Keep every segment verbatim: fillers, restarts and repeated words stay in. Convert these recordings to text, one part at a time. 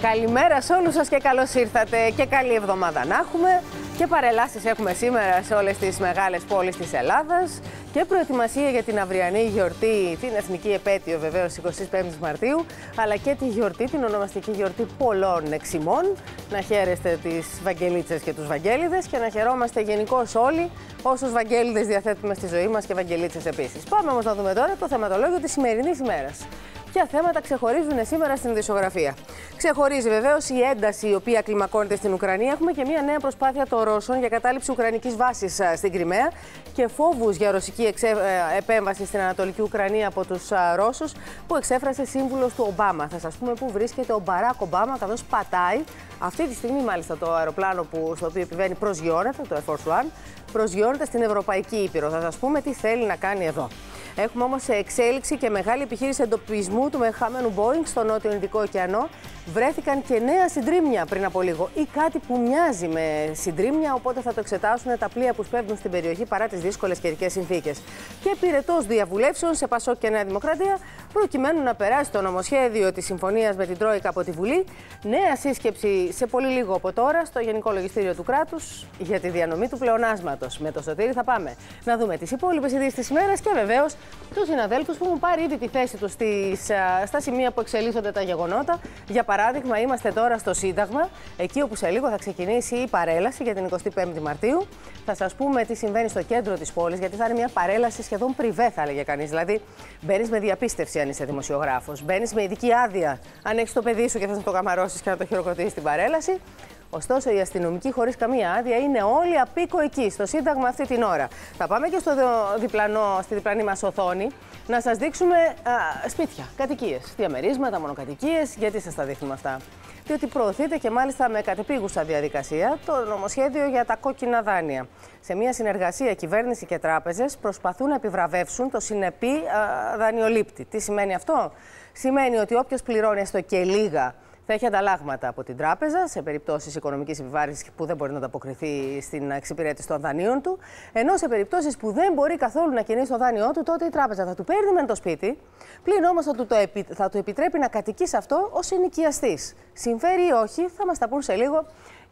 Καλημέρα σε όλους σας και καλώς ήρθατε και καλή εβδομάδα να έχουμε. Και παρελάσεις έχουμε σήμερα σε όλες τις μεγάλες πόλεις της Ελλάδας και προετοιμασία για την αυριανή γιορτή, την εθνική επέτειο βεβαίως εικοστή πέμπτη Μαρτίου, αλλά και τη γιορτή, την ονομαστική γιορτή πολλών εξημών. Να χαίρεστε τις Βαγγελίτσες και τους Βαγγέλιδες και να χαιρόμαστε γενικώς όλοι όσους Βαγγέλιδες διαθέτουμε στη ζωή μας και Βαγγελίτσες επίσης. Πάμε όμως να δούμε τώρα το θεματολόγιο της σημερινής ημέρας. Ποια θέματα ξεχωρίζουν σήμερα στην ειδησιογραφία? Ξεχωρίζει βεβαίως η ένταση η οποία κλιμακώνεται στην Ουκρανία. Έχουμε και μια νέα προσπάθεια των Ρώσων για κατάληψη ουκρανικής βάσης στην Κριμαία και φόβους για ρωσική εξε... επέμβαση στην Ανατολική Ουκρανία από τους Ρώσους που εξέφρασε σύμβουλος του Ομπάμα. Θα σας πούμε πού βρίσκεται ο Μπαράκ Ομπάμα, καθώς πατάει αυτή τη στιγμή μάλιστα το αεροπλάνο που, στο οποίο επιβαίνει προσγειώνεται, το Air Force One, προσγειώνεται στην Ευρωπαϊκή Ήπειρο. Θα σας πούμε τι θέλει να κάνει εδώ. Έχουμε όμως σε εξέλιξη και μεγάλη επιχείρηση εντοπισμού του μεχάμενου Boeing στο Νότιο Ινδικό ωκεανό. Βρέθηκαν και νέα συντρίμμια πριν από λίγο ή κάτι που μοιάζει με συντρίμμια, οπότε θα το εξετάσουν τα πλοία που σπέβδουν στην περιοχή παρά τις δύσκολες καιρικές συνθήκες. Και πυρετός διαβουλεύσεων σε Πασόκ και Νέα Δημοκρατία προκειμένου να περάσει το νομοσχέδιο της συμφωνίας με την Τρόικα από τη Βουλή. Νέα σύσκεψη σε πολύ λίγο από τώρα στο Γενικό Λογιστήριο του Κράτους για τη διανομή του πλεονάσματος. Με το Σωτήρη θα πάμε να δούμε τις υπόλοιπες ειδήσεις της ημέρας και βεβαίως τους συναδέλφους που έχουν πάρει ήδη τη θέση τους στις, στα σημεία που εξελίσσονται τα γεγονότα. Για παράδειγμα, είμαστε τώρα στο Σύνταγμα, εκεί όπου σε λίγο θα ξεκινήσει η παρέλαση για την εικοστή πέμπτη Μαρτίου. Θα σας πούμε τι συμβαίνει στο κέντρο της πόλης, γιατί θα είναι μια παρέλαση σχεδόν πριβέ, θα έλεγε κανείς. Δηλαδή, μπαίνεις με διαπίστευση αν είσαι δημοσιογράφος, μπαίνεις με ειδική άδεια αν έχεις το παιδί σου και θες να το καμαρώσεις και να το χειροκροτήσεις στην παρέλαση. Ωστόσο, οι αστυνομικοί χωρίς καμία άδεια είναι όλοι απίκο εκεί, στο Σύνταγμα αυτή την ώρα. Θα πάμε και στο διπλανό, στη διπλανή μας οθόνη να σας δείξουμε α, σπίτια, κατοικίες, διαμερίσματα, μονοκατοικίες. Γιατί σας τα δείχνουμε αυτά? Διότι προωθείται και μάλιστα με κατεπίγουσα διαδικασία το νομοσχέδιο για τα κόκκινα δάνεια. Σε μια συνεργασία κυβέρνηση και τράπεζες προσπαθούν να επιβραβεύσουν το συνεπή α, δανειολήπτη. Τι σημαίνει αυτό? Σημαίνει ότι όποιος πληρώνει έστω και λίγα θα έχει ανταλλάγματα από την τράπεζα σε περιπτώσεις οικονομικής επιβάρυνσης που δεν μπορεί να ανταποκριθεί στην εξυπηρέτηση των δανείων του. Ενώ σε περιπτώσεις που δεν μπορεί καθόλου να κινήσει το δάνειό του, τότε η τράπεζα θα του παίρνει μεν το σπίτι, πλην όμως θα του, το επι... θα του επιτρέπει να κατοικεί σε αυτό ως ενοικιαστής. Συμφέρει ή όχι, θα μας τα πούν σε λίγο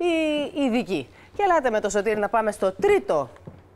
οι ειδικοί. Και ελάτε με το Σωτήρη να πάμε στο τρίτο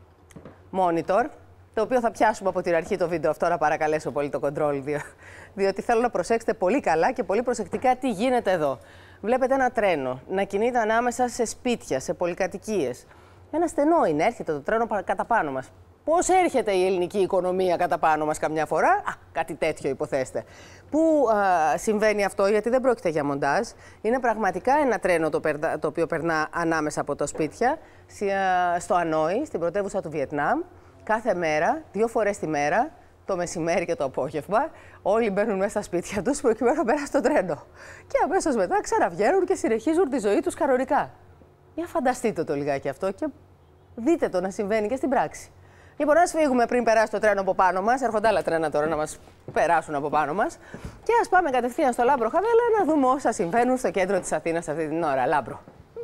monitor, το οποίο θα πιάσουμε από την αρχή το βίντεο αυτό, να παρακαλέσω πολύ το control, διότι θέλω να προσέξετε πολύ καλά και πολύ προσεκτικά τι γίνεται εδώ. Βλέπετε ένα τρένο να κινείται ανάμεσα σε σπίτια, σε πολυκατοικίες. Ένα στενό είναι, έρχεται το τρένο κατά πάνω μας. Πώς έρχεται η ελληνική οικονομία κατά πάνω μας καμιά φορά? Α, κάτι τέτοιο υποθέστε. Πού α, συμβαίνει αυτό? Γιατί δεν πρόκειται για μοντάζ. Είναι πραγματικά ένα τρένο το, το οποίο περνά ανάμεσα από τα σπίτια στο Ανόη, στην πρωτεύουσα του Βιετνάμ. Κάθε μέρα, δύο φορές τη μέρα, το μεσημέρι και το απόγευμα, όλοι μπαίνουν μέσα στα σπίτια τους προκειμένου να περάσει το τρένο. Και αμέσως μετά ξαναβγαίνουν και συνεχίζουν τη ζωή τους κανονικά. Για φανταστείτε το λιγάκι αυτό και δείτε το να συμβαίνει και στην πράξη. Λοιπόν, ας φύγουμε πριν περάσει το τρένο από πάνω μας. Έρχονται άλλα τρένα τώρα να μας περάσουν από πάνω μας. Και ας πάμε κατευθείαν στο Λάμπρο Χαβέλα να δούμε όσα συμβαίνουν στο κέντρο της Αθήνας αυτή την ώρα. Λάμπρο.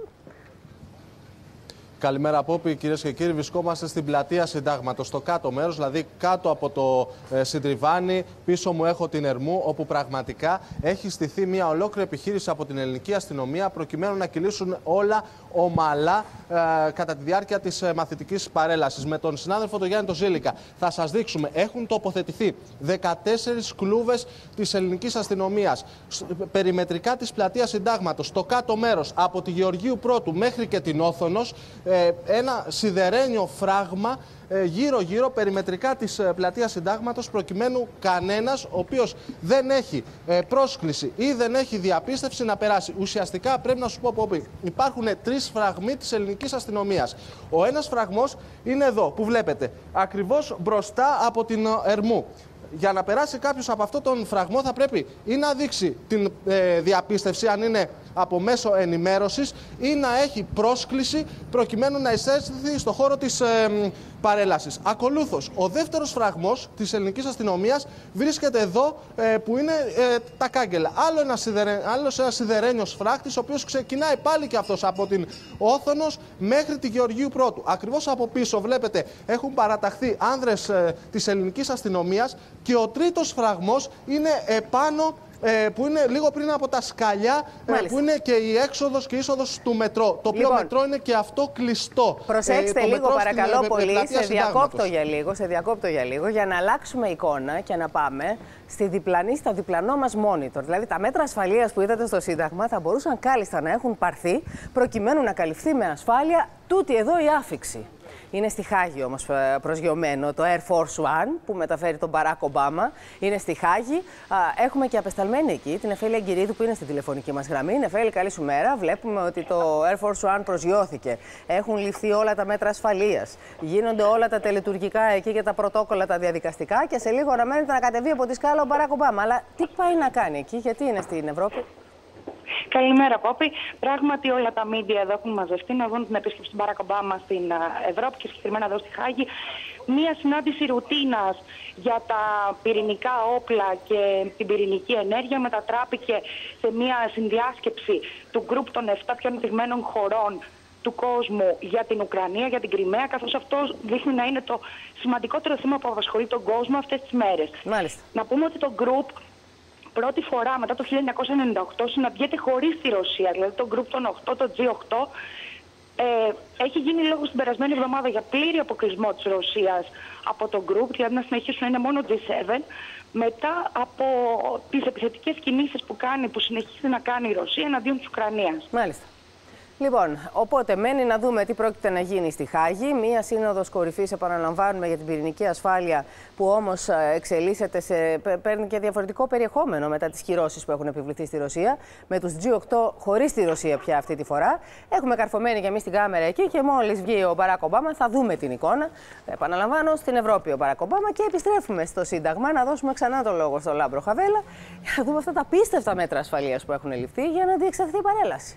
Καλημέρα, Πόπη. Κυρίες και κύριοι, βρισκόμαστε στην πλατεία Συντάγματος, στο κάτω μέρος, δηλαδή κάτω από το ε, Συντριβάνι. Πίσω μου έχω την Ερμού, όπου πραγματικά έχει στηθεί μια ολόκληρη επιχείρηση από την ελληνική αστυνομία προκειμένου να κυλήσουν όλα ομαλά ε, κατά τη διάρκεια της ε, μαθητικής παρέλασης. Με τον συνάδελφο τον Γιάννη τον Ζήλικα θα σας δείξουμε, έχουν τοποθετηθεί δεκατέσσερις κλούβες της ελληνικής αστυνομίας περιμετρικά της πλατείας Συντάγματος, στο κάτω μέρος, από τη Γεωργίου Πρώτου μέχρι και την Όθωνος. Ένα σιδερένιο φράγμα γύρω-γύρω περιμετρικά της πλατείας Συντάγματος, προκειμένου κανένας ο οποίος δεν έχει πρόσκληση ή δεν έχει διαπίστευση να περάσει. Ουσιαστικά πρέπει να σου πω, Πόπη, υπάρχουν τρεις φραγμοί της ελληνικής αστυνομίας. Ο ένας φραγμός είναι εδώ που βλέπετε, ακριβώς μπροστά από την Ερμού. Για να περάσει κάποιος από αυτόν τον φραγμό θα πρέπει ή να δείξει την ε, διαπίστευση, αν είναι από μέσο ενημέρωσης, ή να έχει πρόσκληση προκειμένου να εισέλθει στο χώρο της ε, παρέλασης. Ακολούθως, ο δεύτερος φραγμός της ελληνικής αστυνομίας βρίσκεται εδώ ε, που είναι ε, τα κάγκελα. Άλλο ένα σιδερέ, άλλος ένας σιδερένιος φράχτης, ο οποίος ξεκινάει πάλι και αυτός από την Όθωνος μέχρι τη Γεωργίου Πρώτου. Ακριβώς από πίσω βλέπετε έχουν παραταχθεί άνδρες ε, της ελληνικής αστυνομίας και ο τρίτος φραγμός είναι επάνω ε, που είναι λίγο πριν από τα σκαλιά, ε, που είναι και η έξοδος και η είσοδος του μετρό. Το οποίο λοιπόν, μετρό είναι και αυτό κλειστό. Προσέξτε ε, λίγο, παρακαλώ στην, πολύ, ε, σε διακόπτω για λίγο, σε διακόπτω για λίγο, για να αλλάξουμε εικόνα και να πάμε στη διπλανή, στο διπλανό μας monitor. Δηλαδή, τα μέτρα ασφαλείας που είδατε στο Σύνταγμα θα μπορούσαν κάλλιστα να έχουν πάρθει προκειμένου να καλυφθεί με ασφάλεια τούτη εδώ η άφιξη. Είναι στη Χάγη όμως προσγειωμένο το Air Force One που μεταφέρει τον Μπαράκ Ομπάμα. Είναι στη Χάγη. Έχουμε και απεσταλμένη εκεί την Νεφέλη Αγκυρίδου που είναι στη τηλεφωνική μας γραμμή. Νεφέλη, καλή σου μέρα. Βλέπουμε ότι το Air Force One προσγειώθηκε. Έχουν ληφθεί όλα τα μέτρα ασφαλείας. Γίνονται όλα τα τελετουργικά εκεί και τα πρωτόκολλα τα διαδικαστικά. Και σε λίγο αναμένεται να κατεβεί από τη σκάλα ο Μπαράκ Ομπάμα. Αλλά τι πάει να κάνει εκεί, γιατί είναι στην Ευρώπη? Καλημέρα, Πόπη. Πράγματι, όλα τα μίντια εδώ έχουν μαζευτεί να δουν την επίσκεψη του Μπαράκ Ομπάμα στην Ευρώπη και συγκεκριμένα εδώ στη Χάγη. Μία συνάντηση ρουτίνας για τα πυρηνικά όπλα και την πυρηνική ενέργεια μετατράπηκε σε μία συνδιάσκεψη του γκρουπ των επτά πιο ανεπτυγμένων χωρών του κόσμου για την Ουκρανία, για την Κριμαία, καθώς αυτό δείχνει να είναι το σημαντικότερο θέμα που απασχολεί τον κόσμο αυτές τις μέρες. Μάλιστα. Να πούμε ότι το γκρουπ πρώτη φορά μετά το χίλια εννιακόσια ενενήντα οκτώ συναντιέται χωρίς τη Ρωσία, δηλαδή το γκρουπ των οκτώ, το τζι οκτώ, ε, έχει γίνει λόγος την περασμένη εβδομάδα για πλήρη αποκλεισμό της Ρωσίας από το γκρουπ, δηλαδή να συνεχίσουν να είναι μόνο τζι σέβεν, μετά από τις επιθετικές κινήσεις που, κάνει, που συνεχίζει να κάνει η Ρωσία εναντίον της Ουκρανίας. Μάλιστα. Λοιπόν, οπότε μένει να δούμε τι πρόκειται να γίνει στη Χάγη. Μία σύνοδος κορυφής, επαναλαμβάνουμε, για την πυρηνική ασφάλεια, που όμως εξελίσσεται σε, παίρνει και διαφορετικό περιεχόμενο μετά τις κυρώσεις που έχουν επιβληθεί στη Ρωσία. Με τους τζι οκτώ χωρίς τη Ρωσία πια αυτή τη φορά. Έχουμε καρφωμένη και εμείς την κάμερα εκεί και μόλις βγει ο Μπαράκ Ομπάμα θα δούμε την εικόνα. Επαναλαμβάνω, στην Ευρώπη ο Μπαράκ Ομπάμα και επιστρέφουμε στο Σύνταγμα να δώσουμε ξανά το λόγο στον Λάμπρο Χαβέλα για να δούμε αυτά τα απίστευτα μέτρα ασφαλείας που έχουν ληφθεί για να διεξαχθεί η παρέλαση.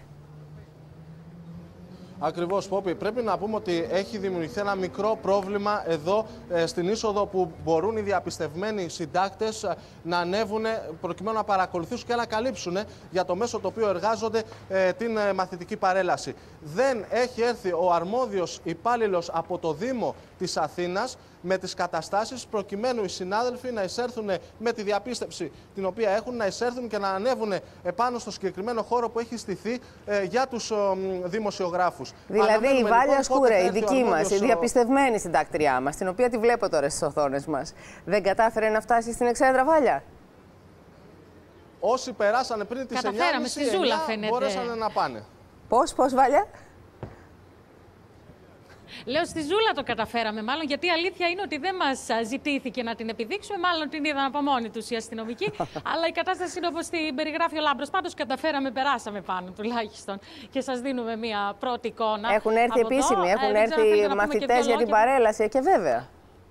Ακριβώς, Πόπη. Πρέπει να πούμε ότι έχει δημιουργηθεί ένα μικρό πρόβλημα εδώ ε, στην είσοδο που μπορούν οι διαπιστευμένοι συντάκτες ε, να ανέβουν προκειμένου να παρακολουθήσουν και να καλύψουν για το μέσο το οποίο εργάζονται ε, την ε, μαθητική παρέλαση. Δεν έχει έρθει ο αρμόδιος υπάλληλος από το Δήμο της Αθήνας με τις καταστάσεις προκειμένου οι συνάδελφοι να εισέρθουν με τη διαπίστευση την οποία έχουν, να εισέρθουν και να ανέβουν επάνω στο συγκεκριμένο χώρο που έχει στηθεί ε, για τους ε, δημοσιογράφους. Δηλαδή η Βάλια Σκούρα, η δική μας, η διαπιστευμένη συντάκτριά μας, την οποία τη βλέπω τώρα στις οθόνες μας, δεν κατάφερε να φτάσει στην Εξέδρα, Βάλια? Όσοι περάσανε πριν τις εννιά και μισή μπορέσανε να πάνε. Πώς, πώς, Βάλια? Λέω στη Ζούλα το καταφέραμε, μάλλον γιατί η αλήθεια είναι ότι δεν μας ζητήθηκε να την επιδείξουμε. Μάλλον την είδαν από μόνοι τους οι αστυνομικοί. Αλλά η κατάσταση είναι όπως την περιγράφει ο Λάμπρος. Πάντως καταφέραμε, περάσαμε πάνω τουλάχιστον. Και σας δίνουμε μία πρώτη εικόνα. Έχουν έρθει επίσημοι, έχουν ε, έρθει μαθητές για την παρέλαση και βέβαια.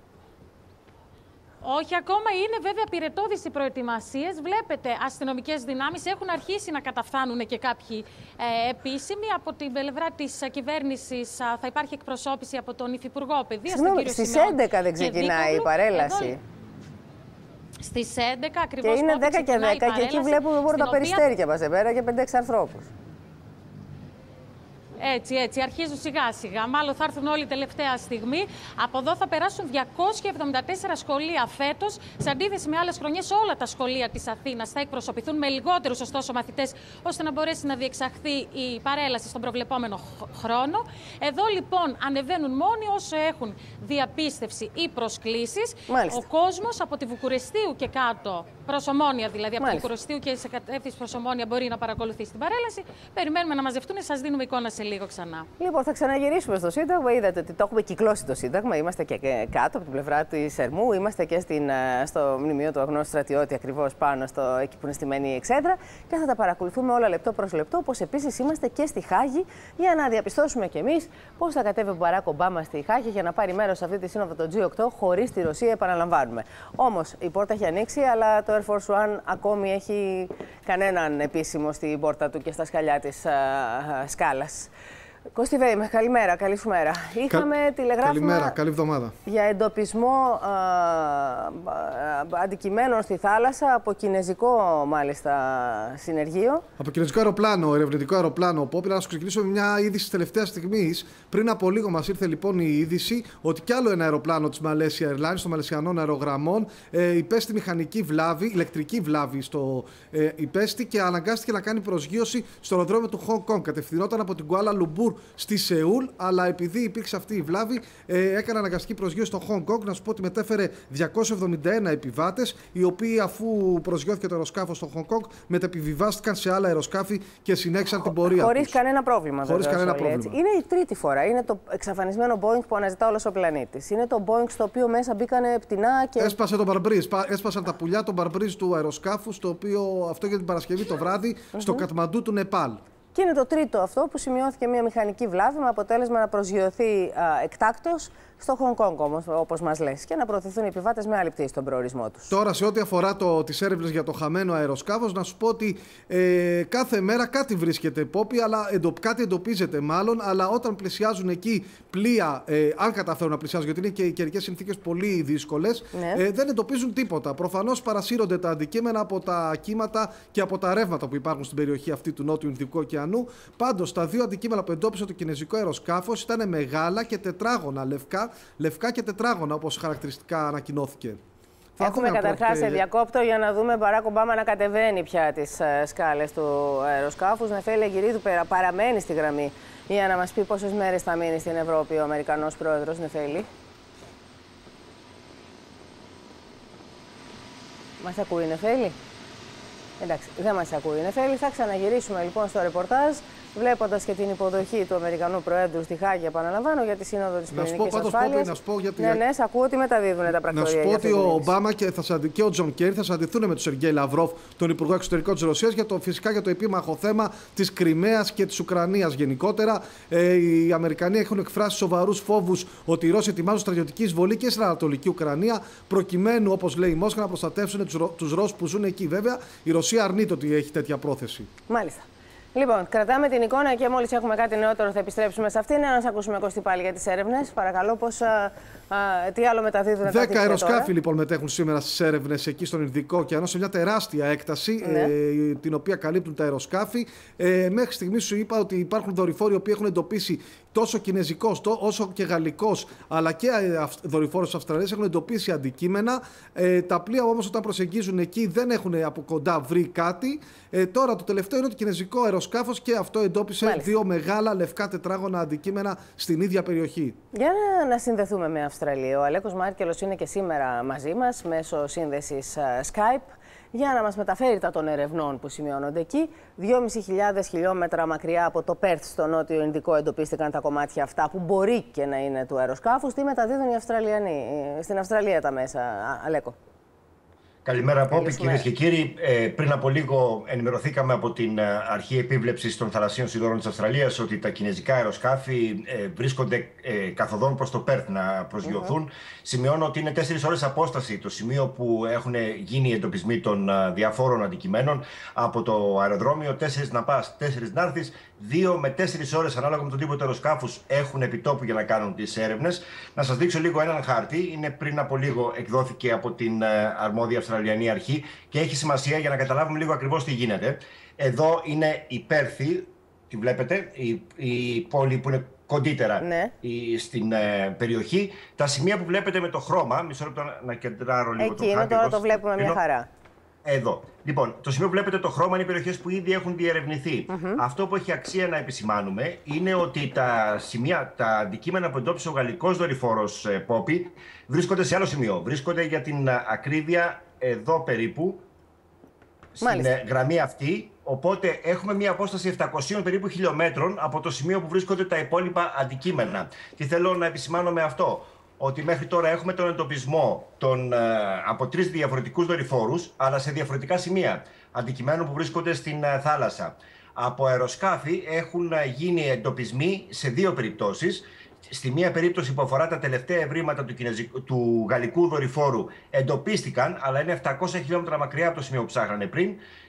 Όχι, ακόμα είναι βέβαια πυρετώδεις οι προετοιμασίες. Βλέπετε, αστυνομικές δυνάμεις έχουν αρχίσει να καταφθάνουν και κάποιοι ε, επίσημοι. Από την πλευρά της κυβέρνησης θα υπάρχει εκπροσώπηση από τον Υφυπουργό Παιδείας. Συγγνώμη, στις έντεκα δεν ξεκινάει η παρέλαση. Εδώ, στις έντεκα ακριβώς. Και είναι δέκα και δέκα και εκεί βλέπουμε μόνο τα περιστέρια μας εδώ και πέντε έξι ανθρώπους. Έτσι, έτσι, αρχίζουν σιγά σιγά. Μάλλον θα έρθουν όλοι τελευταία στιγμή. Από εδώ θα περάσουν διακόσια εβδομήντα τέσσερα σχολεία φέτος. Σε αντίθεση με άλλες χρονιές, όλα τα σχολεία της Αθήνας θα εκπροσωπηθούν με λιγότερους ωστόσο μαθητές, ώστε να μπορέσει να διεξαχθεί η παρέλαση στον προβλεπόμενο χρόνο. Εδώ λοιπόν ανεβαίνουν μόνοι όσο έχουν διαπίστευση ή προσκλήσεις. Ο κόσμος από τη Βουκουρεστίου και κάτω, προς Ομόνια δηλαδή, από τη Βουκουρεστίου και σε κατεύθυνση προς Ομόνια μπορεί να παρακολουθήσει την παρέλαση. Περιμένουμε να μαζευτούν, σας δίνουμε εικόνα σε λίγο ξανά. Λοιπόν, θα ξαναγυρίσουμε στο Σύνταγμα. Είδατε ότι το έχουμε κυκλώσει το Σύνταγμα. Είμαστε και κάτω από την πλευρά του Ερμού. Είμαστε και στην, στο μνημείο του αγνώστου στρατιώτη, ακριβώς πάνω στο, εκεί που είναι στημένη η Εξέδρα. Και θα τα παρακολουθούμε όλα λεπτό προς λεπτό. Όπως επίσης είμαστε και στη Χάγη για να διαπιστώσουμε κι εμείς πώς θα κατέβει ο Μπαράκ Ομπάμα στη Χάγη για να πάρει μέρος σε αυτή τη σύνοδο των τζι οκτώ χωρίς τη Ρωσία, επαναλαμβάνουμε. Όμως η πόρτα έχει ανοίξει, αλλά το Air Force One ακόμη έχει κανέναν επίσημο στην πόρτα του και στα σκαλιά της σκάλας. Κώστη Βέιμε, καλημέρα, καλή σου μέρα. Είχαμε Κα... τηλεγράφημα καλημέρα, καλή εβδομάδα. Για εντοπισμό α, α, αντικειμένων στη θάλασσα από κινέζικο μάλιστα συνεργείο. Από κινέζικο αεροπλάνο, ερευνητικό αεροπλάνο. Οπότε να σου ξεκινήσω με μια είδηση τελευταία στιγμή. Πριν από λίγο μας ήρθε λοιπόν η είδηση ότι κι άλλο ένα αεροπλάνο της Malaysia Airlines, των Μαλαισιανών αερογραμμών, ε, υπέστη μηχανική βλάβη, ηλεκτρική βλάβη στο ε, υπέστη και αναγκάστηκε να κάνει προσγείωση στο αεροδρόμιο του Hong Kong. Κατευθυνόταν από την Κουάλα Λουμπούρ στη Σεούλ, αλλά επειδή υπήρξε αυτή η βλάβη, ε, έκανε αναγκαστική προσγείωση στο Hong Kong. Να σου πω ότι μετέφερε διακόσιους εβδομήντα ένα επιβάτες, οι οποίοι αφού προσγειώθηκε το αεροσκάφος στο Hong Kong, μεταπιβιβάστηκαν σε άλλα αεροσκάφη και συνέχισαν την πορεία. Χωρίς κανένα πρόβλημα. Χωρίς κανένα πρόβλημα. Έτσι. Είναι η τρίτη φορά. Είναι το εξαφανισμένο Boeing που αναζητά όλος ο πλανήτης. Είναι το Boeing στο οποίο μέσα μπήκανε πτηνά και. Έσπασε το μπαρμπρίζ. Έσπασαν τα πουλιά των μπαρμπρίζ του αεροσκάφου, το οποίο αυτό για την Παρασκευή το βράδυ στο Κατμαντού του Νεπάλ. Και είναι το τρίτο αυτό που σημειώθηκε μια μηχανική βλάβη με αποτέλεσμα να προσγειωθεί εκτάκτως στο Χονγκ Κονγκ, όπως μας λες, και να προωθηθούν οι επιβάτες με άλλη πτήση στον προορισμό τους. Τώρα, σε ό,τι αφορά το, τις έρευνες για το χαμένο αεροσκάφος, να σου πω ότι ε, κάθε μέρα κάτι βρίσκεται, Πόπι, αλλά εντο, κάτι εντοπίζεται μάλλον, αλλά όταν πλησιάζουν εκεί πλοία, ε, αν καταφέρουν να πλησιάζουν, γιατί είναι και οι καιρικές συνθήκες πολύ δύσκολες, ναι. ε, δεν εντοπίζουν τίποτα. Προφανώς παρασύρονται τα αντικείμενα από τα κύματα και από τα ρεύματα που υπάρχουν στην περιοχή αυτή του Νότιου Ινδικού ωκεανού. Πάντως, τα δύο αντικείμενα που εντόπισε το κινέζικο αεροσκάφος ήταν μεγάλα και τετράγωνα λευκά. Λευκά και τετράγωνα, όπως χαρακτηριστικά ανακοινώθηκε. Έχουμε καταρχάς σε διακόπτω για να δούμε Μπαράκ Ομπάμα να κατεβαίνει πια τις σκάλες του αεροσκάφους. Νεφέλη Αιγυρίδου παραμένει στη γραμμή για να μας πει πόσες μέρες θα μείνει στην Ευρώπη ο Αμερικανός πρόεδρος. Νεφέλη. Μας ακούει η Νεφέλη? Εντάξει, δεν μας ακούει η Νεφέλη. Θα ξαναγυρίσουμε λοιπόν στο ρεπορτάζ, βλέποντας και την υποδοχή του Αμερικανού Προέδρου στη Χάγη, επαναλαμβάνω, για τη Σύνοδο της Πυρηνικής Ασφάλειας. Να σου πω, γιατί... Ναι, ναι, σ' ακούω ότι μεταδίδουν τα πρακτορία. Να σου πω ότι ο Ομπάμα και, θα, και ο Τζον Κέρι θα συναντηθούν με τον Σεργέη Λαυρόφ, τον Υπουργό Εξωτερικών της Ρωσίας, για το, φυσικά για το επίμαχο θέμα της Κριμαίας και της Ουκρανίας γενικότερα. Ε, οι Αμερικανοί έχουν εκφράσει σοβαρούς φόβους ότι οι Ρώσοι ετοιμάζουν στρατιωτική εισβολή και στην Ανατολική Ουκρανία, προκειμένου, όπως λέει η Μόσχα, να προστατεύσουν τους Ρώσους που ζουν εκεί. Βέβαια, η Ρωσία αρνείται ότι έχει τέτοια πρόθεση. Μάλιστα. Λοιπόν, κρατάμε την εικόνα και μόλις έχουμε κάτι νεότερο θα επιστρέψουμε σε αυτήν. Να σας ακούσουμε, Κώστη, πάλι για τις έρευνες. Παρακαλώ, πώς, α, α, τι άλλο μεταδίδουν. Δέκα αεροσκάφη λοιπόν μετέχουν σήμερα στις έρευνες εκεί στον Ινδικό ωκεανό, σε μια τεράστια έκταση, ναι. ε, την οποία καλύπτουν τα αεροσκάφη. Ε, μέχρι στιγμή σου είπα ότι υπάρχουν δορυφόροι οι οποίοι έχουν εντοπίσει τόσο κινέζικος όσο και γαλλικός, αλλά και δορυφόρος Αυστραλίας έχουν εντοπίσει αντικείμενα. Ε, τα πλοία όμως όταν προσεγγίζουν εκεί δεν έχουν από κοντά βρει κάτι. Ε, τώρα το τελευταίο είναι το κινέζικο αεροσκάφος και αυτό εντόπισε Μάλιστα. δύο μεγάλα λευκά τετράγωνα αντικείμενα στην ίδια περιοχή. Για να, να συνδεθούμε με Αυστραλία. Ο Αλέκος Μάρκελος είναι και σήμερα μαζί μας μέσω σύνδεσης uh, Skype, για να μας μεταφέρει τα των ερευνών που σημειώνονται εκεί. δυόμισι χιλιάδες χιλιόμετρα μακριά από το Πέρθ στο νότιο Ινδικό εντοπίστηκαν τα κομμάτια αυτά που μπορεί και να είναι του αεροσκάφους. Τι μεταδίδουν οι Αυστραλιανοί, στην Αυστραλία τα μέσα, Αλέκο? Καλημέρα, Πόπη, κυρίες και κύριοι. Ε, πριν από λίγο ενημερωθήκαμε από την Αρχή Επίβλεψης των Θαλασσίων Συνόρων της Αυστραλίας ότι τα κινέζικα αεροσκάφη ε, βρίσκονται ε, καθοδόν προς το Πέρθ να προσγειωθούν. Mm-hmm. Σημειώνω ότι είναι τέσσερις ώρες απόσταση το σημείο που έχουν γίνει οι εντοπισμοί των uh, διαφόρων αντικειμένων από το αεροδρόμιο. Τέσσερις να πας, τέσσερις να έρθεις. Δύο με τέσσερις ώρες ανάλογα με τον τύπο του αεροσκάφους έχουν επιτόπου για να κάνουν τις έρευνες. Να σας δείξω λίγο έναν χάρτη. Είναι πριν από λίγο εκδόθηκε από την uh, αρμόδια Αυστραλιανή Αρχή και έχει σημασία για να καταλάβουμε λίγο ακριβώς τι γίνεται. Εδώ είναι η Πέρθη, τη βλέπετε, η, η πόλη που είναι κοντύτερα ναι. η, στην ε, περιοχή. Τα σημεία που βλέπετε με το χρώμα, μισό λεπτό να, να κεντράρω λίγο Εκεί, το χάρτη. Τώρα το βλέπουμε μια χαρά. Εδώ. Λοιπόν, το σημείο που βλέπετε το χρώμα είναι οι περιοχές που ήδη έχουν διερευνηθεί. Mm-hmm. Αυτό που έχει αξία να επισημάνουμε είναι ότι τα σημεία, τα αντικείμενα που εντόπισε ο γαλλικός δορυφόρος ε, Πόπι βρίσκονται σε άλλο σημείο. Βρίσκονται για την ακρίβεια εδώ περίπου, στην ε, γραμμή αυτή. Οπότε έχουμε μια απόσταση επτακόσιων περίπου χιλιόμετρων από το σημείο που βρίσκονται τα υπόλοιπα αντικείμενα. Τι θέλω να επισημάνω με αυτό? Ότι μέχρι τώρα έχουμε τον εντοπισμό των, ε, από τρεις διαφορετικούς δορυφόρους, αλλά σε διαφορετικά σημεία αντικειμένων που βρίσκονται στην ε, θάλασσα. Από αεροσκάφη έχουν γίνει εντοπισμοί σε δύο περιπτώσεις. Στη μία περίπτωση που αφορά τα τελευταία ευρήματα του, του γαλλικού δορυφόρου εντοπίστηκαν, αλλά είναι επτακόσια χιλιόμετρα μακριά από το σημείο που ψάχνανε πριν.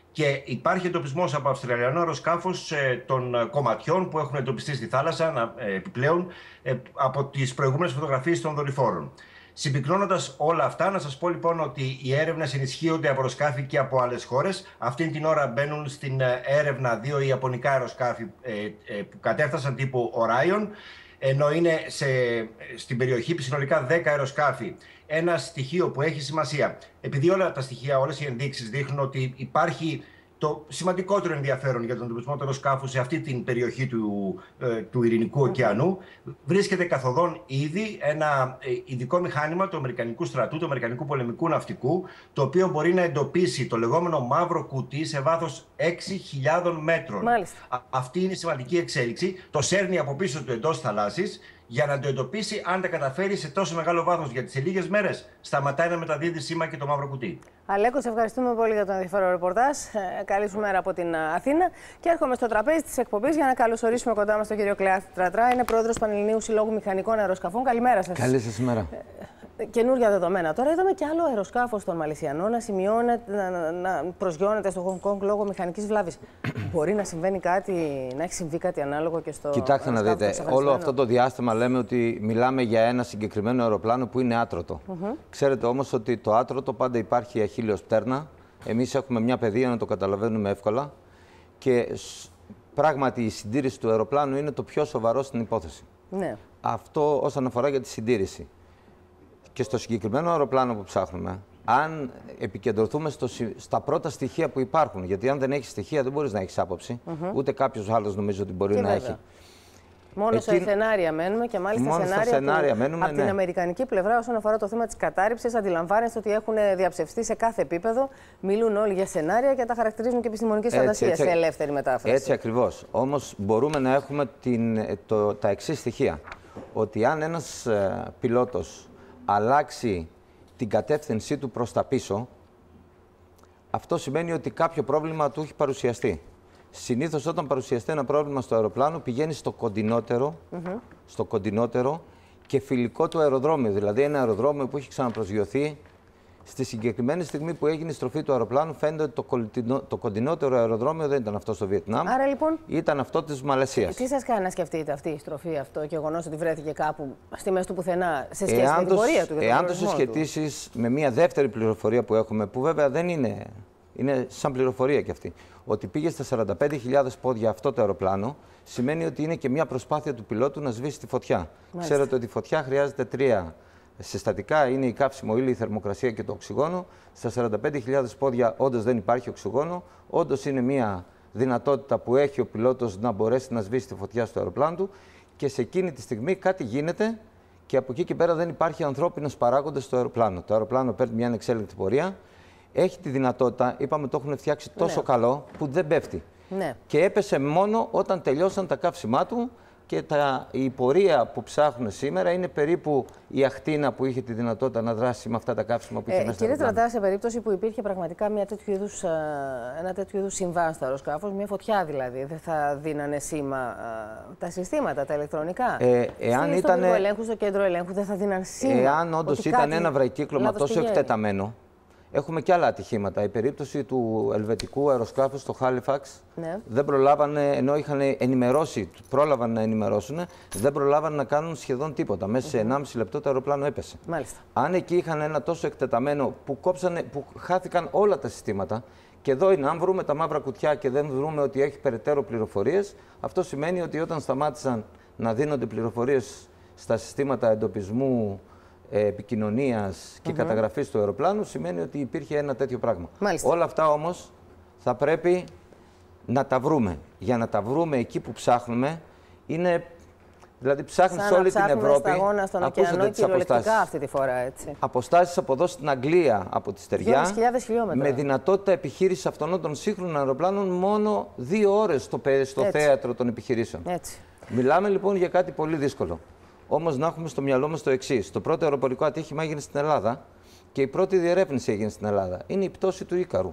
Και υπάρχει εντοπισμός από αυστραλιανό αεροσκάφος ε, των κομματιών που έχουν εντοπιστεί στη θάλασσα ε, επιπλέον ε, από τις προηγούμενες φωτογραφίες των δορυφόρων. Συμπυκνώνοντας όλα αυτά, να σας πω λοιπόν ότι οι έρευνες ενισχύονται από αεροσκάφη και από άλλες χώρες. Αυτή την ώρα μπαίνουν στην έρευνα δύο ιαπωνικά αεροσκάφη ε, ε, που κατέφτασαν τύπου Orion, ενώ είναι σε, στην περιοχή συνολικά δέκα αεροσκάφη. Ένα στοιχείο που έχει σημασία, επειδή όλα τα στοιχεία, όλες οι ενδείξεις δείχνουν ότι υπάρχει το σημαντικότερο ενδιαφέρον για τον εντοπισμό του αεροσκάφου σε αυτή την περιοχή του, ε, του Ειρηνικού ωκεανού, βρίσκεται καθοδόν ήδη ένα ε, ειδικό μηχάνημα του Αμερικανικού στρατού, του Αμερικανικού πολεμικού ναυτικού, το οποίο μπορεί να εντοπίσει το λεγόμενο μαύρο κουτί σε βάθος έξι χιλιάδων μέτρων. Α, αυτή είναι η σημαντική εξέλιξη. Το σέρνει από πίσω του εντός θαλάσσης, για να το εντοπίσει. Αν τα καταφέρει σε τόσο μεγάλο βάθος, γιατί σε λίγες μέρες σταματάει να μεταδίδει σήμα και το μαύρο κουτί. Αλέκο, σε ευχαριστούμε πολύ για τον ενδιαφέρον ρεπορτάζ. Ε, καλή σου μέρα από την Αθήνα. Και έρχομαι στο τραπέζι της εκπομπής για να καλωσορίσουμε κοντά μας τον κύριο Κλεάθη Τρατρά. Είναι πρόεδρος Πανελληνίου Συλλόγου Μηχανικών Αεροσκαφών. Καλημέρα σας. Καλή σας ημέρα. Ε, καινούργια δεδομένα. Τώρα είδαμε και άλλο αεροσκάφος των Μαλαισιανών να σημειώνεται, να, να, να προσγειώνεται στο Χονγκ Κονγκ λόγω μηχανικής βλάβης. Μπορεί να συμβαίνει κάτι, να έχει συμβεί κάτι ανάλογο και στο. Κοιτάξτε να δείτε, όλο αυτό το διάστημα λέμε ότι μιλάμε για ένα συγκεκριμένο αεροπλάνο που είναι άτρωτο. Mm-hmm. Ξέρετε όμως ότι το άτρωτο πάντα υπάρχει αχίλλειος πτέρνα. Εμείς έχουμε μια παιδεία να το καταλαβαίνουμε εύκολα. Και πράγματι η συντήρηση του αεροπλάνου είναι το πιο σοβαρό στην υπόθεση. Ναι. Αυτό όσον αφορά για τη συντήρηση. Και στο συγκεκριμένο αεροπλάνο που ψάχνουμε, αν επικεντρωθούμε στο, στα πρώτα στοιχεία που υπάρχουν, γιατί αν δεν έχεις στοιχεία δεν μπορείς να έχεις άποψη, mm-hmm. ούτε κάποιος άλλος νομίζω ότι μπορεί και να βέβαια. έχει. Μόνο Εκεί... σε σενάρια μένουμε και μάλιστα Μόνο σενάρια, σενάρια που, μένουμε, από ναι. την αμερικανική πλευρά όσον αφορά το θέμα της κατάρριψης. Αντιλαμβάνεστε ότι έχουν διαψευστεί σε κάθε επίπεδο, μιλούν όλοι για σενάρια και τα χαρακτηρίζουν και επιστημονικής φαντασίας σε ελεύθερη μετάφραση. Έτσι ακριβώς. Όμως μπορούμε να έχουμε την, το, τα εξής στοιχεία. Ότι αν ένας ε, πιλότος αλλάξει την κατεύθυνσή του προς τα πίσω, αυτό σημαίνει ότι κάποιο πρόβλημα του έχει παρουσιαστεί. Συνήθως όταν παρουσιαστεί ένα πρόβλημα στο αεροπλάνο πηγαίνει στο κοντινότερο, mm-hmm. στο κοντινότερο και φιλικό του αεροδρόμιο. Δηλαδή ένα αεροδρόμιο που έχει ξαναπροσγειωθεί. Στη συγκεκριμένη στιγμή που έγινε η στροφή του αεροπλάνου, φαίνεται ότι το, κοντινό, το κοντινότερο αεροδρόμιο δεν ήταν αυτό στο Βιετνάμ. Άρα λοιπόν. Ήταν αυτό της Μαλαισίας. Τι σας κάνει να σκεφτείτε αυτή η στροφή, αυτό, και γεγονός ότι βρέθηκε κάπου στη μέση του πουθενά σε σχέση εάν με την πορεία του? Εάν το συσχετήσεις με μια δεύτερη πληροφορία που έχουμε, που βέβαια δεν είναι. Είναι σαν πληροφορία κι αυτή. Ότι πήγε στα σαράντα πέντε χιλιάδες πόδια αυτό το αεροπλάνο, σημαίνει ότι είναι και μια προσπάθεια του πιλότου να σβήσει τη φωτιά. Μάλιστα. Ξέρετε ότι η φωτιά χρειάζεται τρία συστατικά: είναι η καύσιμο ύλη, η θερμοκρασία και το οξυγόνο. Στα σαράντα πέντε χιλιάδες πόδια όντως δεν υπάρχει οξυγόνο. Όντως είναι μια δυνατότητα που έχει ο πιλότος να μπορέσει να σβήσει τη φωτιά στο αεροπλάνο του. Και σε εκείνη τη στιγμή κάτι γίνεται και από εκεί και πέρα δεν υπάρχει ανθρώπινος παράγοντας στο αεροπλάνο. Το αεροπλάνο παίρνει μια ανεξέλεγκτη πορεία. Έχει τη δυνατότητα, είπαμε το έχουν φτιάξει τόσο ναι. καλό, που δεν πέφτει. Ναι. Και έπεσε μόνο όταν τελειώσαν τα καύσιμά του και τα, η πορεία που ψάχνουν σήμερα είναι περίπου η αχτίνα που είχε τη δυνατότητα να δράσει με αυτά τα καύσιμα που είχε ε, μέσα. Κύριε Τρατρά, σε περίπτωση που υπήρχε πραγματικά μια τέτοιου είδους, ένα τέτοιο είδους συμβάν στο αεροσκάφος, μια φωτιά δηλαδή, δεν θα δίνανε σήμα τα συστήματα, τα ηλεκτρονικά? Ε, εάν ήταν. Στο ελέγχου, στο κέντρο ελέγχου δεν θα δίναν σήμα? Εάν όντως ήταν ένα βραϊκύκλωμα τόσο εκτεταμένο. Έχουμε και άλλα ατυχήματα. Η περίπτωση του ελβετικού αεροσκάφους στο Χάλιφαξ, ναι. δεν προλάβανε, ενώ είχαν ενημερώσει, πρόλαβαν να ενημερώσουν, δεν προλάβαν να κάνουν σχεδόν τίποτα. Μέσα mm-hmm. σε ενάμιση λεπτό το αεροπλάνο έπεσε. Μάλιστα. Αν εκεί είχαν ένα τόσο εκτεταμένο που, κόψανε, που χάθηκαν όλα τα συστήματα, και εδώ είναι, αν βρούμε τα μαύρα κουτιά και δεν βρούμε ότι έχει περαιτέρω πληροφορίες, αυτό σημαίνει ότι όταν σταμάτησαν να δίνονται πληροφορίες στα συστήματα εντοπισμού, επικοινωνίας και mm-hmm. καταγραφής του αεροπλάνου, σημαίνει ότι υπήρχε ένα τέτοιο πράγμα. Μάλιστα. Όλα αυτά όμως θα πρέπει να τα βρούμε. Για να τα βρούμε εκεί που ψάχνουμε, είναι. Δηλαδή ψάχνεις σε όλη την Ευρώπη. Σταγόνα στον ωκεανό, κυριολεκτικά αυτή τη φορά, έτσι. Αποστάσεις από εδώ στην Αγγλία, από τη στεριά, χιλιόμετρα. με δυνατότητα επιχείρησης αυτών των σύγχρονων αεροπλάνων μόνο δύο ώρες στο, στο θέατρο των επιχειρήσεων. Έτσι. Μιλάμε λοιπόν για κάτι πολύ δύσκολο. Όμως να έχουμε στο μυαλό μας το εξής. Το πρώτο αεροπορικό ατύχημα έγινε στην Ελλάδα και η πρώτη διερεύνηση έγινε στην Ελλάδα. Είναι η πτώση του Ίκαρου.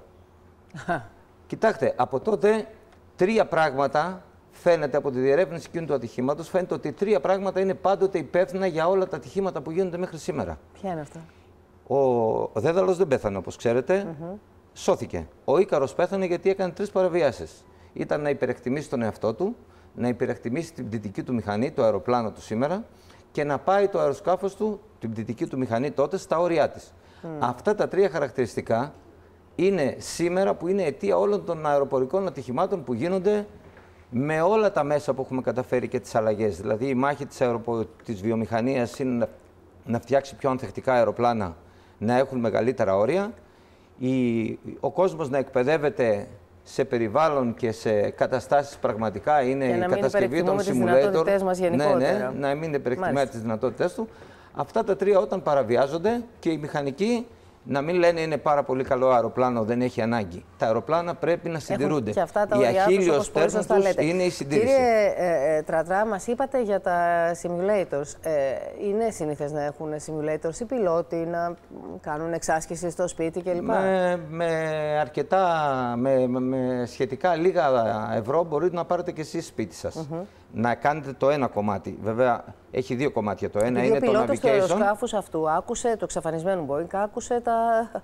Κοιτάξτε, από τότε τρία πράγματα φαίνεται από τη διερεύνηση εκείνου του ατυχήματος. Φαίνεται ότι τρία πράγματα είναι πάντοτε υπεύθυνα για όλα τα ατυχήματα που γίνονται μέχρι σήμερα. Ποια είναι αυτά? Ο, ο Δέδαλος δεν πέθανε, όπως ξέρετε. Mm-hmm. σώθηκε. Ο Ίκαρος πέθανε γιατί έκανε τρεις παραβιάσεις. Ήταν να υπερεκτιμήσει τον εαυτό του, να υπερεκτιμήσει την πτυτική του μηχανή, το αεροπλάνο του σήμερα, και να πάει το αεροσκάφος του, την πτυτική του μηχανή τότε, στα όρια της. Mm. Αυτά τα τρία χαρακτηριστικά είναι σήμερα που είναι αιτία όλων των αεροπορικών ατυχημάτων που γίνονται με όλα τα μέσα που έχουμε καταφέρει και τις αλλαγές. Δηλαδή, η μάχη της, αεροπο... της βιομηχανίας είναι να... να φτιάξει πιο ανθεκτικά αεροπλάνα, να έχουν μεγαλύτερα όρια, η... ο κόσμος να εκπαιδεύεται σε περιβάλλον και σε καταστάσεις πραγματικά, είναι η κατασκευή των simulator. Μας ναι, ναι, να μην υπερεκτιμάει τις δυνατότητες του. Αυτά τα τρία όταν παραβιάζονται και οι μηχανικοί να μην λένε είναι πάρα πολύ καλό αεροπλάνο, δεν έχει ανάγκη. Τα αεροπλάνα πρέπει να συντηρούνται. Και αυτά τα η αχίλιος πτέρνος τους είναι η συντήρηση. Κύριε ε, ε, Τρατρά, μας είπατε για τα simulators. Ε, είναι συνήθες να έχουν simulators οι πιλότοι, να κάνουν εξάσκηση στο σπίτι κλπ. Με, με αρκετά, με, με σχετικά λίγα ευρώ μπορείτε να πάρετε και εσείς σπίτι σας. Mm-hmm. Να κάνετε το ένα κομμάτι. Βέβαια, έχει δύο κομμάτια. Το ένα είναι το navigation. Ο πιλότος του αεροσκάφους αυτού άκουσε, του εξαφανισμένου Boeing, άκουσε τα...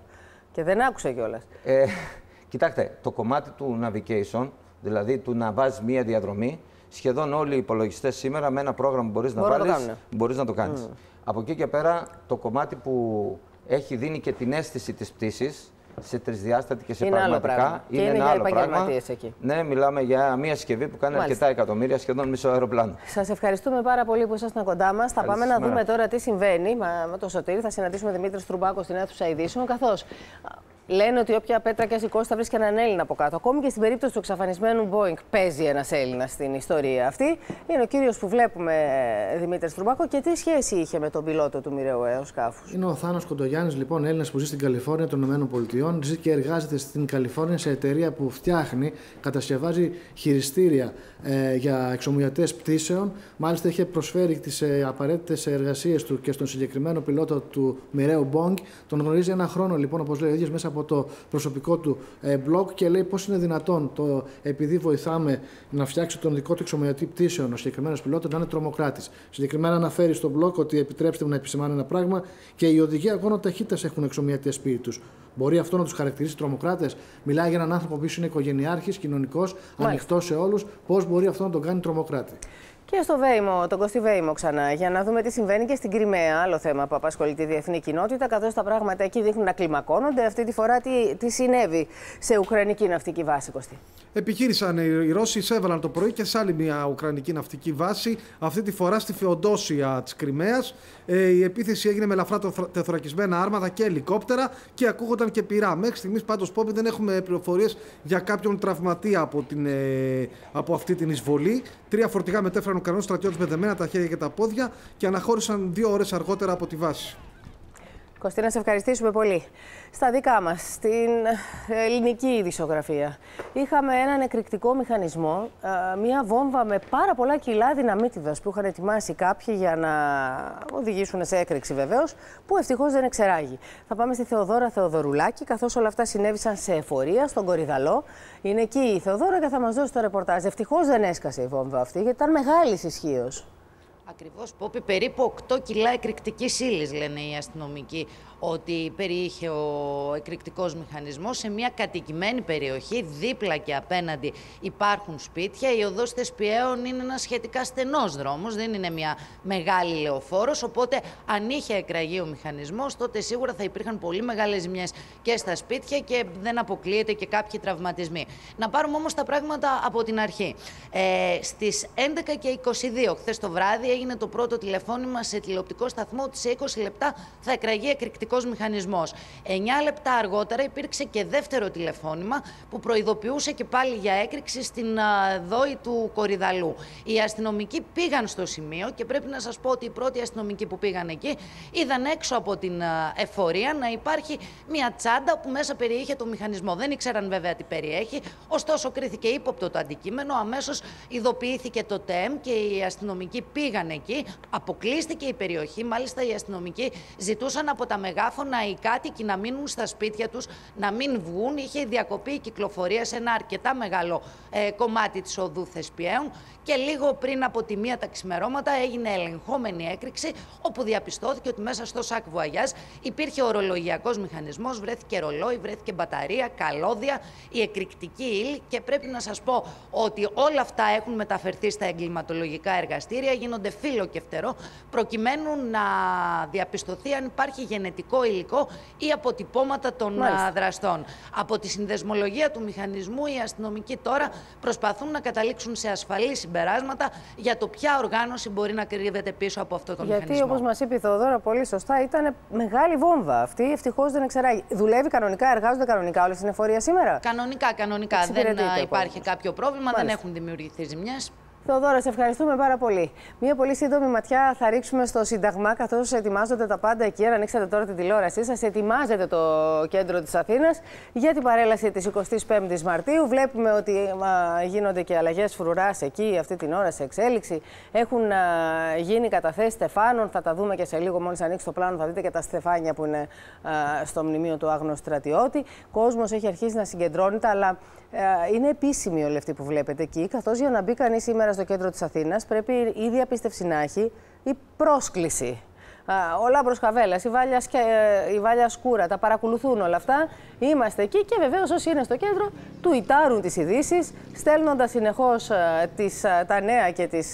και δεν άκουσε κιόλας. Ε, κοιτάξτε, το κομμάτι του navigation, δηλαδή του να βάζεις μία διαδρομή, σχεδόν όλοι οι υπολογιστές σήμερα με ένα πρόγραμμα που μπορείς να βάλεις, μπορείς να το κάνεις. Mm. Από εκεί και πέρα, το κομμάτι που έχει δίνει και την αίσθηση της πτήσης, σε τρισδιάστατη και σε είναι πραγματικά, άλλο είναι, είναι ένα για άλλο πράγμα. Εκεί. Ναι, μιλάμε για μια συσκευή που κάνει Μάλιστα. αρκετά εκατομμύρια, σχεδόν μισό αεροπλάνο. Σας ευχαριστούμε πάρα πολύ που ήσασταν κοντά μας. Θα πάμε να δούμε τώρα τι συμβαίνει με το Σωτήρη. Θα συναντήσουμε Δημήτρη Στρουμπάκο στην αίθουσα ειδήσεων, καθώς λένε ότι όποια πέτρα και σηκώσει θα βρίσκει έναν Έλληνα από κάτω. Ακόμη και στην περίπτωση του εξαφανισμένου Boeing παίζει ένας Έλληνας στην ιστορία αυτή. Είναι ο κύριος που βλέπουμε, Δημήτρη Στρουμπάκο, και τι σχέση είχε με τον πιλότο του μοιραίου αεροσκάφους. Είναι ο Θάνος Κοντογιάννης, λοιπόν, Έλληνας που ζει στην Καλιφόρνια των ΗΠΑ. Ζει και εργάζεται στην Καλιφόρνια σε εταιρεία που φτιάχνει, κατασκευάζει χειριστήρια ε, για εξομοιωτές πτήσεων. Μάλιστα, είχε προσφέρει τις ε, απαραίτητες εργασίες του και στον συγκεκριμένο πιλότο του μοιραίου Boeing. Τον γνωρίζει ένα χρόνο, λοιπόν, όπως λέει ο ίδιος, μέσα από το προσωπικό του ε, blog, και λέει πώς είναι δυνατόν το, επειδή βοηθάμε να φτιάξει τον δικό του εξομοιωτή πτήσεων ο συγκεκριμένος πιλότος, να είναι τρομοκράτης. Συγκεκριμένα αναφέρει στο blog ότι, επιτρέψτε μου να επισημάνω ένα πράγμα, και οι οδηγοί αγώνων ταχύτητας έχουν εξομοιωτές σπίτι τους. Μπορεί αυτό να τους χαρακτηρίσει τρομοκράτες? Μιλάει για έναν άνθρωπο που είναι οικογενειάρχης, κοινωνικός, ανοιχτός σε όλους. Πώς μπορεί αυτό να τον κάνει τρομοκράτη? Και στο Βέιμο, τον Κωστή Βέιμο ξανά, για να δούμε τι συμβαίνει και στην Κριμαία. Άλλο θέμα που απασχολεί τη διεθνή κοινότητα, καθώς τα πράγματα εκεί δείχνουν να κλιμακώνονται. Αυτή τη φορά τι, τι συνέβη σε ουκρανική ναυτική βάση, Κωστή? Επιχείρησαν οι Ρώσοι, εισέβαλαν το πρωί και σε άλλη μια ουκρανική ναυτική βάση, αυτή τη φορά στη Φεοντόσια της Κριμαίας. Ε, η επίθεση έγινε με ελαφρά τεθωρακισμένα άρματα και ελικόπτερα και ακούγονταν και πυρά. Μέχρι στιγμής, πάντως, Πόπη, δεν έχουμε πληροφορίες για κάποιον τραυματία από, την, ε, από αυτή την εισβολή. Τρία φορτηγά μετέφεραν Ουκρανούς στρατιώτες με δεμένα τα χέρια και τα πόδια και αναχώρησαν δύο ώρες αργότερα από τη βάση. Κωστή, να σε ευχαριστήσουμε πολύ. Στα δικά μας, στην ελληνική ειδησιογραφία, είχαμε έναν εκρηκτικό μηχανισμό, μία βόμβα με πάρα πολλά κιλά δυναμίτιδας που είχαν ετοιμάσει κάποιοι για να οδηγήσουν σε έκρηξη βεβαίως, που ευτυχώς δεν εξεράγει. Θα πάμε στη Θεοδόρα Θεοδωρουλάκη, καθώς όλα αυτά συνέβησαν σε εφορία, στον Κορυδαλό. Είναι εκεί η Θεοδόρα και θα μας δώσει το ρεπορτάζ. Ευτυχώς δεν έσκασε η βόμβα αυτή, γιατί ήταν μεγάλης ισχύως. Ακριβώς, Πόπη, περίπου οκτώ κιλά εκρηκτικής ύλης, λένε οι αστυνομικοί, ότι περιείχε ο εκρηκτικός μηχανισμός σε μια κατοικημένη περιοχή. Δίπλα και απέναντι υπάρχουν σπίτια. Η οδός Θεσπιαίων είναι ένα σχετικά στενός δρόμος, δεν είναι μια μεγάλη λεωφόρος. Οπότε, αν είχε εκραγεί ο μηχανισμός, τότε σίγουρα θα υπήρχαν πολύ μεγάλες ζημιές και στα σπίτια και δεν αποκλείεται και κάποιοι τραυματισμοί. Να πάρουμε όμως τα πράγματα από την αρχή. Ε, στις έντεκα και είκοσι δύο, χθες το βράδυ, έγινε το πρώτο τηλεφώνημα σε τηλεοπτικό σταθμό ότι σε είκοσι λεπτά θα εκραγεί εκρηκτικός μηχανισμός. εννιά λεπτά αργότερα υπήρξε και δεύτερο τηλεφώνημα που προειδοποιούσε και πάλι για έκρηξη στην α, δόη του Κορυδαλού. Οι αστυνομικοί πήγαν στο σημείο και πρέπει να σας πω ότι οι πρώτοι αστυνομικοί που πήγαν εκεί είδαν έξω από την α, εφορία να υπάρχει μια τσάντα που μέσα περιείχε το μηχανισμό. Δεν ήξεραν βέβαια τι περιέχει, ωστόσο κρίθηκε ύποπτο το αντικείμενο. Αμέσως ειδοποιήθηκε το ΤΕΜ και οι αστυνομικοί πήγαν εκεί. Αποκλείστηκε η περιοχή. Μάλιστα, οι αστυνομικοί ζητούσαν από τα μεγάφωνα οι κάτοικοι να μείνουν στα σπίτια τους, να μην βγουν. Είχε διακοπεί η κυκλοφορία σε ένα αρκετά μεγάλο ε, κομμάτι της οδού Θεσπιαίων. Και λίγο πριν από τη μία τα ξημερώματα έγινε ελεγχόμενη έκρηξη, όπου διαπιστώθηκε ότι μέσα στο σακ βουαγιάζ υπήρχε ορολογιακός μηχανισμός, βρέθηκε ρολόι, βρέθηκε μπαταρία, καλώδια, η εκρηκτική ύλη. Και πρέπει να σας πω ότι όλα αυτά έχουν μεταφερθεί στα εγκληματολογικά εργαστήρια, γίνονται φύλλο και φτερό, προκειμένου να διαπιστωθεί αν υπάρχει γενετικό υλικό ή αποτυπώματα των Μάλιστα. δραστών. Από τη συνδεσμολογία του μηχανισμού, οι αστυνομικοί τώρα προσπαθούν να καταλήξουν σε ασφαλή συμπεράσματα για το ποια οργάνωση μπορεί να κρύβεται πίσω από αυτό το Γιατί, μηχανισμό. Γιατί, όπως μας είπε η Θεοδόρα πολύ σωστά, ήταν μεγάλη βόμβα αυτή. Ευτυχώς δεν εξεράγει. Δουλεύει κανονικά, εργάζονται κανονικά όλες στην εφορία σήμερα. Κανονικά, κανονικά. Δεν υπάρχει κάποιο πρόβλημα, Μάλιστα. δεν έχουν δημιουργηθεί ζημιές. Θεοδόρα, σε ευχαριστούμε πάρα πολύ. Μία πολύ σύντομη ματιά θα ρίξουμε στο Σύνταγμα, καθώς ετοιμάζονται τα πάντα εκεί. Αν ανοίξετε τώρα την τηλεόρασή σας, ετοιμάζεται το κέντρο της Αθήνας για την παρέλαση της εικοστής πέμπτης Μαρτίου. Βλέπουμε ότι α, γίνονται και αλλαγές φρουράς εκεί, αυτή την ώρα σε εξέλιξη. Έχουν α, γίνει καταθέσεις στεφάνων. Θα τα δούμε και σε λίγο. Μόλις ανοίξει το πλάνο, θα δείτε και τα στεφάνια που είναι α, στο μνημείο του Άγνου Στρατιώτη. Κόσμος έχει αρχίσει να συγκεντρώνεται, αλλά είναι επίσημη όλη αυτή που βλέπετε εκεί, καθώς για να μπει κανείς σήμερα στο κέντρο της Αθήνας πρέπει η διαπίστευση να έχει η πρόσκληση. Ο Λάμπρος Χαβέλας, η Βάλια, η Βάλια Σκούρα, τα παρακολουθούν όλα αυτά. Είμαστε εκεί και βεβαίως όσοι είναι στο κέντρο τουιτάρουν τις ειδήσεις, στέλνοντας συνεχώς τις, τα νέα και τις,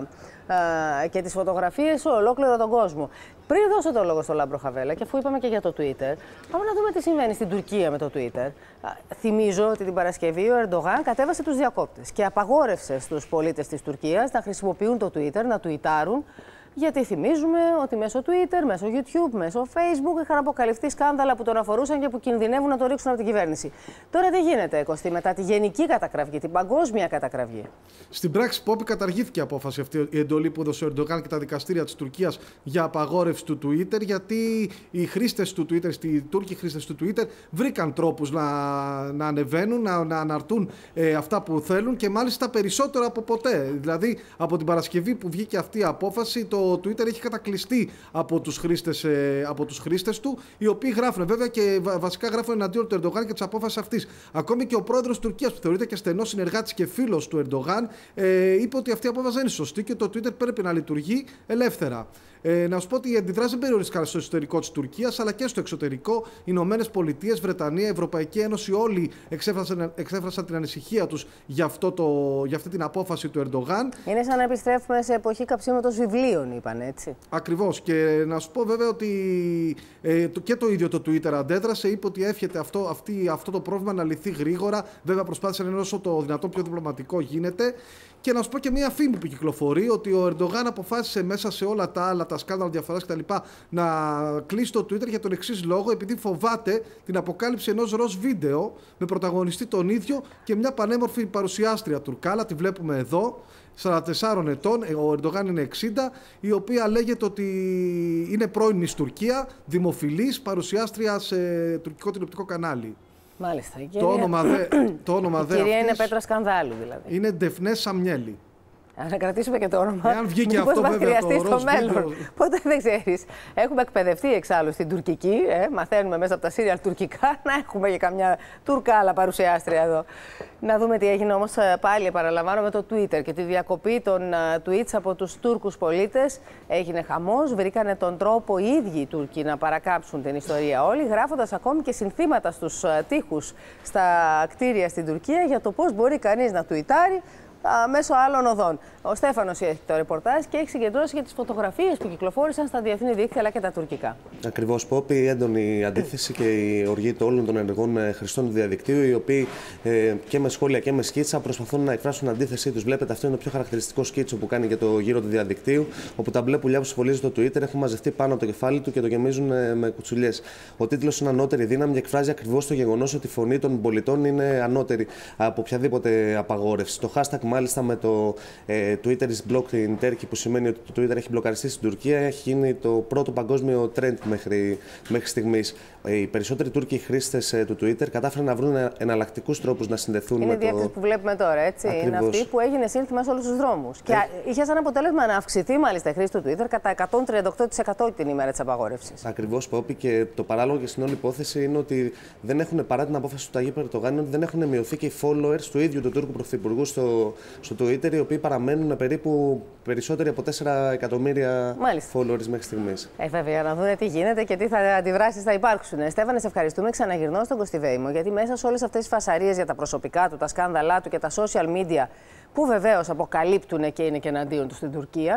και τις φωτογραφίες σε ολόκληρο τον κόσμο. Πριν δώσω το λόγο στο Λάμπρο Χαβέλα και αφού είπαμε και για το Twitter, πάμε να δούμε τι συμβαίνει στην Τουρκία με το Twitter. Θυμίζω ότι την Παρασκευή ο Ερντογάν κατέβασε τους διακόπτες και απαγόρευσε στους πολίτες της Τουρκίας να χρησιμοποιούν το Twitter, να τουιτάρουν. Γιατί θυμίζουμε ότι μέσω Twitter, μέσω YouTube, μέσω Facebook είχαν αποκαλυφθεί σκάνδαλα που τον αφορούσαν και που κινδυνεύουν να το ρίξουν από την κυβέρνηση. Τώρα τι γίνεται, Κωστή, μετά τη γενική κατακραυγή, την παγκόσμια κατακραυγή? Στην πράξη, Πόπη, καταργήθηκε η απόφαση αυτή, η εντολή που έδωσε ο Ερντογάν και τα δικαστήρια της Τουρκίας για απαγόρευση του Twitter, γιατί οι χρήστες του Twitter, οι Τούρκοι χρήστες του Twitter, βρήκαν τρόπους να, να ανεβαίνουν, να, να αναρτούν ε, αυτά που θέλουν και μάλιστα περισσότερο από ποτέ. Δηλαδή, από την Παρασκευή που βγήκε αυτή η απόφαση, το Το Twitter έχει κατακλειστεί από τους χρήστες, ε, από τους χρήστες του, οι οποίοι γράφουν βέβαια και βα, βασικά γράφουν εναντίον του Ερντογάν και της απόφασης αυτής. Ακόμη και ο πρόεδρος της Τουρκίας, που θεωρείται και στενός συνεργάτης και φίλος του Ερντογάν, ε, είπε ότι αυτή η απόφαση δεν είναι σωστή και το Twitter πρέπει να λειτουργεί ελεύθερα. Ε, να σου πω ότι οι αντιδράσεις δεν περιορίστηκαν στο εσωτερικό της Τουρκίας, αλλά και στο εξωτερικό. Οι Ηνωμένες Πολιτείες, Βρετανία, Ευρωπαϊκή Ένωση, όλοι εξέφρασαν, εξέφρασαν την ανησυχία τους για, αυτό το, για αυτή την απόφαση του Ερντογάν. Είναι σαν να επιστρέφουμε σε εποχή καψίματος βιβλίων, είπαν έτσι. Ακριβώς. Και να σου πω βέβαια ότι ε, το, και το ίδιο το Twitter αντέδρασε, είπε ότι εύχεται αυτό, αυτή, αυτό το πρόβλημα να λυθεί γρήγορα. Βέβαια, προσπάθησε να είναι όσο το δυνατόν πιο διπλωματικό γίνεται. Και να σου πω και μία φήμη που κυκλοφορεί ότι ο Ερντογάν αποφάσισε μέσα σε όλα τα άλλα, τα σκάνδαλα διαφθοράς κτλ., να κλείσει το Twitter για τον εξής λόγο, επειδή φοβάται την αποκάλυψη ενός ροζ βίντεο με πρωταγωνιστή τον ίδιο και μια πανέμορφη παρουσιάστρια Τουρκάλα, τη βλέπουμε εδώ, σαράντα τεσσάρων ετών, ο Ερντογάν είναι εξήντα, η οποία λέγεται ότι είναι πρώην Μις Τουρκία, δημοφιλής, παρουσιάστρια σε τουρκικό τηλεοπτικό κανάλι. Μάλιστα. Η κυρία... Το όνομα δε, το όνομα η δε κυρία αυτής είναι Πέτρα Σκανδάλου, δηλαδή. Είναι Ντεφνέ Σαμιέλη. Να κρατήσουμε και το όνομα. Εάν βγήκε αυτό, μας βέβαια, χρειαστεί το στο ροζ μέλλον. βίντεο... Ποτέ δεν ξέρεις. Έχουμε εκπαιδευτεί εξάλλου στην τουρκική. Ε, μαθαίνουμε μέσα από τα σύριαλ τουρκικά. Να έχουμε και καμιά τουρκάλα παρουσιάστρια εδώ. Να δούμε τι έγινε όμως πάλι, επαναλαμβάνω, με το Twitter και τη διακοπή των uh, tweets από τους Τούρκους πολίτες. Έγινε χαμός. Βρήκανε τον τρόπο οι ίδιοι οι Τούρκοι να παρακάψουν την ιστορία όλη, γράφοντας ακόμη και συνθήματα στους uh, τοίχους στα κτίρια στην Τουρκία για το πώς μπορεί κανείς να τουιτάρει μέσω άλλων οδών. Ο Στέφανος έχει το ρεπορτάζ και έχει συγκεντρώσει για τις φωτογραφίες που κυκλοφόρησαν στα διεθνή δίκτυα αλλά και τα τουρκικά. Ακριβώς, Πόπη, έντονη αντίθεση και η οργή όλων των ενεργών χρηστών του διαδικτύου, οι οποίοι ε, και με σχόλια και με σκίτσα προσπαθούν να εκφράσουν αντίθεσή τους. Βλέπετε, αυτό είναι το πιο χαρακτηριστικό σκίτσο που κάνει και το γύρο του διαδικτύου, όπου τα μπλε πουλιά που συμφωλίζει το Twitter έχουν μαζευτεί πάνω από το κεφάλι του και το γεμίζουν ε, με κουτσουλιές. Ο τίτλος είναι ανώτερη δύναμη και εκφράζει ακριβώς το γεγονός ότι η φωνή των πολιτών είναι ανώτερη από οποιαδήποτε απαγόρευση. Το hashtag μάλιστα με το ε, Twitter is blocked in Turkey, που σημαίνει ότι το Twitter έχει μπλοκαριστεί στην Τουρκία, έχει γίνει το πρώτο παγκόσμιο trend μέχρι, μέχρι στιγμής. Οι περισσότεροι Τούρκοι χρήστες ε, του Twitter κατάφεραν να βρουν εναλλακτικούς τρόπους να συνδεθούν είναι με το... Είναι η διεύθυνση που βλέπουμε τώρα, έτσι. Ακριβώς. Είναι αυτή που έγινε σύνθημα σε όλους τους δρόμους. Και ε... είχε σαν αποτέλεσμα να αυξηθεί μάλιστα η χρήση του Twitter κατά εκατόν τριάντα οκτώ τοις εκατό την ημέρα της απαγόρευσης. Ακριβώς, Πόπη, και το παράλογο και στην όλη υπόθεση είναι ότι δεν έχουν, παρά την απόφαση του Ταγίπ Ερντογάν, ότι δεν έχουν μειωθεί και οι followers του ίδιου του Τούρκου Πρωθυπουργού στο, στο Twitter, οι οποίοι παραμένουν περίπου περισσότεροι από τέσσερα εκατομμύρια followers μέχρι στιγμής. Ε, βέβαια, να δουν τι γίνεται και τι θα, αντιδράσεις θα υπάρξουν. Στέφανε, σε ευχαριστούμε. Ξαναγυρνώ στον Κωστή Βέημο, γιατί μέσα σε όλες αυτές τις φασαρίες για τα προσωπικά του, τα σκάνδαλά του και τα social media, που βεβαίως αποκαλύπτουν και είναι και εναντίον του στην Τουρκία,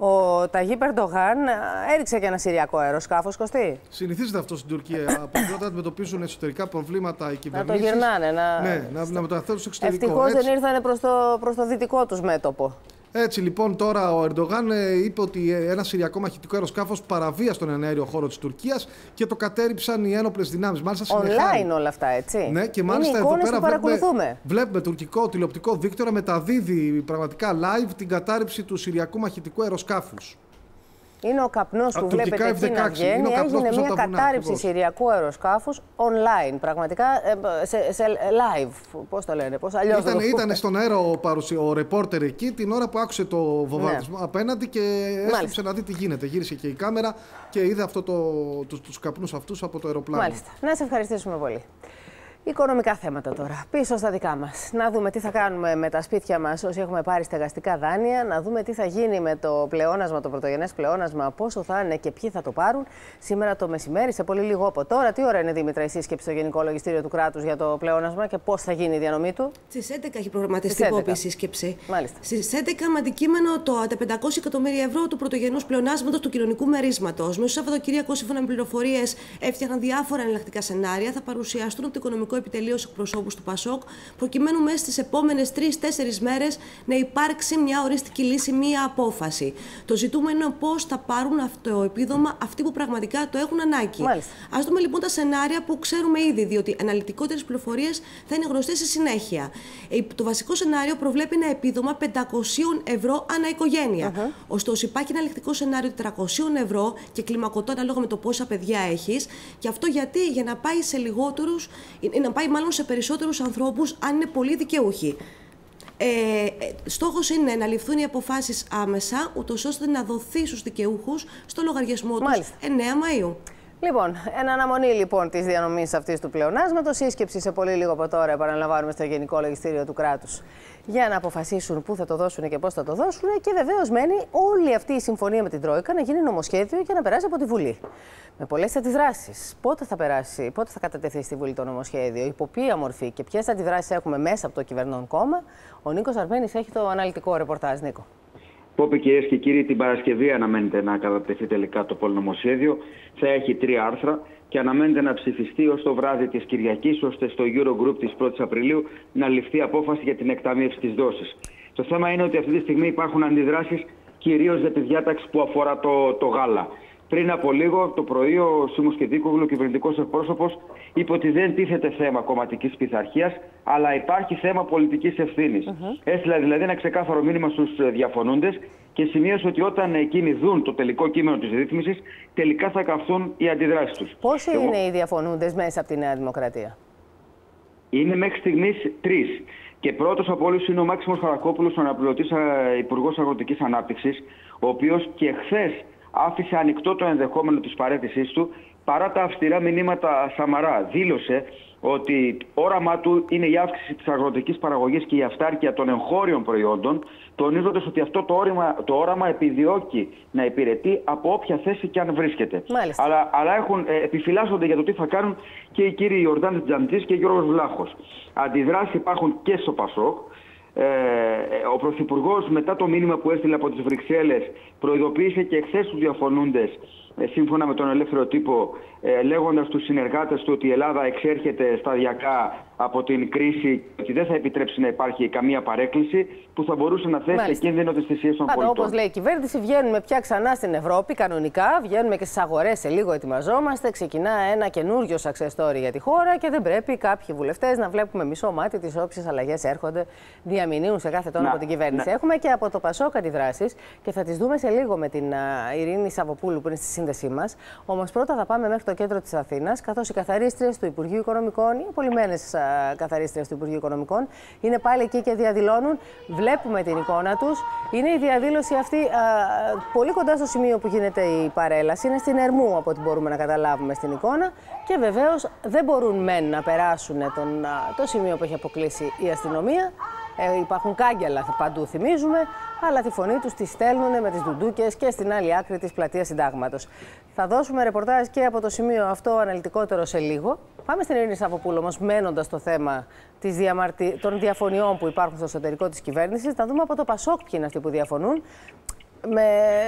ο Ταγίπ Ερντογάν έριξε και ένα συριακό αεροσκάφος, Κωστή. Συνηθίζεται αυτό στην Τουρκία. Από όταν αντιμετωπίζουν εσωτερικά προβλήματα οι κυβερνήσεις. Να το γυρνάνε, να, ναι, να, να μεταθέτουν στο εξωτερικό. Ευτυχώς δεν ήρθανε προς το, προς το δυτικό τους μέτωπο. Έτσι λοιπόν, τώρα ο Ερντογάν είπε ότι ένα συριακό μαχητικό αεροσκάφος παραβίασε τον εναέριο χώρο της Τουρκίας και το κατέριψαν οι ένοπλες δυνάμεις. Μάλιστα, online όλα αυτά, έτσι. Ναι, και μάλιστα είναι εδώ πέρα βλέπουμε, βλέπουμε τουρκικό τηλεοπτικό δίκτυο να μεταδίδει πραγματικά live την κατάρριψη του συριακού μαχητικού αεροσκάφους. Είναι ο καπνός που βλέπετε εκεί να βγαίνει. Έγινε μια κατάρριψη συριακού αεροσκάφους online. Πραγματικά σε, σε live. Πώς το λένε, πώς αλλιώς. Ήταν, ήταν στον αέρα ο, ο ρεπόρτερ εκεί την ώρα που άκουσε το βομβαρδισμό ναι. απέναντι και έστρεψε να δει τι γίνεται. Γύρισε και η κάμερα και είδε αυτό το, τους, τους καπνούς αυτούς από το αεροπλάνο. Μάλιστα. Να σε ευχαριστήσουμε πολύ. Οικονομικά θέματα τώρα. Πίσω στα δικά μας. Να δούμε τι θα κάνουμε με τα σπίτια μας όσοι έχουμε πάρει στεγαστικά δάνεια. Να δούμε τι θα γίνει με το πλεόνασμα, το πρωτογενές πλεόνασμα, πόσο θα είναι και ποιοι θα το πάρουν. Σήμερα το μεσημέρι, σε πολύ λίγο από τώρα. Τι ώρα είναι, Δήμητρα, η σύσκεψη στο Γενικό Λογιστήριο του Κράτους για το πλεόνασμα και πώς θα γίνει η διανομή του? Στις έντεκα έχει προγραμματιστεί η σύσκεψη. Μάλιστα. Στις έντεκα με αντικείμενο το, τα πεντακόσια εκατομμύρια ευρώ του πρωτογενούς πλεονάσματος του κοινωνικού μερίσματος. Με το Σαββατοκύριακο, σύμφωνα με πληροφορίες, έφτιαχναν διάφορα εναλλακτικά σενάρια. Θα παρουσιαστούν από το Οικονομικό Επιτελείο στους εκπροσώπους του ΠΑΣΟΚ, προκειμένου μέσα στις επόμενες τρεις τέσσερις μέρες να υπάρξει μια οριστική λύση, μια απόφαση. Το ζητούμενο είναι πώς θα πάρουν αυτό το επίδομα αυτοί που πραγματικά το έχουν ανάγκη. Ας δούμε λοιπόν τα σενάρια που ξέρουμε ήδη, διότι αναλυτικότερες πληροφορίες θα είναι γνωστές στη συνέχεια. Το βασικό σενάριο προβλέπει ένα επίδομα πεντακόσια ευρώ ανά οικογένεια. Uh-huh. Ωστόσο, υπάρχει ένα αναλυτικό σενάριο τριακόσια ευρώ και κλιμακωτό ανάλογα με το πόσα παιδιά έχεις. Και αυτό γιατί, για να πάει σε λιγότερους, να πάει μάλλον σε περισσότερους ανθρώπους, αν είναι πολύ δικαιούχοι. Ε, στόχος είναι να ληφθούν οι αποφάσεις άμεσα, ούτως ώστε να δοθεί στους δικαιούχους στο λογαριασμό τους εννέα Μαΐου. Λοιπόν, εν αναμονή λοιπόν της διανομής αυτής του πλεονάσματος, σύσκεψη σε πολύ λίγο από τώρα, επαναλαμβάνουμε, στο Γενικό Λογιστήριο του Κράτους, για να αποφασίσουν πού θα το δώσουν και πώς θα το δώσουν. Και βεβαίως μένει όλη αυτή η συμφωνία με την Τρόικα να γίνει νομοσχέδιο και να περάσει από τη Βουλή. Με πολλές αντιδράσεις. Πότε θα περάσει, πότε θα κατατεθεί στη Βουλή το νομοσχέδιο, υπό ποια μορφή και ποιες αντιδράσεις έχουμε μέσα από το κυβερνών κόμμα, ο Νίκος Αρμένης έχει το αναλυτικό ρεπορτάζ. Νίκο. Πόπε, κυρίες και κύριοι, την Παρασκευή αναμένεται να κατατεθεί τελικά το πολυνομοσχέδιο. Θα έχει τρία άρθρα και αναμένεται να ψηφιστεί ως το βράδυ της Κυριακής, ώστε στο Eurogroup της πρώτης Απριλίου να ληφθεί απόφαση για την εκταμείευση της δόσης. Το θέμα είναι ότι αυτή τη στιγμή υπάρχουν αντιδράσεις κυρίως για τη διάταξη που αφορά το, το γάλα. Πριν από λίγο το πρωί, ο Σίμος Κεντίκογλου, ο κυβερνητικός εκπρόσωπος, είπε ότι δεν τίθεται θέμα κομματικής πειθαρχίας, αλλά υπάρχει θέμα πολιτικής ευθύνης. Uh-huh. Έστειλε δηλαδή ένα ξεκάθαρο μήνυμα στους διαφωνούντες και σημείωσε ότι όταν εκείνοι δουν το τελικό κείμενο της ρύθμισης, τελικά θα καυθούν οι αντιδράσεις τους. Πόσοι Εγώ... είναι οι διαφωνούντες μέσα από τη Νέα Δημοκρατία? Είναι μέχρι στιγμής τρεις. Και πρώτος από όλους είναι ο Μάξιμος Χαρακόπουλος, ο αναπληρωτής Υπουργός Αγροτικής Ανάπτυξης, ο οποίος και χθες άφησε ανοιχτό το ενδεχόμενο της παραίτησής του, παρά τα αυστηρά μηνύματα Σαμαρά. Δήλωσε ότι όραμά του είναι η αύξηση της αγροτικής παραγωγής και η αυτάρκεια των εγχώριων προϊόντων, τονίζοντας ότι αυτό το όραμα, το όραμα επιδιώκει να υπηρετεί από όποια θέση και αν βρίσκεται. Αλλά, αλλά έχουν, ε, επιφυλάσσονται για το τι θα κάνουν και οι κύριοι Ιορδάνης Τζαντζής και Γιώργος Βλάχος. Αντιδράσεις υπάρχουν και στο ΠΑΣΟΚ. Ε, ο Πρωθυπουργός, μετά το μήνυμα που έστειλε από τις Βρυξέλλες, Προειδοποίησε και εχθές τους διαφωνούντες, σύμφωνα με τον Ελεύθερο Τύπο, λέγοντας στους συνεργάτες του ότι η Ελλάδα εξέρχεται σταδιακά από την κρίση, ότι δεν θα επιτρέψει να υπάρχει καμία παρέκκληση που θα μπορούσε να θέσει σε κίνδυνο τις θυσίες των πολιτών. Όπως λέει η κυβέρνηση, βγαίνουμε πια ξανά στην Ευρώπη κανονικά, βγαίνουμε και στις αγορές, σε λίγο ετοιμαζόμαστε, ξεκινά ένα καινούριο success story για τη χώρα και δεν πρέπει κάποιοι βουλευτές να βλέπουμε μισό μάτι τις όποιες αλλαγές έρχονται, διαμηνύουν σε κάθε τόνο από την κυβέρνηση. Να. Έχουμε και από το Πασόκ αντιδράσεις και θα τις δούμε σε λίγο με την uh, Ειρήνη Σαββοπούλου που είναι στη σύνδεσή μας. Όμως πρώτα θα πάμε μέχρι το κέντρο της Αθήνας, καθώς οι καθαρίστριες του Υπουργείου Οικονομικών, οι απολυμμένες καθαρίστριες του Υπουργείου Οικονομικών, είναι πάλι εκεί και διαδηλώνουν. Βλέπουμε την εικόνα τους. Είναι η διαδήλωση αυτή α, πολύ κοντά στο σημείο που γίνεται η παρέλαση. Είναι στην Ερμού, από ό,τι μπορούμε να καταλάβουμε στην εικόνα. Και βεβαίως δεν μπορούν μεν να περάσουν τον, α, το σημείο που έχει αποκλείσει η αστυνομία. Ε, υπάρχουν κάγκελα παντού, θυμίζουμε, αλλά τη φωνή τους τη στέλνουν με τις ντουντούκες και στην άλλη άκρη της πλατείας Συντάγματος. Θα δώσουμε ρεπορτάζ και από το σημείο αυτό αναλυτικότερο σε λίγο. Πάμε στην Ειρήνη Σαββοπούλου, όμως, μένοντας στο θέμα της διαμαρτι... των διαφωνιών που υπάρχουν στο εσωτερικό της κυβέρνησης. Θα δούμε από το Πασόκ ποιοι είναι αυτοί που διαφωνούν. Με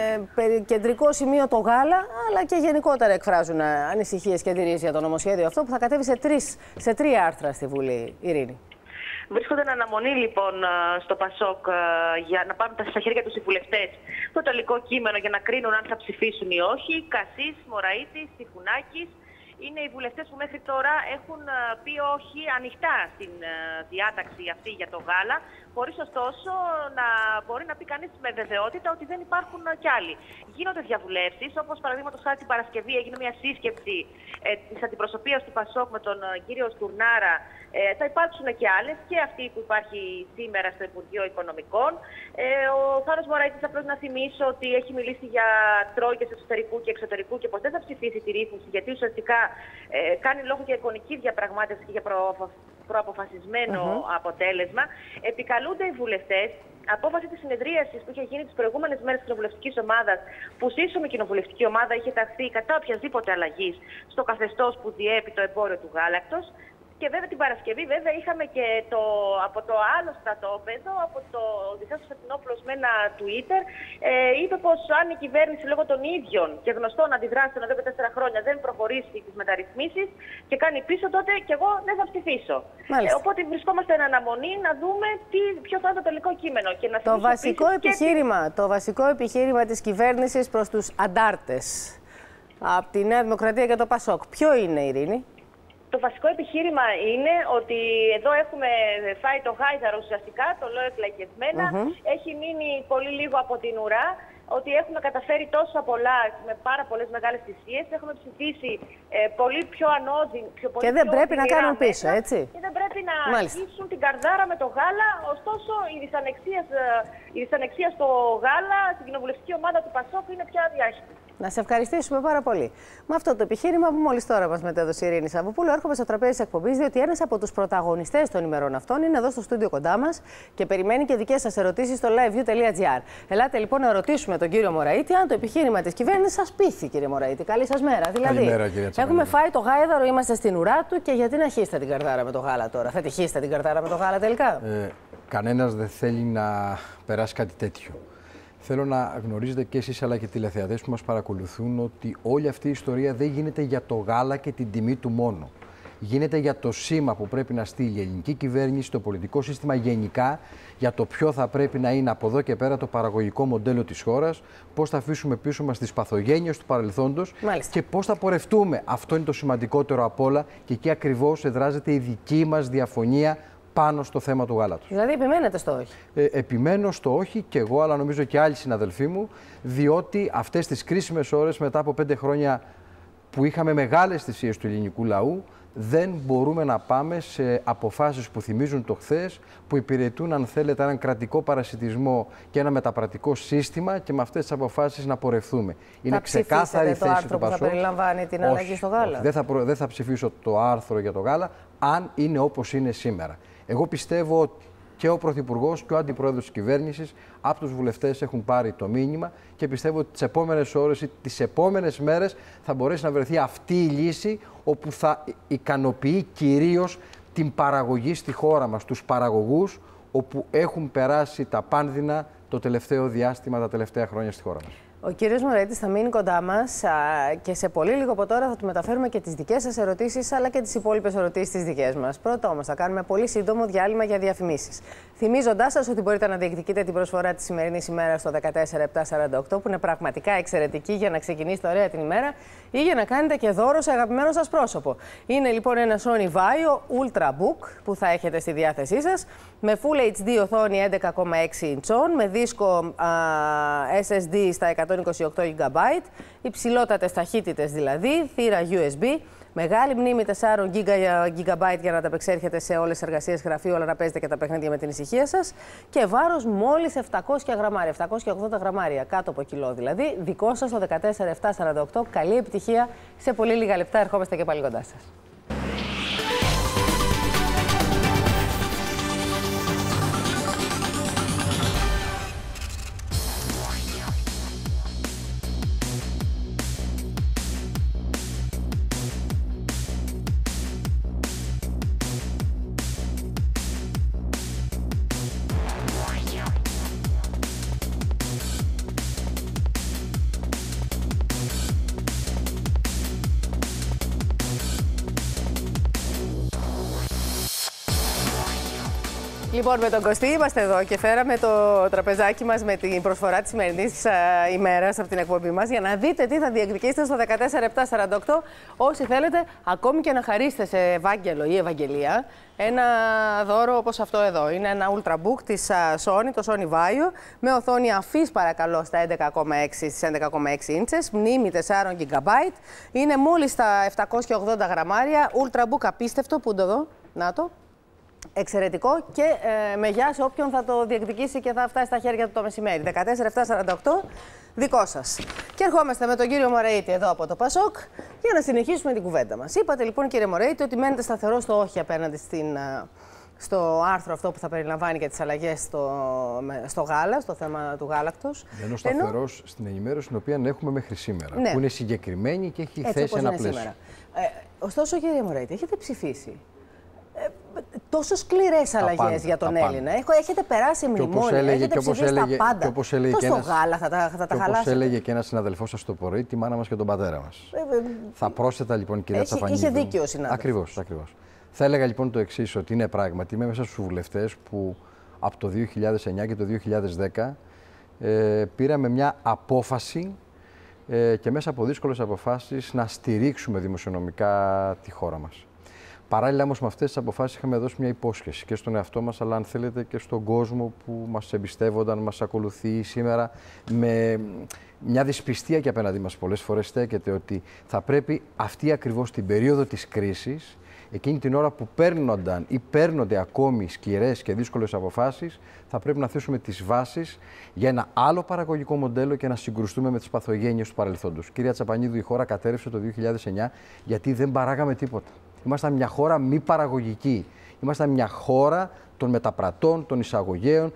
κεντρικό σημείο το γάλα, αλλά και γενικότερα εκφράζουν ανησυχίες και αντιρρήσεις για το νομοσχέδιο αυτό που θα κατέβει σε, τρεις, σε τρία άρθρα στη Βουλή. Ειρήνη. Βρίσκονται εν αναμονή λοιπόν στο Πασόκ για να πάρουν στα χέρια τους οι βουλευτές το τελικό κείμενο για να κρίνουν αν θα ψηφίσουν ή όχι. Κασής, Μωραΐτης, Τιφουνάκης είναι οι βουλευτές που μέχρι τώρα έχουν πει όχι ανοιχτά στην διάταξη αυτή για το γάλα, χωρίς ωστόσο να μπορεί να πει κανείς με βεβαιότητα ότι δεν υπάρχουν κι άλλοι. Γίνονται διαβουλεύσεις, όπως παραδείγματος χάρη την Παρασκευή έγινε μια σύσκεψη ε, της αντιπροσωπείας του Πασόκ με τον ε, κύριο Στουρνάρα. Ε, θα υπάρξουν και άλλες, και αυτή που υπάρχει σήμερα στο Υπουργείο Οικονομικών. Ε, ο Θάνος Μωραΐτης, απλώς να θυμίσω ότι έχει μιλήσει για τρόικες εσωτερικού και εξωτερικού και πως δεν θα ψηφίσει τη ρύθμιση, γιατί ουσιαστικά ε, κάνει λόγο για εικονική διαπραγμάτευση και για προ... προαποφασισμένο uh-huh. αποτέλεσμα. Επικαλούνται οι βουλευτές απόφαση της συνεδρίασης που είχε γίνει τις προηγούμενες μέρες της κοινοβουλευτικής ομάδας, που σύσσωμη κοινοβουλευτική ομάδα είχε ταχθεί κατά οποιασδήποτε αλλαγής στο καθεστώς που διέπει το εμπόριο του γάλακτος. Και βέβαια την Παρασκευή βέβαια είχαμε και το, από το άλλο στρατόπεδο, από το Οδυσσέας Φετινόπουλος με ένα Twitter, ε, είπε πως αν η κυβέρνηση λόγω των ίδιων και γνωστών αντιδράσεων εδώ και τέσσερα χρόνια δεν προχωρήσει τις μεταρρυθμίσεις και κάνει πίσω, τότε και εγώ δεν θα ψηφίσω. Ε, οπότε βρισκόμαστε εν αναμονή να δούμε τι, ποιο θα είναι το τελικό κείμενο. Και να το, βασικό επιχείρημα, και... το βασικό επιχείρημα της κυβέρνησης προς τους αντάρτες από τη Νέα Δημοκρατία και το Πασόκ, ποιο είναι, Ειρήνη? Το βασικό επιχείρημα είναι ότι εδώ έχουμε φάει το γάιδαρο ουσιαστικά, το λέω εκλαϊκευμένα. Mm-hmm. Έχει μείνει πολύ λίγο από την ουρά, ότι έχουμε καταφέρει τόσα πολλά με πάρα πολλές μεγάλες θυσίες. Έχουμε ψηφίσει ε, πολύ πιο ανώδυν. Πιο, πολύ και δεν πιο πρέπει να κάνουν πίσω, έτσι. Και δεν πρέπει να αρχίσουν την καρδάρα με το γάλα. Ωστόσο, η δυσανεξία, η δυσανεξία στο γάλα, στην κοινοβουλευτική ομάδα του Πασόκ, είναι πια αδιάχυτη. Να σε ευχαριστήσουμε πάρα πολύ. Με αυτό το επιχείρημα που μόλις τώρα μας μετέδωσε η Ειρήνη Σαββοπούλου, έρχομαι στο τραπέζι της εκπομπής, διότι ένας από τους πρωταγωνιστές των ημερών αυτών είναι εδώ στο στούντιο κοντά μας και περιμένει και δικές σας ερωτήσεις στο liveview τελεία gr. Ελάτε λοιπόν να ρωτήσουμε τον κύριο Μωραΐτη αν το επιχείρημα της κυβέρνησης σας πείθει, κύριε Μωραΐτη. Καλή σας μέρα. Δηλαδή, καλημέρα, κύριε έχουμε φάει το γάιδαρο, είμαστε στην ουρά του και γιατί να χύσετε την καρδάρα με το γάλα τώρα? Θα τη χύσετε την καρδάρα με το γάλα τελικά? Ε, κανένας δεν θέλει να περάσει κάτι τέτοιο. Θέλω να γνωρίζετε και εσείς αλλά και οι τηλεθεατές που μας παρακολουθούν ότι όλη αυτή η ιστορία δεν γίνεται για το γάλα και την τιμή του μόνο. Γίνεται για το σήμα που πρέπει να στείλει η ελληνική κυβέρνηση, το πολιτικό σύστημα γενικά, για το ποιο θα πρέπει να είναι από εδώ και πέρα το παραγωγικό μοντέλο της χώρας, πώς θα αφήσουμε πίσω μας τις παθογένειες του παρελθόντος. Μάλιστα. Και πώς θα πορευτούμε. Αυτό είναι το σημαντικότερο απ' όλα και εκεί ακριβώς εδράζεται η δική μας διαφωνία πάνω στο θέμα του γάλατος. Δηλαδή επιμένετε στο όχι? Ε, επιμένω στο όχι και εγώ, αλλά νομίζω και άλλοι συναδελφοί μου, διότι αυτές τις κρίσιμες ώρες μετά από πέντε χρόνια που είχαμε μεγάλες θυσίες του ελληνικού λαού, δεν μπορούμε να πάμε σε αποφάσεις που θυμίζουν το χθες, που υπηρετούν, αν θέλετε, έναν κρατικό παρασιτισμό και ένα μεταπρατικό σύστημα και με αυτές τις αποφάσεις να πορευθούμε. Είναι ξεκάθαρη θέση το άρθρο του που θα περιλαμβάνει την αλλαγή όχι, στο γάλα? Όχι, δεν θα, προ... δεν θα ψηφίσω το άρθρο για το γάλα, αν είναι όπως είναι σήμερα. Εγώ πιστεύω ότι και ο Πρωθυπουργός και ο Αντιπρόεδρος της κυβέρνησης από τους βουλευτές έχουν πάρει το μήνυμα και πιστεύω ότι τις επόμενες ώρες ή τις επόμενες μέρες θα μπορέσει να βρεθεί αυτή η λύση όπου θα ικανοποιεί κυρίως την παραγωγή στη χώρα μας, τους παραγωγούς όπου έχουν περάσει τα πάνδυνα το τελευταίο διάστημα, τα τελευταία χρόνια στη χώρα μας. Ο κύριος Μωραϊτής θα μείνει κοντά μας και σε πολύ λίγο από τώρα θα του μεταφέρουμε και τις δικές σας ερωτήσεις αλλά και τις υπόλοιπες ερωτήσεις τις δικές μας. Πρώτα όμως θα κάνουμε πολύ σύντομο διάλειμμα για διαφημίσεις. Θυμίζοντάς σας ότι μπορείτε να διεκδικείτε την προσφορά της σημερινής ημέρας στο δεκατέσσερα επτά σαράντα οκτώ που είναι πραγματικά εξαιρετική για να ξεκινήσετε ωραία την ημέρα ή για να κάνετε και δώρο σε αγαπημένο σας πρόσωπο. Είναι λοιπόν ένα Sony Vaio Ultrabook που θα έχετε στη διάθεσή σας με Full έιτς ντι οθόνη έντεκα κόμμα έξι ιντσών, με δίσκο α, ες ες ντι στα εκατόν είκοσι οκτώ τζι μπι, υψηλότατες ταχύτητες δηλαδή, θύρα γιου ες μπι, μεγάλη μνήμη τέσσερα τζι μπι για να ανταπεξέρχεται σε όλες τις εργασίες γραφείου, αλλά να παίζετε και τα παιχνίδια με την ησυχία σας. Και βάρος μόλις επτακόσια γραμμάρια, επτακόσια ογδόντα γραμμάρια, κάτω από κιλό δηλαδή. Δικό σας το δεκατέσσερα επτά σαράντα οκτώ. Καλή επιτυχία. Σε πολύ λίγα λεπτά ερχόμαστε και πάλι κοντά σας. Λοιπόν, με τον Κωστή είμαστε εδώ και φέραμε το τραπεζάκι μας με την προσφορά της σημερινής ημέρας από την εκπομπή μας για να δείτε τι θα διεκδικήσετε στο δεκατέσσερα επτά σαράντα οκτώ όσοι θέλετε ακόμη και να χαρίσετε σε Ευάγγελο ή Ευαγγελία ένα δώρο όπως αυτό εδώ. Είναι ένα Ultrabook της Sony, το Sony Vaio, με οθόνη αφής παρακαλώ στα έντεκα κόμμα έξι, στις έντεκα κόμμα έξι ίντσες, μνήμη τέσσερα τζι μπι, είναι μόλις στα επτακόσια ογδόντα γραμμάρια, Ultrabook απίστευτο, πού το δω, να το. Εξαιρετικό και ε, με γεια σε όποιον θα το διεκδικήσει και θα φτάσει στα χέρια του το μεσημέρι. δεκατέσσερα επτά σαράντα οκτώ, δικό σας. Και ερχόμαστε με τον κύριο Μωραϊτη εδώ από το Πασόκ για να συνεχίσουμε την κουβέντα μας. Είπατε λοιπόν κύριε Μωραϊτη ότι μένετε σταθερό στο όχι απέναντι στην, στο άρθρο αυτό που θα περιλαμβάνει και τις αλλαγές στο, στο γάλα, στο θέμα του γάλακτος. Μένω σταθερός Ενώ... στην ενημέρωση την οποία έχουμε μέχρι σήμερα, ναι. που είναι συγκεκριμένη και έχει Έτσι, θέσει ένα πλαίσιο. Ε, ωστόσο κύριε Μωραϊτη, έχετε ψηφίσει Ε, τόσο σκληρές αλλαγές για τον Έλληνα. Έχω, έχετε περάσει μνημόνια, έχετε ψηφίσει τα πάντα. Τόσο ένας, γάλα θα τα, θα τα χαλάσετε. Όπως έλεγε και ένας συναδελφός σας το πρωί, τη μάνα μας και τον πατέρα μας. Ε, ε, θα πρόσθετα λοιπόν κυρία έχει, Τσαπανίδου. Είχε δίκιο ο συνάδελφος. Ακριβώς, ακριβώς. Θα έλεγα λοιπόν το εξής, ότι είναι πράγματι, είμαι μέσα στους βουλευτές που από το δύο χιλιάδες εννιά και το δύο χιλιάδες δέκα ε, πήραμε μια απόφαση ε, και μέσα από δύσκολες αποφάσεις να στηρίξουμε δημοσιονομικά τη χώρα μας. Παράλληλα όμως με αυτές τις αποφάσεις είχαμε δώσει μια υπόσχεση και στον εαυτό μας, αλλά αν θέλετε και στον κόσμο που μας εμπιστεύονταν, μας ακολουθεί σήμερα, με μια δυσπιστία και απέναντί μας πολλές φορές στέκεται ότι θα πρέπει αυτή ακριβώς την περίοδο της κρίσης, εκείνη την ώρα που παίρνονταν ή παίρνονται ακόμη σκληρές και δύσκολες αποφάσεις, θα πρέπει να θέσουμε τις βάσεις για ένα άλλο παραγωγικό μοντέλο και να συγκρουστούμε με τις παθογένειες του παρελθόντος. Κυρία Τσαπανίδου, η χώρα κατέρευσε το δύο χιλιάδες εννιά γιατί δεν παράγαμε τίποτα. Ήμασταν μια χώρα μη παραγωγική. Ήμασταν μια χώρα των μεταπρατών, των εισαγωγέων,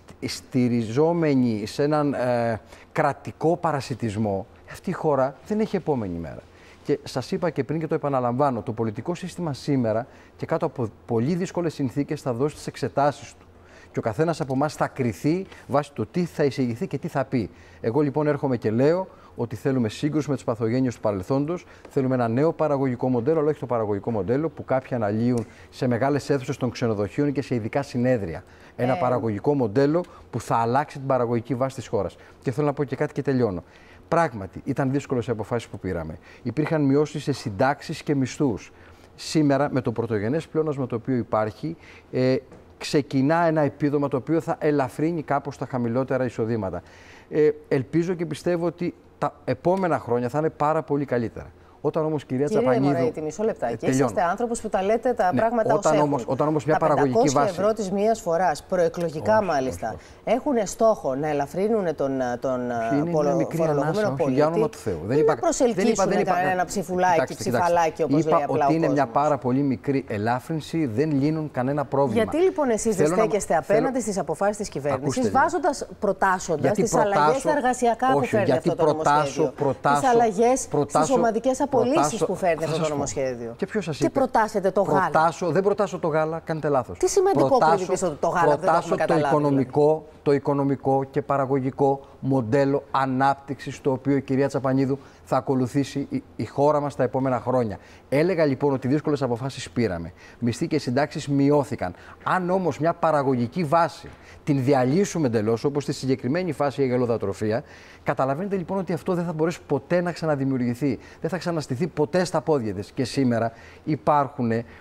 στηριζόμενοι σε έναν ε, κρατικό παρασιτισμό. Αυτή η χώρα δεν έχει επόμενη μέρα. Και σας είπα και πριν και το επαναλαμβάνω, το πολιτικό σύστημα σήμερα και κάτω από πολύ δύσκολες συνθήκες θα δώσει τις εξετάσεις του. Και ο καθένας από εμάς θα κριθεί βάσει το τι θα εισηγηθεί και τι θα πει. Εγώ λοιπόν έρχομαι και λέω ότι θέλουμε σύγκρουση με τις παθογένειες του παρελθόντος, θέλουμε ένα νέο παραγωγικό μοντέλο, αλλά όχι το παραγωγικό μοντέλο που κάποιοι αναλύουν σε μεγάλες αίθουσες των ξενοδοχείων και σε ειδικά συνέδρια. Ένα ε... παραγωγικό μοντέλο που θα αλλάξει την παραγωγική βάση της χώρας. Και θέλω να πω και κάτι και τελειώνω. Πράγματι, ήταν δύσκολες οι αποφάσεις που πήραμε. Υπήρχαν μειώσεις σε συντάξεις και μισθούς. Σήμερα, με το πρωτογενές πλεόνασμα το οποίο υπάρχει, ε, ξεκινά ένα επίδομα το οποίο θα ελαφρύνει κάπως τα χαμηλότερα εισοδήματα. Ε, ελπίζω και πιστεύω ότι τα επόμενα χρόνια θα είναι πάρα πολύ καλύτερα. Όταν όμως, κυρία Κύριε Τσαπανίδου. Μωραϊτη, μισό λεπτάκι. Ε, Είσαστε άνθρωπος που τα λέτε τα ναι, πράγματα όταν ως όμως, έχουν. όταν όμως μια τα παραγωγική βάση. ευρώ της μίας φοράς, προεκλογικά όχι, μάλιστα, όχι, όχι. έχουν στόχο να ελαφρύνουν τον, τον φορολογούμενο πολίτη. Για όνομα του Θεού. Δεν να προσελκύσουν ένα ψηφουλάκι, ψηφαλάκι όπως λέει απλά ότι είναι μια πάρα πολύ μικρή ελάφρυνση, δεν λύνουν κανένα πρόβλημα. Γιατί λοιπόν εσείς δεν στέκεστε απέναντι στις αποφάσεις της κυβέρνησης, βάζοντας, προτάσσοντας τις αλλαγές στα εργασιακά που φέρνει αυτό το νομοσχέδιο, τις αλλαγές στις ομαδικές απολύσεις που φέρνει αυτό το νομοσχέδιο. Και ποιος σας είπε? Και προτάσετε το γάλα. Προτάσω, δεν προτάσω το γάλα, κάνετε λάθος. Τι σημαντικό κρύβει πίσω το γάλα, προτάσω δεν το το οικονομικό, το οικονομικό και παραγωγικό μοντέλο ανάπτυξης το οποίο η κυρία Τσαπανίδου θα ακολουθήσει η, η χώρα μας τα επόμενα χρόνια. Έλεγα λοιπόν ότι δύσκολες αποφάσεις πήραμε. Μισθοί και συντάξεις μειώθηκαν. Αν όμως μια παραγωγική βάση την διαλύσουμε εντελώς, όπως στη συγκεκριμένη φάση η αγελοδατροφία, καταλαβαίνετε λοιπόν ότι αυτό δεν θα μπορέσει ποτέ να ξαναδημιουργηθεί. Δεν θα ξαναστηθεί ποτέ στα πόδια της. Και σήμερα υπάρχουν ε,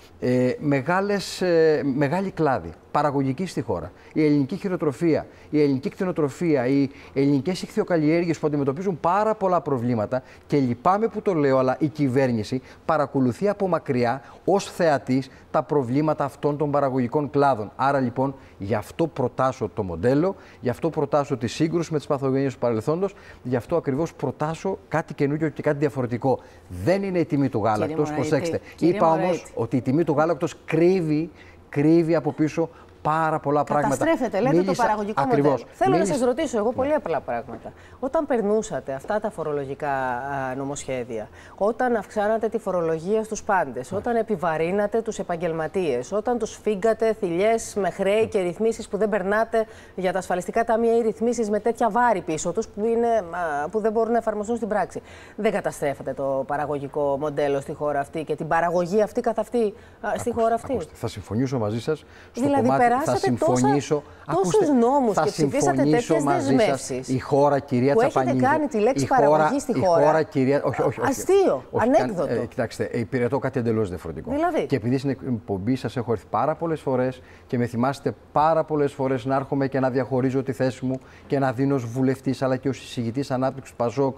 μεγάλες, ε, μεγάλοι κλάδοι παραγωγική στη χώρα. Η ελληνική χειροτροφία, η ελληνική κτηνοτροφία, οι ελληνικές ιχθυοκαλλιέργειες που αντιμετωπίζουν πάρα πολλά προβλήματα και λυπάμαι που το λέω, αλλά η κυβέρνηση παρακολουθεί από μακριά ως θεατής τα προβλήματα αυτών των παραγωγικών κλάδων. Άρα λοιπόν γι' αυτό προτάσω το μοντέλο, γι' αυτό προτάσω τη σύγκρουση με τις παθογένειες του παρελθόντος, γι' αυτό ακριβώς προτάσω κάτι καινούργιο και κάτι διαφορετικό. Δεν είναι η τιμή του γάλακτος, προσέξτε. Είπα όμως ότι η τιμή του γάλακτος κρύβει, κρύβει από πίσω πάρα πολλά πράγματα. Καταστρέφεται, λέτε, Μίλησα... το παραγωγικό Ακριβώς. μοντέλο. Θέλω Μίλησα... να σας ρωτήσω εγώ πολύ απλά πράγματα. Όταν περνούσατε αυτά τα φορολογικά νομοσχέδια, όταν αυξάνατε τη φορολογία στους πάντες, όταν επιβαρύνατε τους επαγγελματίες, όταν τους φύγατε θηλιές με χρέη και ρυθμίσεις που δεν περνάτε για τα ασφαλιστικά ταμεία ή ρυθμίσεις με τέτοια βάρη πίσω τους που, είναι, που δεν μπορούν να εφαρμοστούν στην πράξη, δεν καταστρέφατε το παραγωγικό μοντέλο στη χώρα αυτή και την παραγωγή αυτή καθ' αυτή στη χώρα αυτή? Ακούστε, θα συμφωνήσω μαζί σας στο δηλαδή, κομμάτι. Θα συμφωνήσω. Τόσους νόμους και ψηφίσατε τέτοιες δεσμεύσεις. Η χώρα, κυρία που Τσαπανίδου. Έχετε κάνει τη λέξη η χώρα, παραγωγή στη η χώρα. χώρα κυρία, όχι, όχι, όχι, αστείο, όχι, ανέκδοτο. Ε, κοιτάξτε, υπηρετώ κάτι εντελώς διαφορετικό. Δηλαδή. Και επειδή στην εκπομπή σας έχω έρθει πάρα πολλές φορές και με θυμάστε πάρα πολλές φορές να έρχομαι και να διαχωρίζω τη θέση μου και να δίνω ως βουλευτής αλλά και ως εισηγητής ανάπτυξης του ΠΑΣΟΚ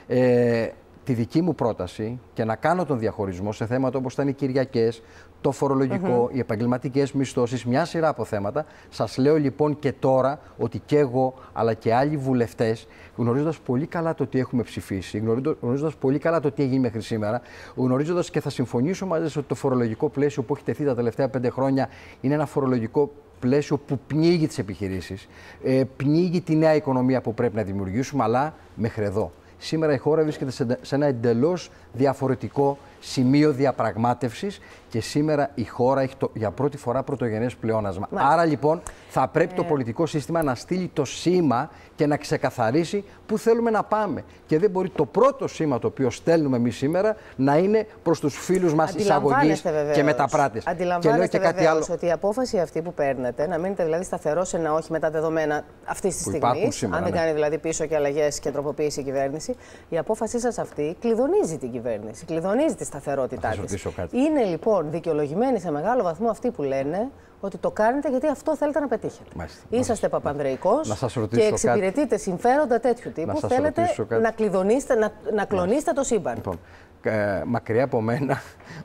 ε, τη δική μου πρόταση και να κάνω τον διαχωρισμό σε θέματα όπως ήταν οι Κυριακές, το φορολογικό, mm-hmm. οι επαγγελματικές μισθώσεις, μια σειρά από θέματα. Σας λέω λοιπόν και τώρα ότι και εγώ αλλά και άλλοι βουλευτές, γνωρίζοντας πολύ καλά το τι έχουμε ψηφίσει, γνωρίζοντας πολύ καλά το τι έγινε μέχρι σήμερα, γνωρίζοντας και θα συμφωνήσω μαζί σας ότι το φορολογικό πλαίσιο που έχει τεθεί τα τελευταία πέντε χρόνια είναι ένα φορολογικό πλαίσιο που πνίγει τις επιχειρήσεις, ε, πνίγει τη νέα οικονομία που πρέπει να δημιουργήσουμε, αλλά μέχρι εδώ. Σήμερα η χώρα βρίσκεται σε ένα εντελώς διαφορετικό σημείο διαπραγμάτευσης και σήμερα η χώρα έχει το, για πρώτη φορά πρωτογενές πλεόνασμα. Μάλιστα. Άρα λοιπόν θα πρέπει ε... το πολιτικό σύστημα να στείλει το σήμα και να ξεκαθαρίσει πού θέλουμε να πάμε. Και δεν μπορεί το πρώτο σήμα το οποίο στέλνουμε εμείς σήμερα να είναι προς τους φίλους μας εισαγωγής και μεταπράτες. Αντιλαμβάνεστε βεβαίως ότι η απόφαση αυτή που παίρνετε, να μείνετε δηλαδή σταθερός σε ένα όχι με τα δεδομένα αυτή τη στιγμή, αν δεν ναι. κάνει δηλαδή πίσω και αλλαγές και τροποποίηση η κυβέρνηση, η απόφασή σας αυτή κλειδονίζει την κυβέρνηση, κλειδονίζει τη σταθερότητά της. Είναι λοιπόν δικαιολογημένοι σε μεγάλο βαθμό αυτοί που λένε ότι το κάνετε γιατί αυτό θέλετε να πετύχετε. Μάλιστα. Είσαστε Παπανδρεϊκός και εξυπηρετείτε κάτι. συμφέροντα τέτοιου τύπου. Να θέλετε να, κλειδονίσετε, να, να κλονίσετε το σύμπαν. Λοιπόν, ε, μακριά από μένα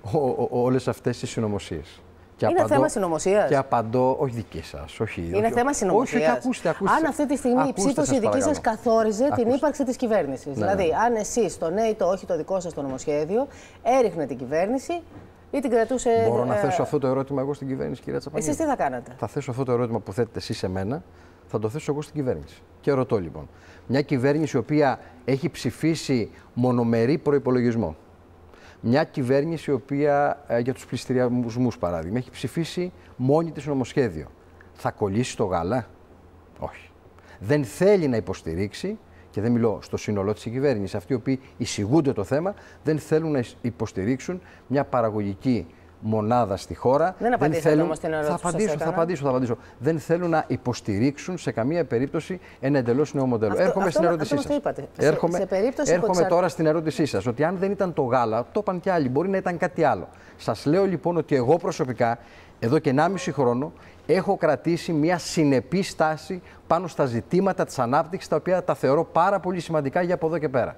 όλες αυτές τις συνωμοσίες. Και είναι απαντώ, θέμα συνωμοσίας. Και απαντώ, όχι δική σας, όχι. Είναι όχι, θέμα συνωμοσίας. Όχι, όχι, ακούστε, ακούστε. Αν αυτή τη στιγμή η ψήφος η δική σας καθόριζε ακούστε. την ύπαρξη της κυβέρνησης. Ναι, δηλαδή, ναι. αν εσείς το ναι ή το όχι το δικό σας το νομοσχέδιο έριχνε την κυβέρνηση ή την κρατούσε. Μπορώ να θέσω αυτό το ερώτημα εγώ στην κυβέρνηση, κυρία Τσαπανίδου? Εσείς τι θα κάνατε? Θα θέσω αυτό το ερώτημα που θέτετε εσείς σε μένα, θα το θέσω εγώ στην κυβέρνηση. Και ρωτώ λοιπόν, μια κυβέρνηση η οποία έχει ψηφίσει μονομερή προϋπολογισμό. Μια κυβέρνηση η οποία ε, για τους πληστηριασμούς, παράδειγμα, έχει ψηφίσει μόνη της νομοσχέδιο. Θα κολλήσει το γάλα? Όχι. Δεν θέλει να υποστηρίξει, και δεν μιλώ στο σύνολό της κυβέρνησης, αυτοί οι οποίοι εισηγούνται το θέμα, δεν θέλουν να υποστηρίξουν μια παραγωγική μονάδα στη χώρα. Δεν απαντήσατε όμως την ερώτηση. Θα απαντήσω, θα απαντήσω, θα απαντήσω. Δεν θέλουν να υποστηρίξουν σε καμία περίπτωση ένα εντελώς νέο μοντέλο. Αυτό, έρχομαι αυτό, στην ερώτησή σας. Είπατε. Έρχομαι, σε, σε περίπτωση έρχομαι εξα... τώρα στην ερώτησή σας. Ότι αν δεν ήταν το γάλα, το είπαν και άλλοι, μπορεί να ήταν κάτι άλλο. Σας λέω λοιπόν ότι εγώ προσωπικά, εδώ και ενάμιση χρόνο, έχω κρατήσει μια συνεπή στάση πάνω στα ζητήματα της ανάπτυξης, τα οποία τα θεωρώ πάρα πολύ σημαντικά για από εδώ και πέρα.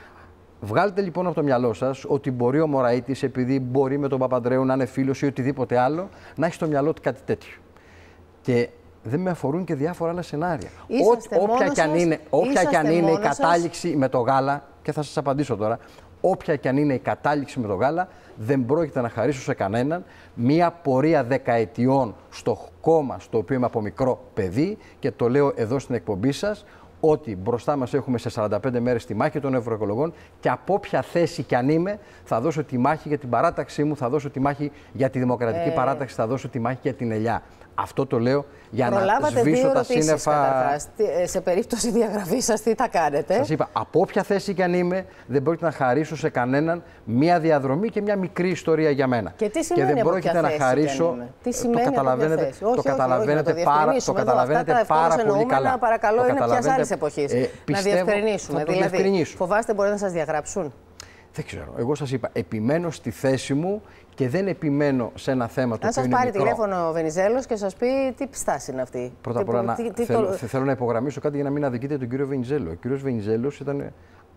Βγάλτε λοιπόν από το μυαλό σας ότι μπορεί ο Μωραΐτης, επειδή μπορεί με τον Παπανδρέου να είναι φίλος ή οτιδήποτε άλλο, να έχει στο μυαλό του κάτι τέτοιο. Και δεν με αφορούν και διάφορα άλλα σενάρια. Ό, όποια και αν είναι, όποια και αν είναι η κατάληξη σας με το γάλα, και θα σας απαντήσω τώρα, όποια και αν είναι η κατάληξη με το γάλα, δεν πρόκειται να χαρίσω σε κανέναν μία πορεία δεκαετιών στο κόμμα στο οποίο είμαι από μικρό παιδί, και το λέω εδώ στην εκπομπή σας, ότι μπροστά μας έχουμε σε σαράντα πέντε μέρες τη μάχη των ευρωεκλογών και από όποια θέση κι αν είμαι, θα δώσω τη μάχη για την παράταξή μου, θα δώσω τη μάχη για τη δημοκρατική ε... παράταξη, θα δώσω τη μάχη για την ελιά. Αυτό το λέω για Προλάβατε να σβήσω τα σύννεφα. Καταρχάς, σε περίπτωση διαγραφής σας, τι θα κάνετε? Σας είπα, από όποια θέση κι αν είμαι, δεν πρόκειται να χαρίσω σε κανέναν μία διαδρομή και μία μικρή ιστορία για μένα. Και τι σημαίνει και δεν πρόκειται να χαρίσω. Τι σημαίνει το καταλαβαίνετε, θέση? το όχι, καταλαβαίνετε όχι, πάρα, το καταλαβαίνετε αυτά πάρα πολύ καλά. Παρακαλώ, είναι ποιας άλλης εποχής. Ε, να διευκρινίσουμε. Δηλαδή, φοβάστε μπορεί να σας διαγράψουν? Δεν ξέρω. Εγώ σας είπα, επιμένω στη θέση μου και δεν επιμένω σε ένα θέμα το αν οποίο είναι σας πάρει μικρό. τηλέφωνο ο Βενιζέλος και σας πει τι στάση είναι αυτή. Πρώτα απ' όλα να... θέλω, το... θέλω να υπογραμμίσω κάτι για να μην αδικείτε τον κύριο Βενιζέλο. Ο κύριος Βενιζέλος ήταν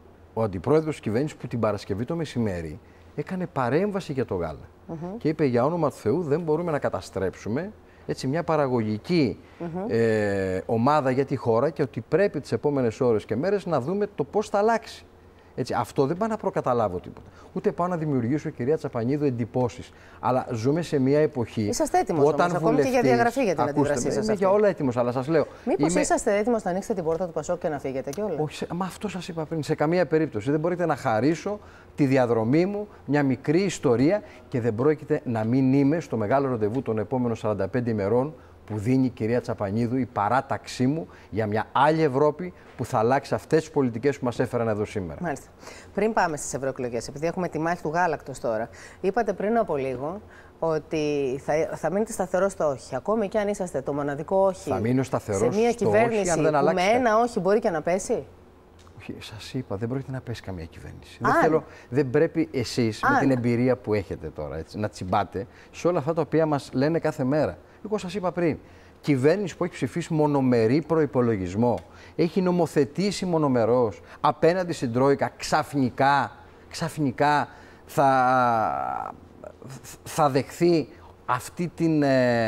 ο αντιπρόεδρος της κυβέρνησης που την Παρασκευή το μεσημέρι έκανε παρέμβαση για το γάλα. Mm-hmm. Και είπε για όνομα του Θεού δεν μπορούμε να καταστρέψουμε έτσι, μια παραγωγική mm-hmm. ε, ομάδα για τη χώρα και ότι πρέπει τις επόμενες ώρες και μέρες να δούμε το πώς θα αλλάξει. Έτσι, αυτό δεν πάω να προκαταλάβω τίποτα. Ούτε πάω να δημιουργήσω, κυρία Τσαπανίδου, εντυπώσεις. Αλλά ζούμε σε μια εποχή. Είσαστε έτοιμος όταν όμως, ακόμη και για διαγραφή για την ακούστε, αντίδρασή σας. Είμαι για όλα έτοιμος, αλλά σας λέω. Μήπως είμαι... είσαστε έτοιμος να ανοίξετε την πόρτα του Πασόκ και να φύγετε κιόλας? Όχι, σε... μα αυτό σας είπα πριν. Σε καμία περίπτωση. Δεν μπορείτε να χαρίσω τη διαδρομή μου, μια μικρή ιστορία και δεν πρόκειται να μην είμαι στο μεγάλο ραντεβού των επόμενων σαράντα πέντε ημερών που δίνει η κυρία Τσαπανίδου η παράταξή μου για μια άλλη Ευρώπη που θα αλλάξει αυτές τις πολιτικές που μας έφεραν εδώ σήμερα. Μάλιστα. Πριν πάμε στις ευρωεκλογές, επειδή έχουμε τη μάχη του γάλακτος τώρα, είπατε πριν από λίγο ότι θα, θα μείνετε σταθερό στο όχι. Ακόμη και αν είσαστε το μοναδικό όχι θα μείνω σταθερός σε μια στο κυβέρνηση όχι, αν δεν που αλλάξει με ένα όχι μπορεί και να πέσει. Όχι, σας είπα, δεν πρόκειται να πέσει καμία κυβέρνηση. Δεν, θέλω, δεν πρέπει εσείς με την εμπειρία που έχετε τώρα έτσι, να τσιμπάτε σε όλα αυτά τα οποία μας λένε κάθε μέρα. Εγώ σας είπα πριν, κυβέρνηση που έχει ψηφίσει μονομερή προϋπολογισμό, έχει νομοθετήσει μονομερός απέναντι στην Τρόικα, ξαφνικά, ξαφνικά θα, θα δεχθεί αυτή την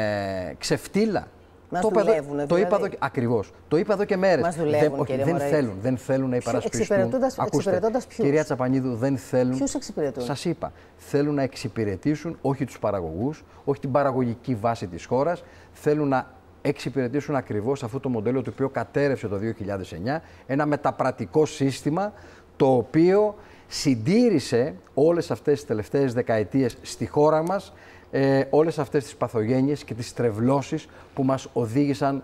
ε, ξεφτύλα. Μας το δουλεύουν, είπα, δηλαδή. το είπα εδώ, ακριβώς. Το είπα εδώ και μέρες. Μας δουλεύουν, δεν, κύριε δεν Μωραήτη. θέλουν, δεν θέλουν να υπερασπιστούν. Εξυπηρετώντας, εξυπηρετώντας ποιους? Κυρία Τσαπανίδου, δεν θέλουν. Ποιους εξυπηρετούν? Σας είπα, θέλουν να εξυπηρετήσουν όχι τους παραγωγούς, όχι την παραγωγική βάση της χώρας. Θέλουν να εξυπηρετήσουν ακριβώς αυτό το μοντέλο το οποίο κατέρευσε το δύο χιλιάδες εννιά, ένα μεταπρατικό σύστημα το οποίο συντήρησε όλες αυτές τις τελευταίες δεκαετίες στη χώρα μας ε, όλες αυτές τις παθογένειες και τις τρευλώσεις που μας οδήγησαν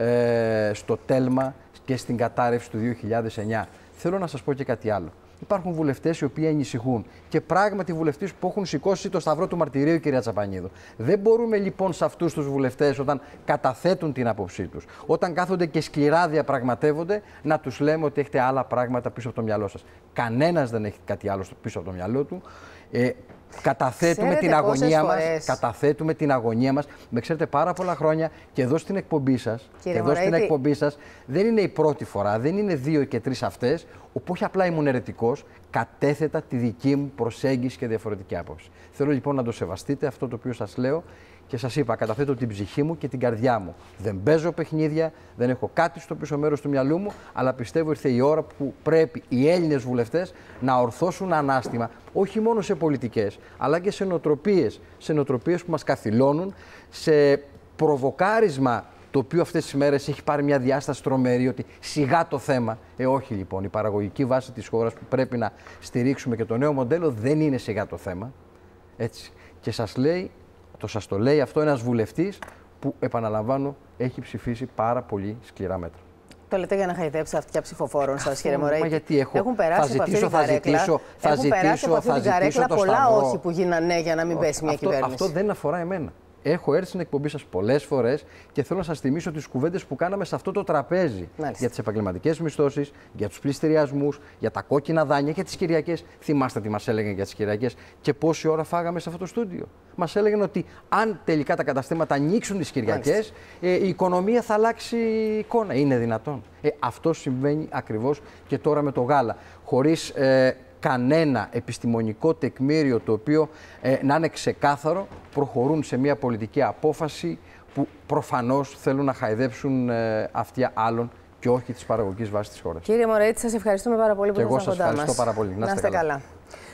ε, στο τέλμα και στην κατάρρευση του δύο χιλιάδες εννιά. Θέλω να σας πω και κάτι άλλο. Υπάρχουν βουλευτές οι οποίοι ανησυχούν και πράγματι βουλευτές που έχουν σηκώσει το σταυρό του μαρτυρίου, κυρία Τσαπανίδου. Δεν μπορούμε λοιπόν σε αυτούς τους βουλευτές, όταν καταθέτουν την άποψή τους, όταν κάθονται και σκληρά διαπραγματεύονται, να τους λέμε ότι έχετε άλλα πράγματα πίσω από το μυαλό σας. Κανένας δεν έχει κάτι άλλο πίσω από το μυαλό του. Ε, Καταθέτουμε Ξέρετε την αγωνία μας, φορές... καταθέτουμε την αγωνία μας. Με ξέρετε πάρα πολλά χρόνια και εδώ στην εκπομπή σας, και εδώ Μωραήτη... στην εκπομπή σας δεν είναι η πρώτη φορά, δεν είναι δύο και τρεις αυτές, όπου όχι απλά ήμουν αιρετικός, κατέθετα τη δική μου προσέγγιση και διαφορετική άποψη. Θέλω λοιπόν να το σεβαστείτε αυτό το οποίο σας λέω και σας είπα, καταθέτω την ψυχή μου και την καρδιά μου. Δεν παίζω παιχνίδια, δεν έχω κάτι στο πίσω μέρος του μυαλού μου, αλλά πιστεύω ήρθε η ώρα που πρέπει οι Έλληνες βουλευτές να ορθώσουν ανάστημα, όχι μόνο σε πολιτικές, αλλά και σε νοοτροπίες, σε νοοτροπίες που μας καθυλώνουν, σε προβοκάρισμα το οποίο αυτές τις μέρες έχει πάρει μια διάσταση τρομερή, ότι σιγά το θέμα. Ε, όχι λοιπόν, η παραγωγική βάση της χώρας που πρέπει να στηρίξουμε και το νέο μοντέλο δεν είναι σιγά το θέμα. Έτσι. Και σας λέει, το σας το λέει αυτό ένας βουλευτής που, επαναλαμβάνω, έχει ψηφίσει πάρα πολύ σκληρά μέτρα. Το λέτε για να χαϊδέψετε αυτιά ψηφοφόρων σας, κύριε Μωραήτη. Μα γιατί έχω, έχουν περάσει θα ζητήσω, από αυτή την καρέκλα, ζητήσω, θα έχουν ζητήσω, περάσει από αυτή θα την ζητήσω καρέκλα το πολλά σταυρό. όχι που γίνανε για να μην όχι, πέσει μια αυτό, κυβέρνηση. Αυτό δεν αφορά εμένα. Έχω έρθει στην εκπομπή σας πολλές φορές και θέλω να σας θυμίσω τις κουβέντες που κάναμε σε αυτό το τραπέζι. Μάλιστα. Για τις επαγγελματικές μισθώσεις, για τους πληστηριασμούς, για τα κόκκινα δάνεια και τις Κυριακές. Θυμάστε τι μας έλεγαν για τις Κυριακές και πόση ώρα φάγαμε σε αυτό το στούντιο. Μας έλεγαν ότι αν τελικά τα καταστήματα ανοίξουν τις Κυριακές, ε, η οικονομία θα αλλάξει εικόνα. Είναι δυνατόν? Ε, αυτό συμβαίνει ακριβώς και τώρα με το γάλα. Χωρίς ε, κανένα επιστημονικό τεκμήριο το οποίο ε, να είναι ξεκάθαρο, προχωρούν σε μια πολιτική απόφαση που προφανώς θέλουν να χαϊδέψουν ε, αυτιά άλλων και όχι της παραγωγικής βάσης της χώρας. Κύριε Μωραήτη, σας ευχαριστούμε πάρα πολύ που ήσασταν κοντά μας. Και εγώ σας ευχαριστώ πάρα πολύ. Να είστε καλά. καλά.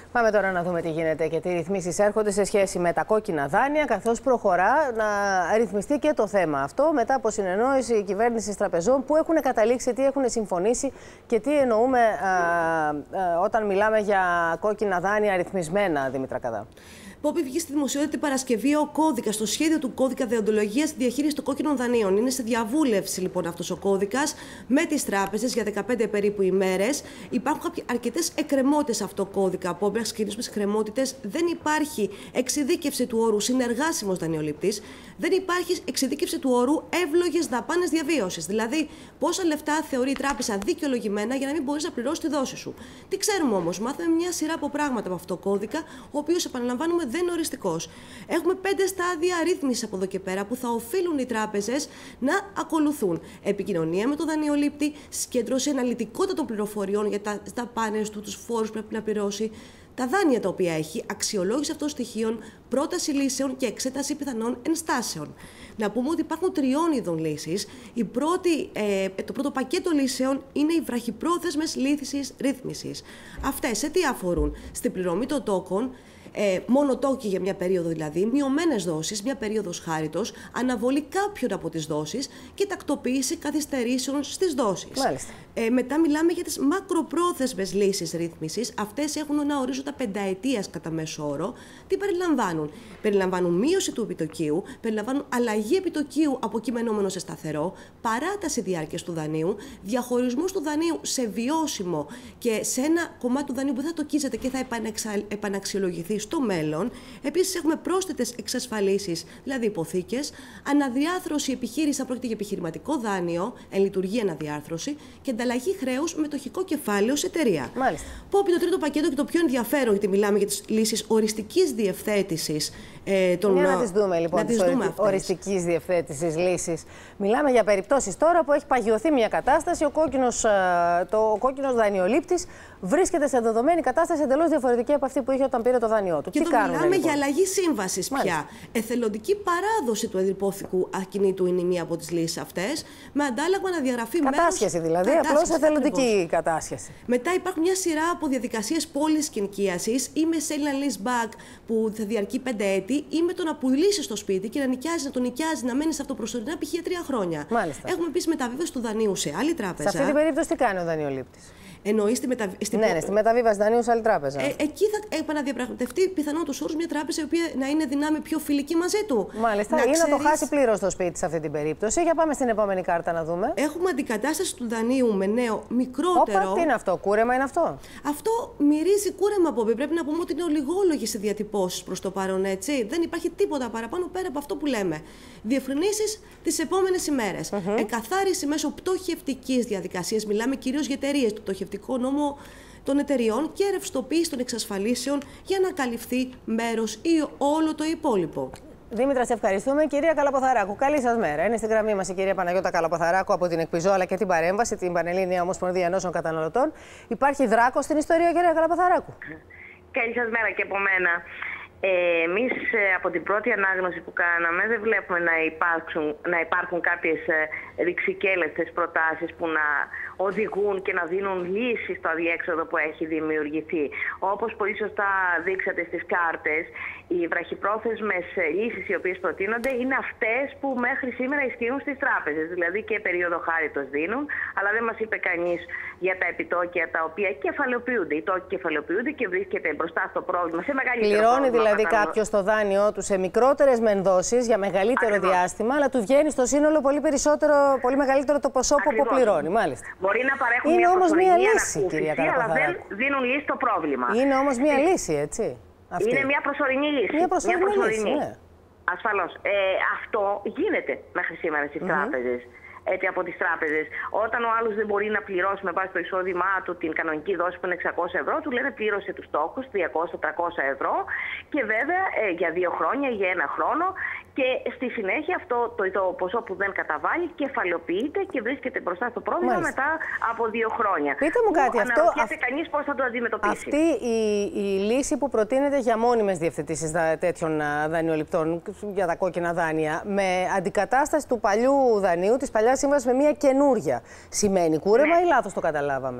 Πάμε τώρα να δούμε τι γίνεται και τι ρυθμίσεις έρχονται σε σχέση με τα κόκκινα δάνεια, καθώς προχωρά να ρυθμιστεί και το θέμα αυτό μετά από συνεννόηση κυβέρνησης τραπεζών που έχουν καταλήξει, τι έχουν συμφωνήσει και τι εννοούμε α, α, όταν μιλάμε για κόκκινα δάνεια ρυθμισμένα, Δήμητρα Καδά. Πόπη, βγήκε στη δημοσιότητα την Παρασκευή ο κώδικα, το σχέδιο του κώδικα δεοντολογία στη διαχείριση των κόκκινων δανείων. Είναι σε διαβούλευση λοιπόν αυτό ο κώδικα με τι τράπεζες για δεκαπέντε περίπου ημέρες. Υπάρχουν αρκετές εκκρεμότητες σε αυτό το κώδικα. Πόπη, να ξεκινήσουμε στις εκκρεμότητες. Δεν υπάρχει εξειδίκευση του όρου συνεργάσιμος δανειοληπτής. Δεν υπάρχει εξειδίκευση του όρου εύλογες δαπάνες διαβίωσης. Δηλαδή, πόσα λεφτά θεωρεί η τράπεζα δικαιολογημένα για να μην μπορεί να πληρώσει τη δόση σου. Τι ξέρουμε όμως, μάθαμε μια σειρά από πράγματα από αυτό το κώδικα, ο οποίος, επαναλαμβάνουμε, δεν είναι οριστικός. Έχουμε πέντε στάδια ρύθμισης από εδώ και πέρα που θα οφείλουν οι τράπεζες να ακολουθούν. Επικοινωνία με τον δανειολήπτη, συγκέντρωση αναλυτικότητα των πληροφοριών για τα δαπάνες του, τους φόρους που πρέπει να πληρώσει, τα δάνεια τα οποία έχει, αξιολόγηση αυτών των στοιχείων, πρόταση λύσεων και εξέταση πιθανών ενστάσεων. Να πούμε ότι υπάρχουν τριών ειδών λύσεις. Η πρώτη, ε, το πρώτο πακέτο λύσεων είναι οι βραχυπρόθεσμες λύσεις ρύθμισης. Αυτές σε τι αφορούν? Στην πληρωμή των τόκων, Ε, μόνο τόκοι για μια περίοδο δηλαδή, μειωμένες δόσεις, μια περίοδος χάριτος, αναβολή κάποιων από τις δόσεις και τακτοποίηση καθυστερήσεων στις δόσεις. Μάλιστα. Ε, μετά μιλάμε για τις μακροπρόθεσμες λύσεις ρύθμισης. Αυτές έχουν ένα ορίζοντα πενταετίας κατά μέσο όρο. Τι περιλαμβάνουν? Περιλαμβάνουν μείωση του επιτοκίου, περιλαμβάνουν αλλαγή επιτοκίου από κειμενόμενο σε σταθερό, παράταση διάρκειας του δανείου, διαχωρισμούς του δανείου σε βιώσιμο και σε ένα κομμάτι του δανείου που θα τοκίζεται και θα επαναξιολογηθεί στο μέλλον. Επίσης, έχουμε πρόσθετες εξασφαλίσεις, δηλαδή υποθήκες, αναδιάρθρωση επιχείρηση, αν πρόκειται για επιχειρηματικό δάνειο, εν λειτουργεί αναδιάρθρωση και ανταλλαγή χρέους μετοχικό κεφάλαιο σε εταιρεία. Μάλιστα. Πόπι, το τρίτο πακέτο και το πιο ενδιαφέρον, γιατί μιλάμε για τις λύσεις οριστικής διευθέτησης ε, των. Για να τις δούμε λοιπόν, τις οριστικής διευθέτησης λύσεις. Μιλάμε για περιπτώσεις τώρα που έχει παγιωθεί μια κατάσταση, ο κόκκινος, το, ο κόκκινος δανειολήπτης βρίσκεται σε δεδομένη κατάσταση εντελώς διαφορετική από αυτή που είχε όταν πήρε το δάνειό του. Και τι το κάνουμε, μιλάμε λοιπόν? για αλλαγή σύμβασης πια. Εθελοντική παράδοση του ενυπόθηκου ακινήτου είναι μία από τις λύσεις αυτές, με αντάλλαγμα να διαγραφεί μέρος. Κατάσχεση δηλαδή, απλώς εθελοντική ακριβώς. Κατάσχεση. Μετά υπάρχουν μια σειρά από διαδικασίες πώλησης και ενοικίασης, ή με sale and lease back που θα διαρκεί πέντε έτη, ή με το να πουλήσει το σπίτι και να νοικιάζει, να το νοικιάζει, να μένει σε αυτό προσωρινά π.χ. για τρία χρόνια. Μάλιστα. Έχουμε επίσης μεταβίβαση του δανείου σε άλλη τράπεζα. Σε αυτή την περίπτωση τι κάνει ο δανειολήπτης? Εννοεί στη, μεταβ... στη... Ναι, ναι, στη μεταβίβαση δανείου σε άλλη τράπεζα. Ε, εκεί θα επαναδιαπραγματευτεί πιθανόν του όρου μια τράπεζα η οποία να είναι δυνάμει πιο φιλική μαζί του. Μάλιστα. Να ή ξέρεις... να το χάσει πλήρως το σπίτι σε αυτή την περίπτωση. Για πάμε στην επόμενη κάρτα να δούμε. Έχουμε αντικατάσταση του δανείου με νέο μικρότερο. Όπα, τι είναι αυτό, κούρεμα είναι αυτό? Αυτό μυρίζει κούρεμα, Πόπη. Πρέπει να πούμε ότι είναι ολιγόλογες οι διατυπώσεις προς το παρόν, έτσι. Δεν υπάρχει τίποτα παραπάνω πέρα από αυτό που λέμε. Διευκρινήσεις τις επόμενες ημέρες. Mm-hmm. Εκαθάριση μέσω πτωχευτικής διαδικασίας. Μιλάμε κυρίως για εταιρείες, το πτωχευτικό νόμο των εταιριών και ρευστοποίηση των εξασφαλίσεων για να καλυφθεί μέρος ή όλο το υπόλοιπο. Δήμητρα, σε ευχαριστούμε. Κυρία Καλαποθαράκου, καλή σας μέρα. Είναι στη γραμμή μας η κυρία Παναγιώτα Καλαποθαράκου από την Εκπιζό αλλά και την Παρέμβαση, την Πανελλήνια Ομοσπονδία Ενώσεων Καταναλωτών. Υπάρχει δράκος στην ιστορία, κυρία Καλαποθαράκου? Καλή σας μέρα και από μένα. Ε, εμείς ε, από την πρώτη ανάγνωση που κάναμε δεν βλέπουμε να, υπάρξουν, να υπάρχουν κάποιες ε, ρηξικέλευτες προτάσεις που να οδηγούν και να δίνουν λύση στο αδιέξοδο που έχει δημιουργηθεί. Όπως πολύ σωστά δείξατε στις κάρτες, οι βραχυπρόθεσμες λύσεις οι οποίες προτείνονται είναι αυτές που μέχρι σήμερα ισχύουν στις τράπεζες. Δηλαδή και περίοδο χάριτος δίνουν, αλλά δεν μας είπε κανείς για τα επιτόκια τα οποία κεφαλαιοποιούνται. Οι τόκοι κεφαλαιοποιούνται και βρίσκεται μπροστά στο πρόβλημα σε μεγαλύτερο Πληρώνει πρόβλημα. Δηλαδή κάποιο το δάνειό του σε μικρότερες μεν δόσεις για μεγαλύτερο Ακριβώς. διάστημα, αλλά του βγαίνει στο σύνολο πολύ, περισσότερο, πολύ μεγαλύτερο το ποσό Ακριβώς. που αποπληρώνει. Μάλιστα. Μπορεί να παρέχουν είναι μια όμως μια λύση, κυρία Καλαποθαράκου, αλλά δεν δίνουν λύση στο πρόβλημα. Είναι όμως μια λύση, έτσι. Αυτή. Είναι μια προσωρινή λύση. Μια προσωρινή, μια προσωρινή. λύση, ναι. Ασφαλώς. Ε, αυτό γίνεται μέχρι σήμερα στις mm-hmm. τράπεζες. Έτσι, από τις τράπεζες. Όταν ο άλλος δεν μπορεί να πληρώσει με βάση το εισόδημά του την κανονική δόση που είναι εξακόσια ευρώ, του λένε πλήρωσε τους στόχους τριακόσια με τριακόσια ευρώ και βέβαια ε, για δύο χρόνια, για ένα χρόνο. Και στη συνέχεια αυτό το, το ποσό που δεν καταβάλει κεφαλαιοποιείται και βρίσκεται μπροστά στο πρόβλημα Μάλιστα. μετά από δύο χρόνια. Πείτε μου κάτι, αυτό. Αναρωτιέται αυ... κανείς πώς θα το αντιμετωπίσει. Αυτή η, η λύση που προτείνεται για μόνιμες διευθετήσεις τέτοιων δανειοληπτών για τα κόκκινα δάνεια, με αντικατάσταση του παλιού δανείου, της παλιάς σύμβασης με μια καινούρια, σημαίνει κούρεμα ναι. ή λάθος το καταλάβαμε?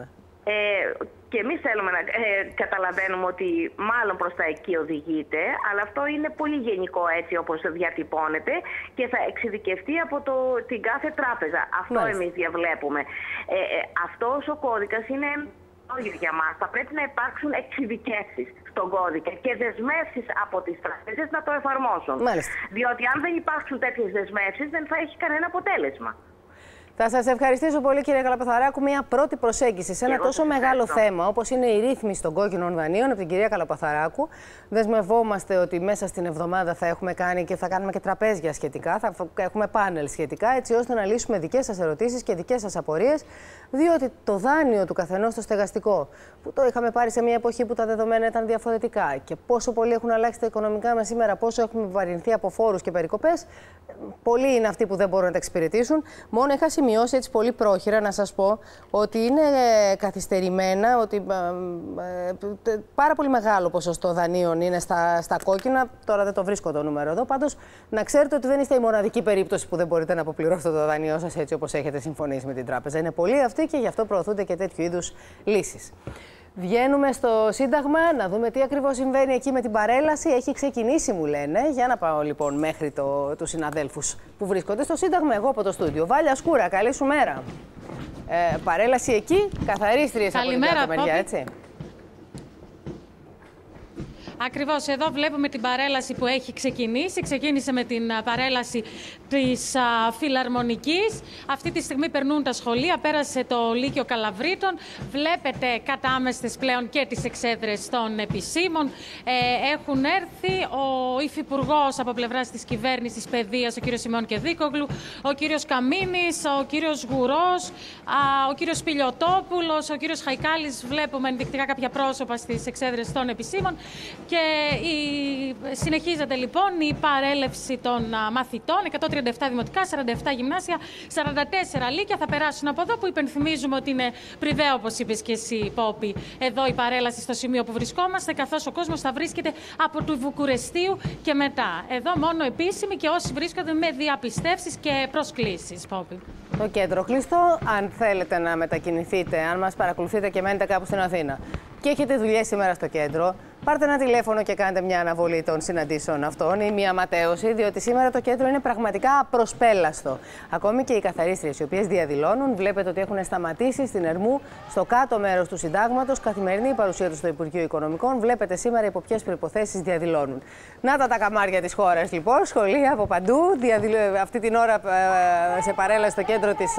Ε, και εμείς θέλουμε να ε, καταλαβαίνουμε ότι μάλλον προς τα εκεί οδηγείται, αλλά αυτό είναι πολύ γενικό έτσι όπως διατυπώνεται και θα εξειδικευτεί από το, την κάθε τράπεζα. Αυτό Μάλιστα. εμείς διαβλέπουμε. Ε, ε, αυτός ο κώδικας είναι για μας. Θα πρέπει να υπάρξουν εξειδικεύσεις στον κώδικα και δεσμεύσεις από τις τράπεζες να το εφαρμόσουν. Μάλιστα. Διότι αν δεν υπάρξουν τέτοιες δεσμεύσεις δεν θα έχει κανένα αποτέλεσμα. Θα σας ευχαριστήσω πολύ, κύριε Καλαπαθαράκου. Μια πρώτη προσέγγιση σε ένα Εγώ τόσο μεγάλο θέμα όπως είναι η ρύθμιση των κόκκινων δανείων από την κυρία Καλαπαθαράκου. Δεσμευόμαστε ότι μέσα στην εβδομάδα θα έχουμε κάνει και θα κάνουμε και τραπέζια σχετικά, θα έχουμε πάνελ σχετικά, έτσι ώστε να λύσουμε δικές σας ερωτήσεις και δικές σας απορίες. Διότι το δάνειο του καθενός στο στεγαστικό, που το είχαμε πάρει σε μια εποχή που τα δεδομένα ήταν διαφορετικά και πόσο πολύ έχουν αλλάξει τα οικονομικά μας σήμερα, πόσο έχουμε βαρυνθεί από φόρους και περικοπές, πολλοί είναι αυτοί που δεν μπορούν να τα εξυπηρετήσουν. Μόνο είχα σημειώσει έτσι πολύ πρόχειρα να σας πω ότι είναι καθυστερημένα, ότι ε, ε, πάρα πολύ μεγάλο ποσοστό δανείων είναι στα, στα κόκκινα. Τώρα δεν το βρίσκω το νούμερο εδώ. Πάντως, να ξέρετε ότι δεν είστε η μοναδική περίπτωση που δεν μπορείτε να αποπληρώσετε το δανειό σας έτσι όπως έχετε συμφωνήσει με την τράπεζα. Είναι πολλοί αυτοί και γι' αυτό προωθούνται και τέτοιου είδους λύσεις. Βγαίνουμε στο Σύνταγμα να δούμε τι ακριβώς συμβαίνει εκεί με την παρέλαση. Έχει ξεκινήσει, μου λένε. Για να πάω λοιπόν μέχρι το, τους συναδέλφους που βρίσκονται στο Σύνταγμα, εγώ από το στούντιο. Βάλια Σκούρα, καλή σου μέρα. Ε, παρέλαση εκεί, καθαρίστριες από την κάθε μεριά, έτσι. Ακριβώς, εδώ βλέπουμε την παρέλαση που έχει ξεκινήσει. Ξεκίνησε με την παρέλαση της α, Φιλαρμονικής. Αυτή τη στιγμή περνούν τα σχολεία, πέρασε το Λύκειο Καλαβρίτων. Βλέπετε κατάμεστες πλέον και τις εξέδρες των επισήμων. Ε, έχουν έρθει ο υφυπουργός από πλευράς της κυβέρνησης παιδείας, ο κύριος Σιμεών Κεδίκογλου, ο κύριος Καμίνης, ο κύριος Γουρός, α, ο κύριος Πιλιοτόπουλος, ο κύριος Χαϊκάλης. Βλέπουμε ενδεικτικά κάποια πρόσωπα στις εξέδρες των επισήμων. Και η... συνεχίζεται λοιπόν η παρέλευση των α, μαθητών, εκατόν τριάντα επτά δημοτικά, σαράντα επτά γυμνάσια, σαράντα τέσσερα λύκεια θα περάσουν από εδώ, που υπενθυμίζουμε ότι είναι Πριδαίο, όπως είπες και εσύ, Πόπη. Εδώ η παρέλαση στο σημείο που βρισκόμαστε, καθώς ο κόσμος θα βρίσκεται από του Βουκουρεστίου και μετά. Εδώ μόνο επίσημοι και όσοι βρίσκονται με διαπιστεύσεις και προσκλήσεις, Πόπη. Το κέντρο κλειστό, αν θέλετε να μετακινηθείτε, αν μας παρακολουθείτε και μένετε κάπου στην Αθήνα και έχετε δουλειές σήμερα στο κέντρο, πάρτε ένα τηλέφωνο και κάντε μια αναβολή των συναντήσεων αυτών ή μια ματέωση, διότι σήμερα το κέντρο είναι πραγματικά απροσπέλαστο. Ακόμη και οι καθαρίστριες, οι οποίες διαδηλώνουν, βλέπετε ότι έχουν σταματήσει στην Ερμού, στο κάτω μέρος του Συντάγματος, καθημερινή παρουσία τους στο Υπουργείο Οικονομικών. Βλέπετε σήμερα υπό ποιες προϋποθέσεις διαδηλώνουν. Να τα τα καμάρια της χώρας λοιπόν, σχολεία από παντού, διαδηλω... αυτή την ώρα σε παρέλαση στο κέντρο της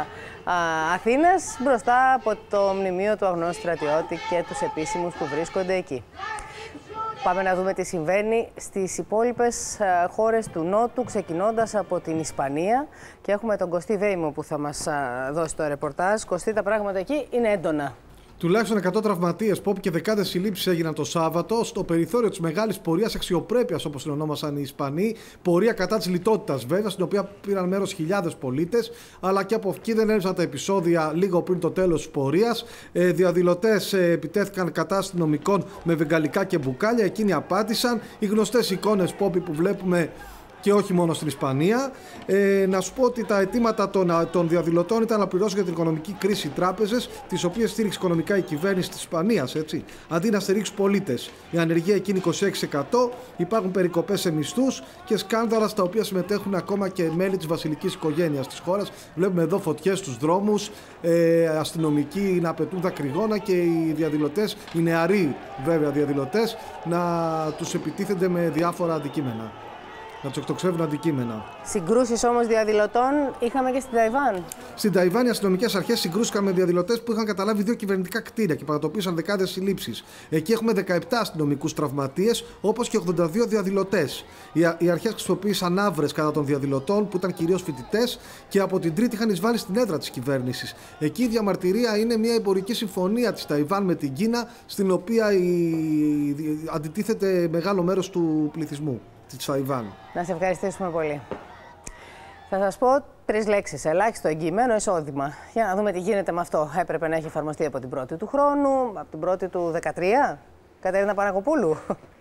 Αθήνας, μπροστά από το μνημείο του αγνώστου στρατιώτη και τους επίσημους που βρίσκονται εκεί. Πάμε να δούμε τι συμβαίνει στις υπόλοιπες χώρες του Νότου, ξεκινώντας από την Ισπανία. Και έχουμε τον Κωστή Βέιμο που θα μας δώσει το ρεπορτάζ. Κωστή, τα πράγματα εκεί είναι έντονα. Τουλάχιστον εκατό τραυματίες, Πόπ, και δεκάδες συλλήψεις έγιναν το Σάββατο στο περιθώριο της μεγάλης πορείας αξιοπρέπειας, όπως την ονόμασαν οι Ισπανοί. Πορεία κατά της λιτότητας, βέβαια, στην οποία πήραν μέρος χιλιάδες πολίτες. Αλλά και από εκεί δεν έλειψαν τα επεισόδια λίγο πριν το τέλος της πορείας. Ε, διαδηλωτές ε, επιτέθηκαν κατά αστυνομικών με βεγγαλικά και μπουκάλια. Εκείνοι απάντησαν. Οι γνωστές εικόνες, Πόπ, που βλέπουμε και όχι μόνο στην Ισπανία. Ε, να σου πω ότι τα αιτήματα των, των διαδηλωτών ήταν να πληρώσουν για την οικονομική κρίση οι τράπεζες, τις οποίες στήριξε οικονομικά η κυβέρνηση της Ισπανίας, έτσι, αντί να στηρίξουν πολίτες. Η ανεργία εκείνη είκοσι έξι τοις εκατό, υπάρχουν περικοπές σε μισθούς και σκάνδαλα στα οποία συμμετέχουν ακόμα και μέλη της βασιλικής οικογένειας της χώρας. Βλέπουμε εδώ φωτιές στους δρόμους, ε, αστυνομικοί να πετούν δακρυγόνα και οι διαδηλωτές, οι νεαροί βέβαια διαδηλωτές, να τους επιτίθενται με διάφορα αντικείμενα. Να του εκτοξεύουν αντικείμενα. Συγκρούσεις όμως διαδηλωτών είχαμε και στην Ταϊβάν. Στην Ταϊβάν οι αστυνομικές αρχές συγκρούστηκαν με διαδηλωτές που είχαν καταλάβει δύο κυβερνητικά κτίρια και πραγματοποίησαν δεκάδες συλλήψεις. Εκεί έχουμε δεκαεπτά αστυνομικούς τραυματίες, όπως και ογδόντα δύο διαδηλωτές. Οι, οι αρχές χρησιμοποίησαν άβρες κατά των διαδηλωτών, που ήταν κυρίως φοιτητές, και από την Τρίτη είχαν εισβάλει στην έδρα της κυβέρνησης. Εκεί η διαμαρτυρία είναι μια εμπορική συμφωνία της Ταϊβάν με την Κίνα, στην οποία η, η, αντιτίθεται μεγάλο μέρος του πληθυσμού της Ταϊβάν. Να σε ευχαριστήσουμε πολύ. Θα σας πω τρεις λέξεις. Ελάχιστο εγγυημένο εισόδημα. Για να δούμε τι γίνεται με αυτό. Έπρεπε να έχει εφαρμοστεί από την πρώτη του χρόνου, από την πρώτη του δεκατρία. Κατερίνα Παναγοπούλου.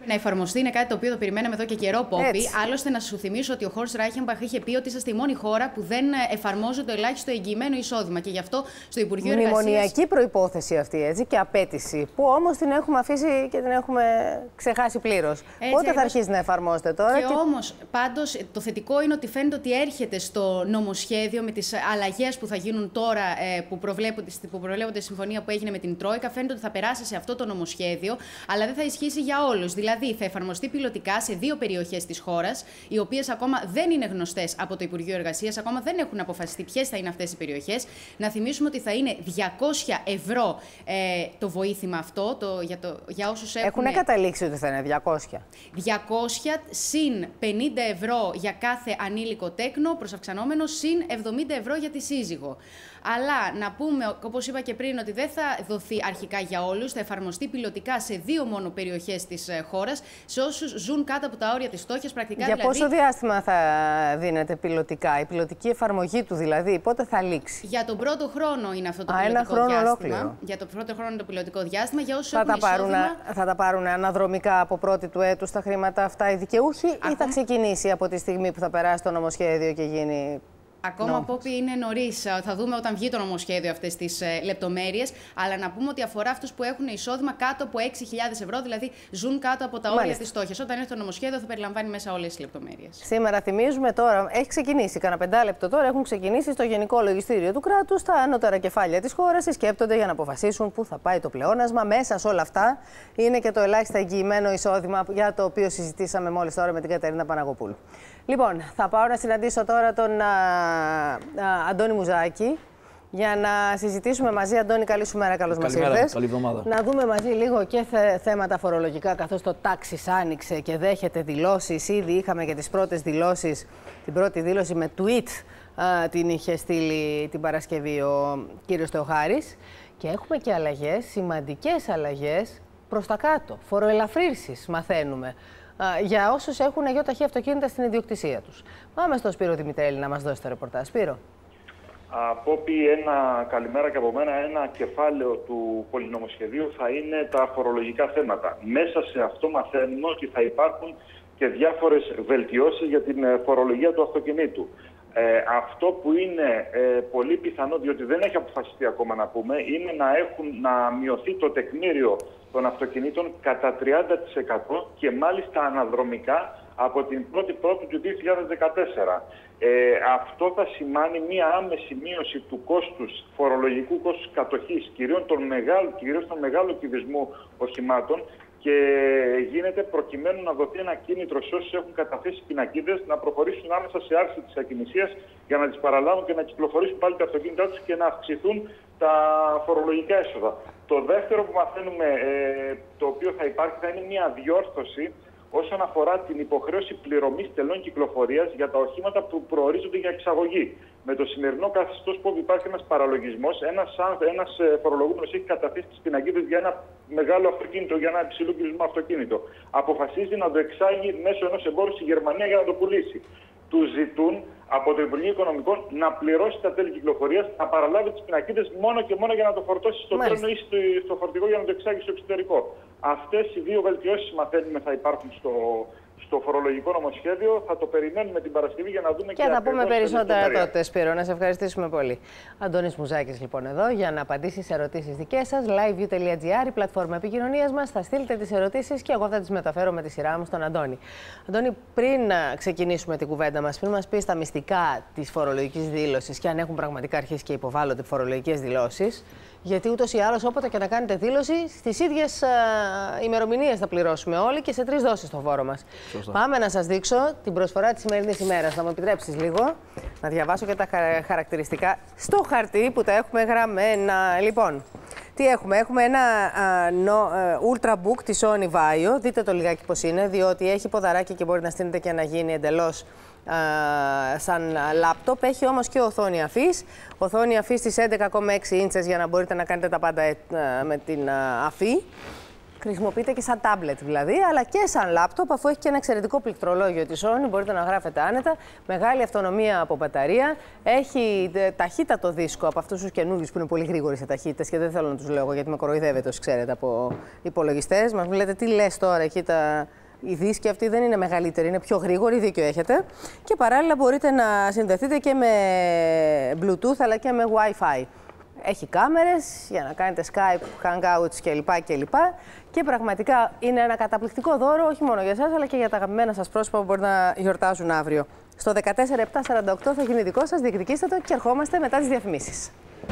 Να εφαρμοστεί είναι κάτι το οποίο το περιμέναμε εδώ και καιρό, Πόπη. Άλλωστε, να σου θυμίσω ότι ο Χόρστ Ράιχενμπαχ είχε πει ότι είσαστε η μόνη χώρα που δεν εφαρμόζει το ελάχιστο εγγυημένο εισόδημα. Και γι' αυτό στο Υπουργείο Εργασίας. Μνημονιακή προϋπόθεση αυτή, έτσι, και απέτηση, που όμως την έχουμε αφήσει και την έχουμε ξεχάσει πλήρως. Πότε θα αρχίσει να εφαρμόζεται τώρα? Και, και... όμως, πάντως, το θετικό είναι ότι φαίνεται ότι έρχεται στο νομοσχέδιο με τις αλλαγές που θα γίνουν τώρα, ε, που, προβλέπονται, που προβλέπονται στη συμφωνία που έγινε με την Τρόικα. Φαίνεται ότι θα περάσει σε αυτό το νομοσχέδιο, αλλά δεν θα ισχύσει για όλους. Δηλαδή, θα εφαρμοστεί πιλωτικά σε δύο περιοχές της χώρας, οι οποίες ακόμα δεν είναι γνωστές από το Υπουργείο Εργασίας, ακόμα δεν έχουν αποφασιστεί ποιες θα είναι αυτές οι περιοχές. Να θυμίσουμε ότι θα είναι διακόσια ευρώ ε, το βοήθημα αυτό το, για, το, για όσους έχουν. Έχουν καταλήξει ότι θα είναι διακόσια. διακόσια συν πενήντα ευρώ για κάθε ανήλικο τέκνο, προσαυξανόμενο, συν εβδομήντα ευρώ για τη σύζυγο. Αλλά να πούμε, όπως είπα και πριν, ότι δεν θα δοθεί αρχικά για όλους, θα εφαρμοστεί πιλωτικά σε δύο μόνο περιοχές της χώρας, σε όσους ζουν κάτω από τα όρια της φτώχειας, πρακτικά. Για δηλαδή, πόσο διάστημα θα δίνεται πιλωτικά, η πιλωτική εφαρμογή του δηλαδή, πότε θα λήξει? Για τον πρώτο χρόνο είναι αυτό το Α, πιλωτικό ένα χρόνο διάστημα. Ολόκληρο. Για τον πρώτο χρόνο είναι το πιλωτικό διάστημα. Για όσους θα, έχουν τα πάρουν, εισόδημα... θα τα πάρουν αναδρομικά από πρώτη του έτους τα χρήματα αυτά οι δικαιούχοι, Ακόμα... ή θα ξεκινήσει από τη στιγμή που θα περάσει το νομοσχέδιο και γίνει. Ακόμα από όπου είναι νωρίς. Θα δούμε όταν βγει το νομοσχέδιο αυτές τις ε, λεπτομέρειες. Αλλά να πούμε ότι αφορά αυτούς που έχουν εισόδημα κάτω από έξι χιλιάδες ευρώ, δηλαδή ζουν κάτω από τα όρια Μάλιστα. της φτώχειας. Όταν έρθει το νομοσχέδιο, θα περιλαμβάνει μέσα όλες τις λεπτομέρειες. Σήμερα θυμίζουμε τώρα, έχει ξεκινήσει κανένα πεντάλεπτο τώρα, έχουν ξεκινήσει στο Γενικό Λογιστήριο του κράτους τα ανώτερα κεφάλια της χώρας, σκέπτονται για να αποφασίσουν πού θα πάει το πλεόνασμα. Μέσα σε όλα αυτά είναι και το ελάχιστα εγγυημένο εισόδημα για το οποίο συζητήσαμε μόλις τώρα με την Κατερίνα Παναγοπούλου. Λοιπόν, θα πάω να συναντήσω τώρα τον α, α, Αντώνη Μουζάκη για να συζητήσουμε μαζί. Αντώνη, καλή σου μέρα, καλώς μας ήρθες. Καλή εβδομάδα. Να δούμε μαζί λίγο και θε, θέματα φορολογικά, καθώς το τάξις άνοιξε και δέχεται δηλώσεις. Ήδη είχαμε και τις πρώτες δηλώσεις, την πρώτη δήλωση με tweet α, την είχε στείλει την Παρασκευή ο κύριος Θεοχάρης. Και έχουμε και αλλαγές, σημαντικές αλλαγές προς τα κάτω. Φοροελαφρύνσεις μαθαίνουμε. Για όσους έχουν γιοταχή αυτοκίνητα στην ιδιοκτησία τους. Πάμε στον Σπύρο Δημητρέλη να μας δώσει το ρεπορτάζ. Σπύρο. Πόπη, ένα καλημέρα και από μένα. Ένα κεφάλαιο του πολυνομοσχεδίου θα είναι τα φορολογικά θέματα. Μέσα σε αυτό μαθαίνουμε ότι θα υπάρχουν και διάφορες βελτιώσεις για την φορολογία του αυτοκινήτου. Ε, αυτό που είναι ε, πολύ πιθανό, διότι δεν έχει αποφασιστεί ακόμα να πούμε, είναι να, έχουν, να μειωθεί το τεκμήριο των αυτοκινήτων κατά τριάντα τοις εκατό και μάλιστα αναδρομικά από την πρώτη πρώτη του δύο χιλιάδες δεκατέσσερα. Ε, αυτό θα σημάνει μία άμεση μείωση του κόστους, φορολογικού κόστους κατοχής, κυρίως των μεγάλων, κυρίως των μεγάλων κυβισμού οχημάτων, και γίνεται προκειμένου να δοθεί ένα κίνητρο σε όσους έχουν καταθέσει πινακίδες να προχωρήσουν άμεσα σε άρση της ακινησίας για να τις παραλάβουν και να κυκλοφορήσουν πάλι τα αυτοκίνητά τους και να αυξηθούν τα φορολογικά έσοδα. Το δεύτερο που μαθαίνουμε, ε, το οποίο θα υπάρχει, θα είναι μια διόρθωση όσον αφορά την υποχρέωση πληρωμής τελών κυκλοφορίας για τα οχήματα που προορίζονται για εξαγωγή. Με το σημερινό καθεστώς που υπάρχει ένας παραλογισμός, ένας, ένας φορολογούμενος έχει καταθέσει τις πινακίδες για ένα μεγάλο αυτοκίνητο, για ένα υψηλό κυβισμό αυτοκίνητο. Αποφασίζει να το εξάγει μέσω ενός εμπόρου στη Γερμανία για να το πουλήσει. Του ζητούν από το Υπουργείο Οικονομικών να πληρώσει τα τέλη κυκλοφορίας, να παραλάβει τις πινακίδες μόνο και μόνο για να το φορτώσει στο τρένο ή στο, στο φορτηγό για να το εξάγει στο εξωτερικό. Αυτές οι δύο βελτιώσεις μαθαίνουμε θα υπάρχουν στο, στο φορολογικό νομοσχέδιο. Θα το περιμένουμε την Παρασκευή για να δούμε και, και θα πούμε περισσότερα τότε, Σπύρο. Να σε ευχαριστήσουμε πολύ. Αντώνης Μουζάκης λοιπόν εδώ για να απαντήσει σε ερωτήσεις δικές σας. liveview τελεία gr, η πλατφόρμα επικοινωνίας μας. Θα στείλετε τις ερωτήσεις και εγώ θα τις μεταφέρω με τη σειρά μου στον Αντώνη. Αντώνη, πριν ξεκινήσουμε την κουβέντα μας, πριν μας πεις τα μυστικά της φορολογικής δήλωσης και αν έχουν πραγματικά αρχίσει και υποβάλλονται φορολογικές δηλώσεις. Γιατί ούτως ή άλλως, όποτε και να κάνετε δήλωση, στις ίδιες ημερομηνίες θα πληρώσουμε όλοι και σε τρεις δόσεις το φόρο μας. Σωστά. Πάμε να σας δείξω την προσφορά της σημερινής ημέρας. Θα μου επιτρέψεις λίγο να διαβάσω και τα χαρακτηριστικά στο χαρτί που τα έχουμε γραμμένα. Λοιπόν, τι έχουμε, έχουμε ένα α, no, uh, Ultrabook της Sony Vaio. Δείτε το λιγάκι πώς είναι, διότι έχει ποδαράκι και μπορεί να στείνεται και να γίνει εντελώς Uh, σαν λάπτοπ. Έχει όμως και οθόνη αφής. Οθόνη αφής στις έντεκα κόμμα έξι ίντσες για να μπορείτε να κάνετε τα πάντα uh, με την uh, αφή. Χρησιμοποιείται και σαν τάμπλετ δηλαδή, αλλά και σαν λάπτοπ, αφού έχει και ένα εξαιρετικό πληκτρολόγιο της Sony. Μπορείτε να γράφετε άνετα. Μεγάλη αυτονομία από μπαταρία. Έχει ταχύτατο δίσκο από αυτούς τους καινούριους που είναι πολύ γρήγοροι σε ταχύτητες και δεν θέλω να τους λέω γιατί με κοροϊδεύετε όσοι ξέρετε από υπολογιστές. Μας λέτε τι λες τώρα εκεί τα. Οι δίσκοι αυτοί δεν είναι μεγαλύτεροι, είναι πιο γρήγοροι, δίκιο έχετε. Και παράλληλα μπορείτε να συνδεθείτε και με Bluetooth αλλά και με Wi-Fi. Έχει κάμερες για να κάνετε Skype, Hangouts κλπ. κλπ. Και πραγματικά είναι ένα καταπληκτικό δώρο, όχι μόνο για εσάς, αλλά και για τα αγαπημένα σας πρόσωπα που μπορεί να γιορτάζουν αύριο. Στο δεκατέσσερα επτά σαράντα οκτώ θα γίνει δικό σας, διεκδικήστε το και ερχόμαστε μετά τις διαφημίσεις.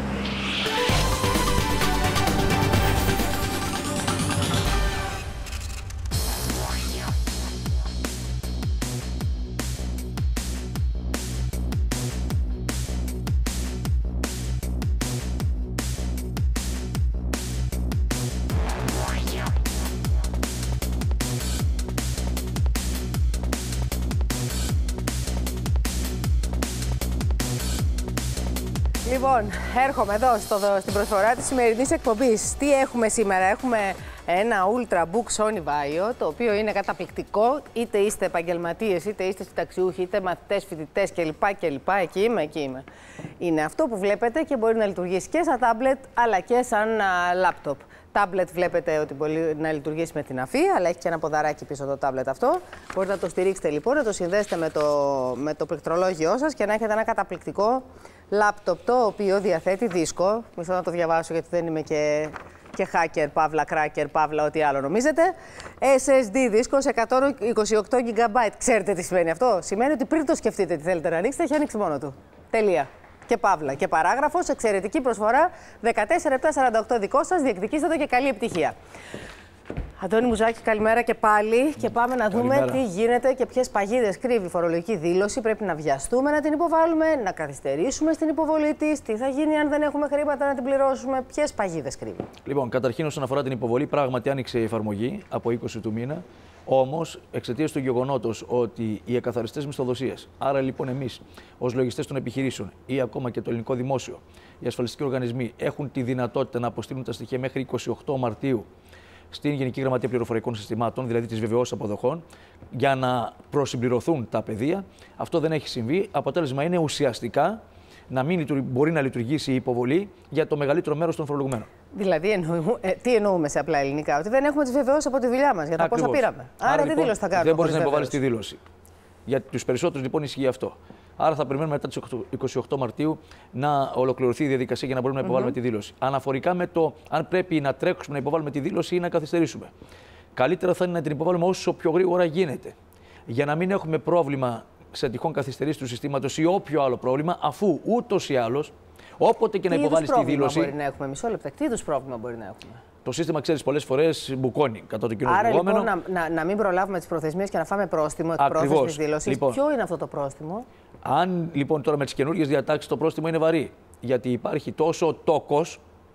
Λοιπόν, έρχομαι εδώ στο, στην προσφορά της σημερινής εκπομπής. Τι έχουμε σήμερα? Έχουμε ένα Ultrabook Sony Vaio, το οποίο είναι καταπληκτικό. Είτε είστε επαγγελματίες, είτε είστε συνταξιούχοι, είτε μαθητές, φοιτητές κλπ. κλπ. Εκεί είμαι, εκεί είμαι. Είναι αυτό που βλέπετε και μπορεί να λειτουργήσει και σαν τάμπλετ, αλλά και σαν λάπτοπ. Τάμπλετ βλέπετε ότι μπορεί να λειτουργήσει με την αφή, αλλά έχει και ένα ποδαράκι πίσω το τάμπλετ αυτό. Μπορείτε να το στηρίξετε λοιπόν, να το συνδέσετε με το, με το πληκτρολόγιό σας και να έχετε ένα καταπληκτικό λάπτοπ, το οποίο διαθέτει δίσκο. Μισό να το διαβάσω γιατί δεν είμαι και, και hacker, παύλα, cracker, παύλα, ό,τι άλλο νομίζετε. ες ες ντι δίσκος εκατόν είκοσι οκτώ τζι μπι. Ξέρετε τι σημαίνει αυτό? Σημαίνει ότι πριν το σκεφτείτε τι θέλετε να ανοίξετε, έχει ανοίξει μόνο του. Τελεία. Και παύλα. Και παράγραφος, εξαιρετική προσφορά. δεκατέσσερα επτά σαράντα οκτώ δικό σας, διεκδικήστε το και καλή επιτυχία. Αντώνη Μουζάκη, καλημέρα και πάλι. Και πάμε να δούμε καλημέρα. Τι γίνεται και ποιες παγίδες κρύβει η φορολογική δήλωση. Πρέπει να βιαστούμε να την υποβάλουμε, να καθυστερήσουμε στην υποβολή της. Τι θα γίνει αν δεν έχουμε χρήματα να την πληρώσουμε, ποιες παγίδες κρύβει? Λοιπόν, καταρχήν, όσον αφορά την υποβολή, πράγματι άνοιξε η εφαρμογή από είκοσι του μήνα. Όμως, εξαιτίας του γεγονότος ότι οι εκαθαριστές μισθοδοσίες, άρα λοιπόν εμείς ως λογιστές των επιχειρήσεων ή ακόμα και το ελληνικό δημόσιο, οι ασφαλιστικοί οργανισμοί έχουν τη δυνατότητα να αποστείλουν τα στοιχεία μέχρι είκοσι οκτώ Μαρτίου στην Γενική Γραμματεία Πληροφορικών Συστημάτων, δηλαδή τις βεβαιώσεις αποδοχών, για να προσυμπληρωθούν τα πεδία. Αυτό δεν έχει συμβεί. Αποτέλεσμα είναι ουσιαστικά να μην μπορεί να λειτουργήσει η υποβολή για το μεγαλύτερο μέρος των φορολογουμένων. Δηλαδή, εννοούμε, ε, τι εννοούμε σε απλά ελληνικά? Ότι δεν έχουμε τις βεβαιώσεις από τη δουλειά μας για τα πόσα πήραμε. Άρα, Άρα τι λοιπόν, δήλωση θα κάνουμε? Δεν μπορείς να υποβάλεις τη δήλωση. Για τους περισσότερους λοιπόν ισχύει αυτό. Άρα θα περιμένουμε μετά τις είκοσι οκτώ Μαρτίου να ολοκληρωθεί η διαδικασία για να μπορούμε να υποβάλουμε mm-hmm. τη δήλωση. Αναφορικά με το αν πρέπει να τρέξουμε να υποβάλουμε τη δήλωση ή να καθυστερήσουμε. Καλύτερα θα είναι να την υποβάλουμε όσο πιο γρήγορα γίνεται. Για να μην έχουμε πρόβλημα σε τυχόν καθυστερήσεις του συστήματος ή όποιο άλλο πρόβλημα, αφού ούτως ή άλλως, όποτε και τι να υποβάλεις τη δήλωση. Τι μπορεί να έχουμε, μισό λεπτό, τι είδους πρόβλημα μπορεί να έχουμε? Το σύστημα, ξέρεις, πολλές φορές μπουκώνει κατά το κοινό Άρα λεγόμενο. λοιπόν να, να, να μην προλάβουμε τις προθεσμίες και να φάμε πρόστιμο εκ πρόθεσης της δήλωσης. Λοιπόν, ποιο είναι αυτό το πρόστιμο? Αν λοιπόν τώρα με τις καινούργιες διατάξεις το πρόστιμο είναι βαρύ, γιατί υπάρχει τόσο τόκος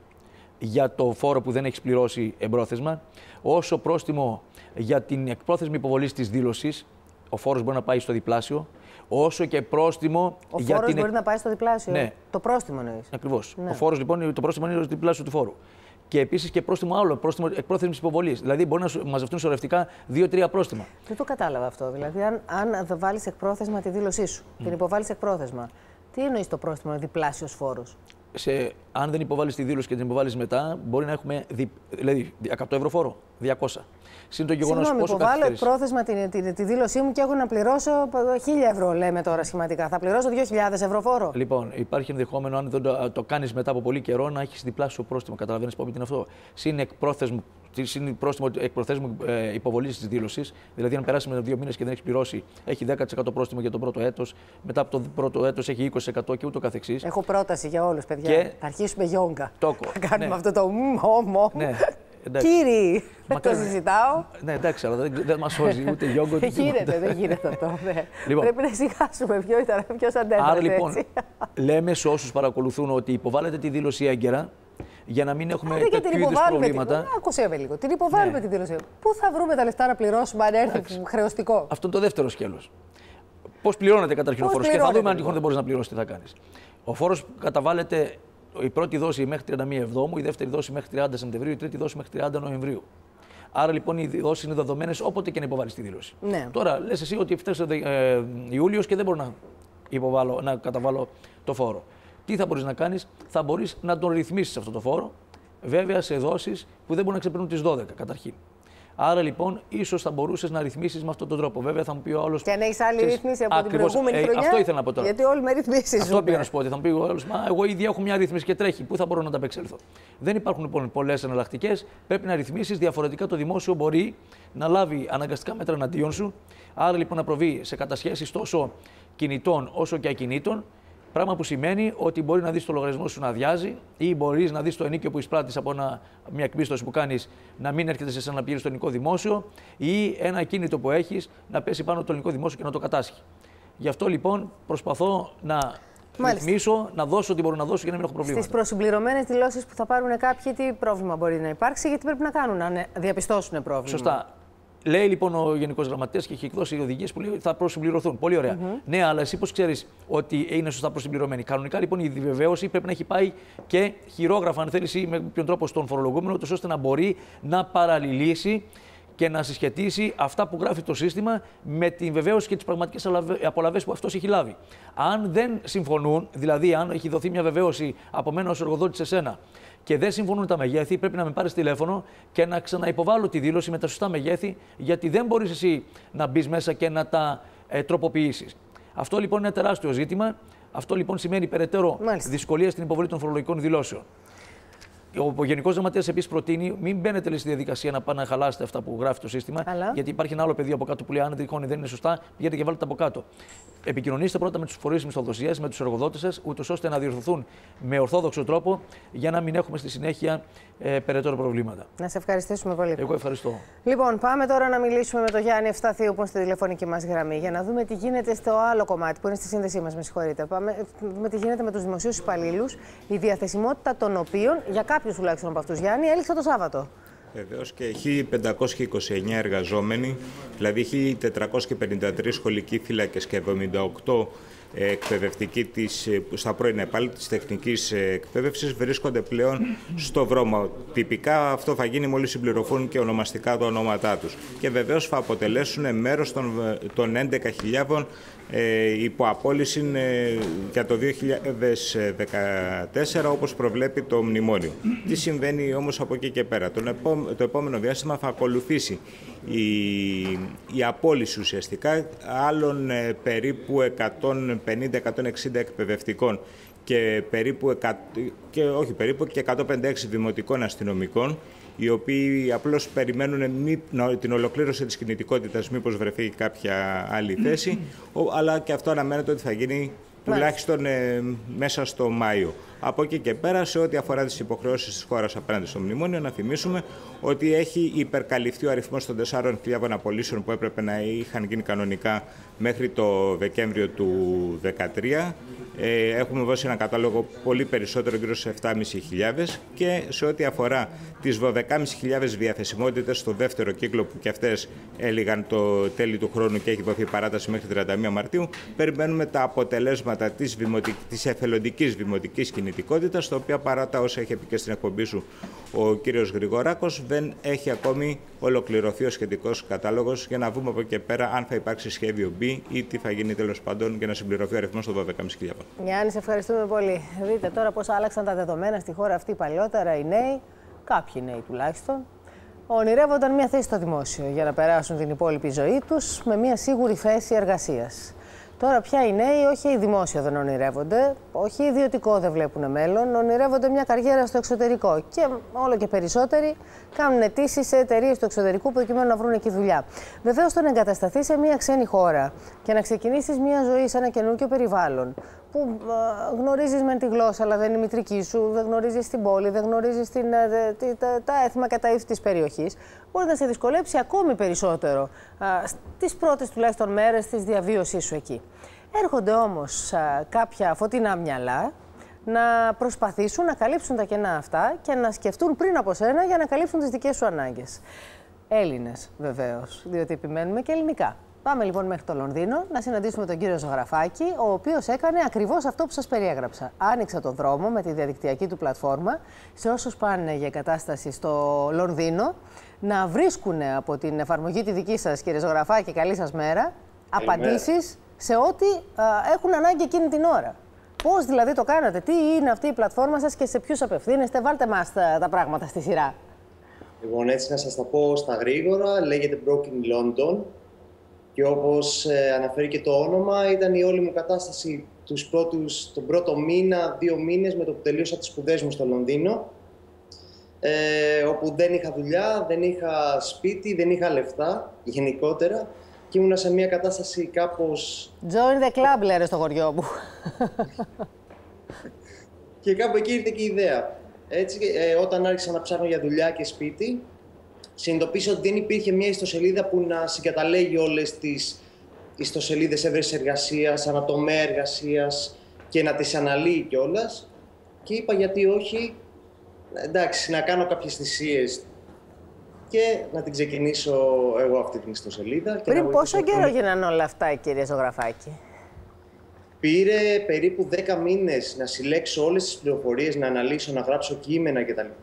για το φόρο που δεν έχεις πληρώσει εμπρόθεσμα, όσο πρόστιμο για την εκπρόθεσμη υποβολή της δήλωσης, ο φόρος μπορεί να πάει στο διπλάσιο, όσο και πρόστιμο ο για φόρος την... μπορεί να πάει στο διπλάσιο, ναι. Το πρόστιμο εννοείς? Ακριβώς. Ναι. Ο φόρος λοιπόν, το πρόστιμο είναι στο διπλάσιο του φόρου. Και επίσης και πρόστιμο άλλο, πρόστιμο εκπρόθεσμης υποβολής. Δηλαδή μπορεί να μαζευτούν σωρευτικά δύο τρία πρόστιμα. Δεν το κατάλαβα αυτό. Δηλαδή, αν, αν βάλεις εκπρόθεσμα τη δήλωσή σου, mm. την υποβάλεις εκπρόθεσμα, τι εννοείς το πρόστιμο είναι διπλάσιος φόρος? Σε, αν δεν υποβάλεις τη δήλωση και την υποβάλεις μετά, μπορεί να έχουμε δι, δηλαδή εκατό ευρώ φόρο, διακόσια. Συν το γεγονός Συγγνώμη, υποβάλλω εκπρόθεσμα τη, τη, τη δήλωσή μου και έχω να πληρώσω χίλια ευρώ, λέμε τώρα σχηματικά. Θα πληρώσω δύο χιλιάδες ευρώ φόρο. Λοιπόν, υπάρχει ενδεχόμενο, αν δεν το, το κάνεις μετά από πολύ καιρό, να έχεις διπλάσιο πρόστιμο. Καταλαβαίνεις τι είναι αυτό? Συν εκπρόθεσμο. Συν πρόστιμο εκπροθέσμου ε, υποβολή τη δήλωση, δηλαδή αν περάσει με δύο μήνες και δεν έχει πληρώσει, έχει δέκα τοις εκατό πρόστιμο για το πρώτο έτος, μετά από το πρώτο έτος έχει είκοσι τοις εκατό και ούτω καθεξής. Έχω πρόταση για όλους, παιδιά. Και... θα αρχίσουμε γιόγκα. Τόκο. Θα κάνουμε ναι. αυτό το μ, ναι. Κύριοι, δεν το συζητάω. Ναι, εντάξει, αλλά δεν, δεν μας σώζει ούτε γιόγκο ούτε τίποτα. Γίνεται, δεν γίνεται αυτό. Λοιπόν, πρέπει να ησυχάσουμε. Ποιο ήταν, ποιος αντέδρασε? Άρα λοιπόν, λέμε σε όσους παρακολουθούν ότι υποβάλλετε τη δήλωση έγκαιρα, για να μην έχουμε τέτοιου είδους προβλήματα. Άκουσε με λίγο. Την υποβάλλουμε ναι. τη δήλωση. Πού θα βρούμε τα λεφτά να πληρώσουμε αν έρθει Εντάξει. χρεωστικό? Αυτό είναι το δεύτερο σκέλος. Πώς πληρώνεται καταρχήν ο φόρος? Και θα δούμε αν τυχόν δεν μπορείς να πληρώσεις τι θα κάνεις. Ο φόρος καταβάλλεται η πρώτη δόση μέχρι τριάντα μία Εβδόμου, η δεύτερη δόση μέχρι τριάντα Σεπτεμβρίου, η τρίτη δόση μέχρι τριάντα Νοεμβρίου. Άρα λοιπόν οι δηλώσεις είναι δεδομένες όποτε και να υποβάλεις τη δήλωση. Ναι. Τώρα λες εσύ ότι φτάσε ε, Ιούλιος και δεν μπορώ να, υποβάλω, να καταβάλω το φόρο. Τι θα μπορείς να κάνεις? Θα μπορείς να τον ρυθμίσεις αυτό το φόρο, βέβαια σε δόσεις που δεν μπορούν να ξεπερνούν τις δώδεκα καταρχήν. Άρα λοιπόν, ίσως θα μπορούσες να ρυθμίσεις με αυτόν τον τρόπο. Βέβαια, θα μου πει ο άλλος. Και αν έχεις άλλη ξέρεις, ρύθμιση από ακριβώς, την προηγούμενη ε, χρονιά. Αυτό ήθελα να πω τώρα. Γιατί όλοι με ρυθμίσεις. Αυτό πήγα να σου πω. Ότι θα μου πει ο άλλος, μα εγώ ήδη έχω μια ρύθμιση και τρέχει. Πού θα μπορώ να ανταπεξέλθω? Δεν υπάρχουν λοιπόν πολλές εναλλακτικές. Πρέπει να ρυθμίσεις. Διαφορετικά το δημόσιο μπορεί να λάβει αναγκαστικά μέτρα εναντίον σου. Άρα λοιπόν να προβεί σε κατασχέσεις τόσο κινητών όσο και ακινήτων. Πράγμα που σημαίνει ότι μπορεί να δεις το λογαριασμό σου να αδειάζει ή μπορείς να δεις το ενίκιο που εισπράττεις από ένα, μια εκπίστωση που κάνεις να μην έρχεται σε εσένα να πηγαίνει στο ελληνικό δημόσιο ή ένα ακίνητο που έχεις να πέσει πάνω το ελληνικό δημόσιο και να το κατάσχει. Γι' αυτό λοιπόν προσπαθώ να ρυθμίσω, να δώσω ό,τι μπορώ να δώσω για να μην έχω προβλήματα. Στις προσυμπληρωμένες δηλώσεις που θα πάρουν κάποιοι, τι πρόβλημα μπορεί να υπάρξει, γιατί πρέπει να κάνουν, να διαπιστώσουν πρόβλημα. Σωστά. Λέει λοιπόν ο Γενικός Γραμματέας και έχει εκδώσει οδηγίες που λέει ότι θα προσυμπληρωθούν. Πολύ ωραία. Mm-hmm. Ναι, αλλά εσύ πώς ξέρεις ότι είναι σωστά προσυμπληρωμένοι? Κανονικά λοιπόν η διβεβαίωση πρέπει να έχει πάει και χειρόγραφα, αν θέλεις, ή με ποιον τρόπο στον φορολογούμενο, ώστε να μπορεί να παραλληλήσει και να συσχετίσει αυτά που γράφει το σύστημα με την βεβαίωση και τις πραγματικές απολαβές που αυτός έχει λάβει. Αν δεν συμφωνούν, δηλαδή αν έχει δοθεί μια βεβαίωση από μένα ως εργοδότη σε σένα και δεν συμφωνούν τα μεγέθη, πρέπει να με πάρεις τηλέφωνο και να ξαναυποβάλω τη δήλωση με τα σωστά μεγέθη, γιατί δεν μπορείς εσύ να μπεις μέσα και να τα ε, τροποποιήσεις. Αυτό λοιπόν είναι ένα τεράστιο ζήτημα. Αυτό λοιπόν σημαίνει περαιτέρω δυσκολία στην υποβολή των φορολογικών δηλώσεων. Ο Γενικός Γραμματέας επίσης προτείνει μην μπαίνετε λέει, στη διαδικασία να πάνε να χαλάσετε αυτά που γράφει το σύστημα. Αλλά... Γιατί υπάρχει ένα άλλο πεδίο από κάτω που λέει: αν τυχόν δεν είναι σωστά, πηγαίνετε και βάλετε από κάτω. Επικοινωνήστε πρώτα με τους φορείς μισθοδοσίας, με τους εργοδότες σας, ούτως ώστε να διορθωθούν με ορθόδοξο τρόπο για να μην έχουμε στη συνέχεια ε, περαιτέρω προβλήματα. Να σε ευχαριστήσουμε πολύ. Εγώ ευχαριστώ. Λοιπόν, πάμε τώρα να μιλήσουμε με τον Γιάννη Ευσταθίου που είναι στη τηλεφωνική μας γραμμή για να δούμε τι γίνεται στο άλλο κομμάτι που είναι στη σύνδεσή μας. Με συγχωρείτε. Πάμε με τι γίνεται με τους δημοσίους υπαλλήλους, η διαθεσιμότητα των οποίων για κάποιους τουλάχιστον από αυτούς, Γιάννη, έληξε το Σάββατο. Βεβαίως και χίλια πεντακόσιοι είκοσι εννέα εργαζόμενοι, δηλαδή χίλια τετρακόσιοι πενήντα τρεις σχολικοί φύλακες και εβδομήντα οκτώ εκπαιδευτικοί της, στα πρώην υπάλληλοι της τεχνικής εκπαίδευσης βρίσκονται πλέον στο δρόμο. Τυπικά αυτό θα γίνει μόλις συμπληρωθούν και ονομαστικά τα ονόματά τους. Και βεβαίως θα αποτελέσουν μέρος των, των έντεκα χιλιάδων ε, υποαπόλυση ε, για το δύο χιλιάδες δεκατέσσερα όπως προβλέπει το μνημόνιο. Τι συμβαίνει όμως από εκεί και πέρα? Το, επό, το επόμενο διάστημα θα ακολουθήσει η, η απόλυση ουσιαστικά άλλων ε, περίπου εκατόν πενήντα με εκατόν εξήντα εκπαιδευτικών και περίπου, εκατό, και, όχι, περίπου και εκατόν πενήντα έξι δημοτικών αστυνομικών, οι οποίοι απλώς περιμένουν μη, την ολοκλήρωση της κινητικότητας, μήπως βρεθεί κάποια άλλη θέση, αλλά και αυτό αναμένεται ότι θα γίνει τουλάχιστον ε, μέσα στο Μάιο. Από εκεί και πέρα, σε ό,τι αφορά τις υποχρεώσεις της χώρας απέναντι στο μνημόνιο, να θυμίσουμε ότι έχει υπερκαλυφθεί ο αριθμός των τεσσάρων χιλιάδων απολύσεων που έπρεπε να είχαν γίνει κανονικά μέχρι το Δεκέμβριο του δύο χιλιάδες δεκατρία. Ε, έχουμε δώσει ένα κατάλογο πολύ περισσότερο, γύρω στις επτά χιλιάδες πεντακόσιες, και σε ό,τι αφορά τις δώδεκα χιλιάδες πεντακόσιες διαθεσιμότητες στο δεύτερο κύκλο, που και αυτές έλυγαν το τέλη του χρόνου και έχει δοθεί παράταση μέχρι τριάντα μία Μαρτίου, περιμένουμε τα αποτελέσματα της, της εθελοντικής δημοτικής κινητικότητας, τα οποία παρά τα όσα έχει πει και στην εκπομπή σου ο κύριος Γρηγοράκος, δεν έχει ακόμη ολοκληρωθεί ο σχετικός κατάλογος, για να δούμε από εκεί και πέρα αν θα υπάρξει σχέδιο B ή τι θα γίνει τέλος πάντων για να συμπληρωθεί ο αριθμός των δώδεκα χιλιάδες πεντακόσιες. Γιάννη, σε ευχαριστούμε πολύ. Δείτε τώρα πώς άλλαξαν τα δεδομένα στη χώρα αυτή παλιότερα. Οι νέοι, κάποιοι νέοι τουλάχιστον, ονειρεύονταν μια θέση στο δημόσιο για να περάσουν την υπόλοιπη ζωή τους με μια σίγουρη θέση εργασίας. Τώρα πια οι νέοι όχι δημόσιο δεν ονειρεύονται, όχι ιδιωτικό δεν βλέπουν μέλλον, ονειρεύονται μια καριέρα στο εξωτερικό και όλο και περισσότεροι κάνουν αιτήσεις σε εταιρείες του εξωτερικού προκειμένου να βρουν εκεί δουλειά. Βεβαίως, το να εγκατασταθεί σε μια ξένη χώρα και να ξεκινήσεις μια ζωή σε ένα καινούργιο περιβάλλον που ε, γνωρίζεις με τη γλώσσα, αλλά δεν είναι η μητρική σου, δεν γνωρίζεις την πόλη, δεν γνωρίζεις την, ε, τα, τα έθιμα και τα ήθη της περιοχής, μπορεί να σε δυσκολέψει ακόμη περισσότερο ε, στις πρώτες τουλάχιστον μέρες της διαβίωσής σου εκεί. Έρχονται όμως ε, κάποια φωτεινά μυαλά να προσπαθήσουν να καλύψουν τα κενά αυτά και να σκεφτούν πριν από σένα για να καλύψουν τις δικές σου ανάγκες. Έλληνες βεβαίως, διότι επιμένουμε και ελληνικά. Πάμε λοιπόν μέχρι το Λονδίνο να συναντήσουμε τον κύριο Ζωγραφάκη, ο οποίος έκανε ακριβώς αυτό που σας περιέγραψα. Άνοιξε τον δρόμο με τη διαδικτυακή του πλατφόρμα σε όσους πάνε για εγκατάσταση στο Λονδίνο να βρίσκουν από την εφαρμογή τη δική σας, κύριε Ζωγραφάκη, καλή σας μέρα, απαντήσεις σε ό,τι α, έχουν ανάγκη εκείνη την ώρα. Πώς δηλαδή το κάνατε, τι είναι αυτή η πλατφόρμα σας και σε ποιους απευθύνεστε, βάλτε μας τα, τα πράγματα στη σειρά. Λοιπόν, έτσι να σας τα πω στα γρήγορα, λέγεται Broken London και όπως ε, αναφέρει και το όνομα, ήταν η όλη μου κατάσταση τους πρώτους, τον πρώτο μήνα, δύο μήνες με το που τελείωσα τις σπουδές μου στο Λονδίνο, ε, όπου δεν είχα δουλειά, δεν είχα σπίτι, δεν είχα λεφτά γενικότερα και ήμουνα σε μια κατάσταση κάπως... Join the club, λένε στο χωριό μου. Και κάπου εκεί ήρθε και η ιδέα. Έτσι, ε, όταν άρχισα να ψάχνω για δουλειά και σπίτι, συνειδητοποίησα ότι δεν υπήρχε μια ιστοσελίδα που να συγκαταλέγει όλες τις ιστοσελίδες έβρεσης εργασίας, ανατομέα εργασίας και να τις αναλύει κιόλας. Και είπα γιατί όχι, εντάξει, να κάνω κάποιες θυσίες και να την ξεκινήσω εγώ αυτή την ιστοσελίδα. Και Πριν πόσο καιρό γίνανε όλα αυτά, κύριε Ζωγραφάκη? Πήρε περίπου δέκα μήνες να συλλέξω όλες τις πληροφορίες, να αναλύσω, να γράψω κείμενα κτλ.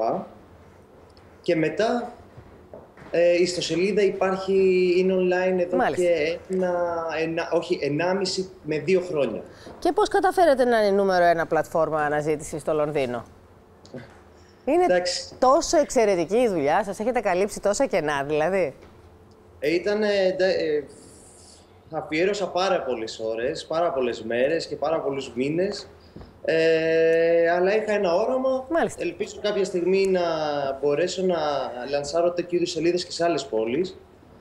Και μετά ε, η ιστοσελίδα υπάρχει, είναι online εδώ Μάλιστα. και ένα, ένα, όχι, ενάμιση με δύο χρόνια. Και πώς καταφέρετε να είναι νούμερο ένα πλατφόρμα αναζήτησης στο Λονδίνο? Είναι Εντάξει. τόσο εξαιρετική η δουλειά σας, έχετε καλύψει τόσα κενά δηλαδή. Ε, ήταν... Ε, ε, αφιέρωσα πάρα πολλές ώρες, πάρα πολλές μέρες και πάρα πολλούς μήνες, ε, αλλά είχα ένα όραμα. Μάλιστα. Ελπίζω κάποια στιγμή να μπορέσω να λανσάρω τέτοιου είδους σελίδες και σε άλλες πόλεις.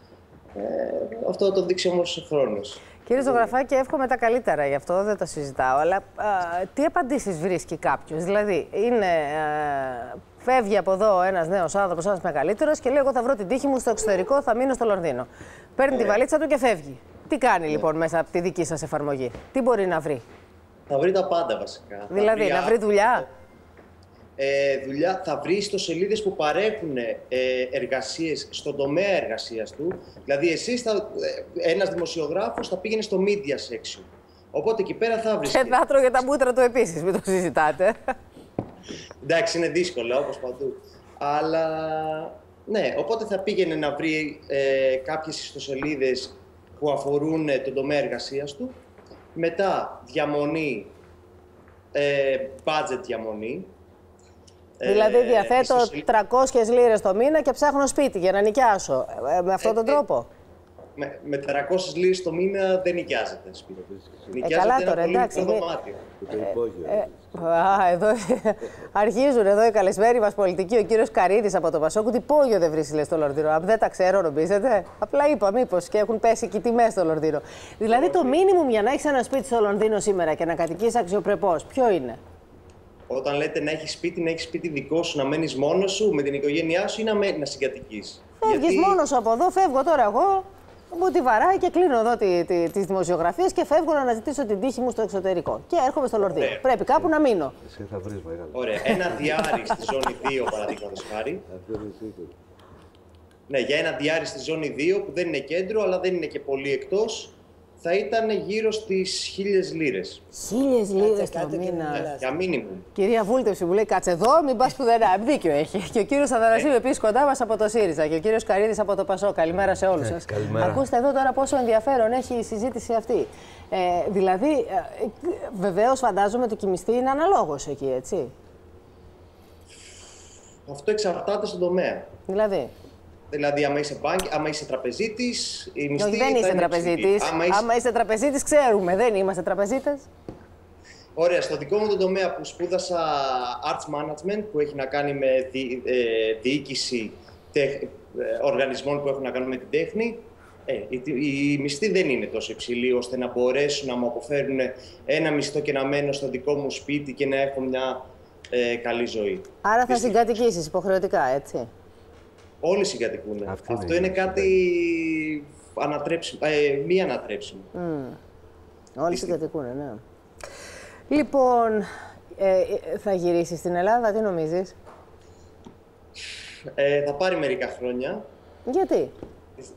Ε, αυτό θα το δείξει όμως ο χρόνος. Κύριε Ζωγραφάκη, εύχομαι τα καλύτερα, γι' αυτό δεν το συζητάω, αλλά α, τι απαντήσεις βρίσκει κάποιος? Δηλαδή, είναι, α, φεύγει από εδώ ένας νέος άνθρωπος, ένας μεγαλύτερος και λέει: εγώ θα βρω την τύχη μου στο εξωτερικό, θα μείνω στο Λονδίνο. Παίρνει τη βαλίτσα του και φεύγει. Τι κάνει λοιπόν μέσα από τη δική σας εφαρμογή, τι μπορεί να βρει? Θα βρει τα πάντα βασικά. Δηλαδή, βρει... να βρει δουλειά. Ε, δουλειά θα βρει ιστοσελίδες που παρέχουν ε, εργασίες στον τομέα εργασίας του. Δηλαδή, εσείς, θα, ε, ένας δημοσιογράφος θα πήγαινε στο media section. Οπότε εκεί πέρα θα βρει. Και θα τρώγε τα μούτρα του επίσης, μην το συζητάτε. Εντάξει, είναι δύσκολο όπως παντού. Αλλά ναι, οπότε θα πήγαινε να βρει ε, κάποιες ιστοσελίδες που αφορούν τον τομέα εργασίας του. Μετά διαμονή, ε, budget διαμονή. Δηλαδή διαθέτω ε, τριακόσιες λίρες το μήνα και ψάχνω σπίτι για να νοικιάσω. Ε, με αυτόν τον ε, τρόπο. Με, με τριακόσιες λίρες το μήνα δεν νοικιάζεται σπίτι. Ε, νοικιάζεται καλά ένα τώρα, πολύ εντάξει. μικρό δωμάτιο. Ε, ε, α, εδώ αρχίζουν εδώ οι καλεσμένοι μας πολιτικοί. Ο κύριος Καρίδης από το Πασόκ, τι πόγιο δεν βρίσκει λέει στο Λονδίνο. Αν δεν τα ξέρω, νομίζετε. Απλά είπα, μήπως και έχουν πέσει και οι τιμές στο Λονδίνο. Δηλαδή το μίνιμουμ για να έχεις ένα σπίτι στο Λονδίνο σήμερα και να κατοικείς αξιοπρεπώς, ποιο είναι? Όταν λέτε να έχεις σπίτι, να έχεις σπίτι δικό σου, να μένεις μόνος σου με την οικογένειά σου ή να, να συγκατοικείς? Φεύγεις Γιατί... μόνος σου από εδώ, φεύγω τώρα εγώ. Μου τη βαράει και κλείνω εδώ τη, τη, τις δημοσιογραφίες και φεύγω να αναζητήσω την τύχη μου στο εξωτερικό. Και έρχομαι στο Λονδίνο. Ωραία. Πρέπει κάπου να μείνω. Εσύ θα βρεις μεγάλο. Ωραία. Ένα διάρρη στη ζώνη δύο, παραδείγματος χάρη. Ναι, για ένα διάρρη στη ζώνη δύο που δεν είναι κέντρο, αλλά δεν είναι και πολύ εκτός, θα ήταν γύρω στις χίλιες λίρες. Χίλιες λίρες το μήνα. Για μήνυμου. Κυρία Βούλτευση μου λέει: κάτσε εδώ, μην πας πουθενά. Δίκιο έχει. Και ο κύριος Αθανασίου επίσης κοντά μας από το ΣΥΡΙΖΑ και ο κύριος Καρίδης από το ΠΑΣΟΚ. Καλημέρα σε όλους σας. Καλημέρα. Ακούστε εδώ τώρα πόσο ενδιαφέρον έχει η συζήτηση αυτή. Ε, δηλαδή, ε, βεβαίως φαντάζομαι ότι η μισθή είναι αναλόγως εκεί, έτσι. Αυτό εξαρτάται στον τομέα. Δηλαδή. Δηλαδή, άμα είσαι, μπάνκ, άμα είσαι τραπεζίτης, η μισθή Όχι, δεν είσαι τραπεζίτης. Άμα είσαι... άμα είσαι τραπεζίτης, ξέρουμε. Δεν είμαστε τραπεζίτες. Ωραία. Στο δικό μου τον τομέα που σπούδασα Arts Management, που έχει να κάνει με δι, ε, διοίκηση τεχ, ε, οργανισμών που έχουν να κάνουν με την τέχνη, ε, η, η μισθή δεν είναι τόσο υψηλή, ώστε να μπορέσουν να μου αποφέρουν ένα μισθό και να μένω στο δικό μου σπίτι και να έχω μια ε, καλή ζωή. Άρα θα συγκατοικήσεις υποχρεωτικά, έτσι. Όλοι συγκατοικούν. Αυτό είναι, είναι κάτι ανατρέψιμο, ε, μη ανατρέψιμο. Mm. Όλοι συγκατοικούν, ναι. Λοιπόν, ε, θα γυρίσεις στην Ελλάδα, τι νομίζεις? Ε, θα πάρει μερικά χρόνια. Γιατί?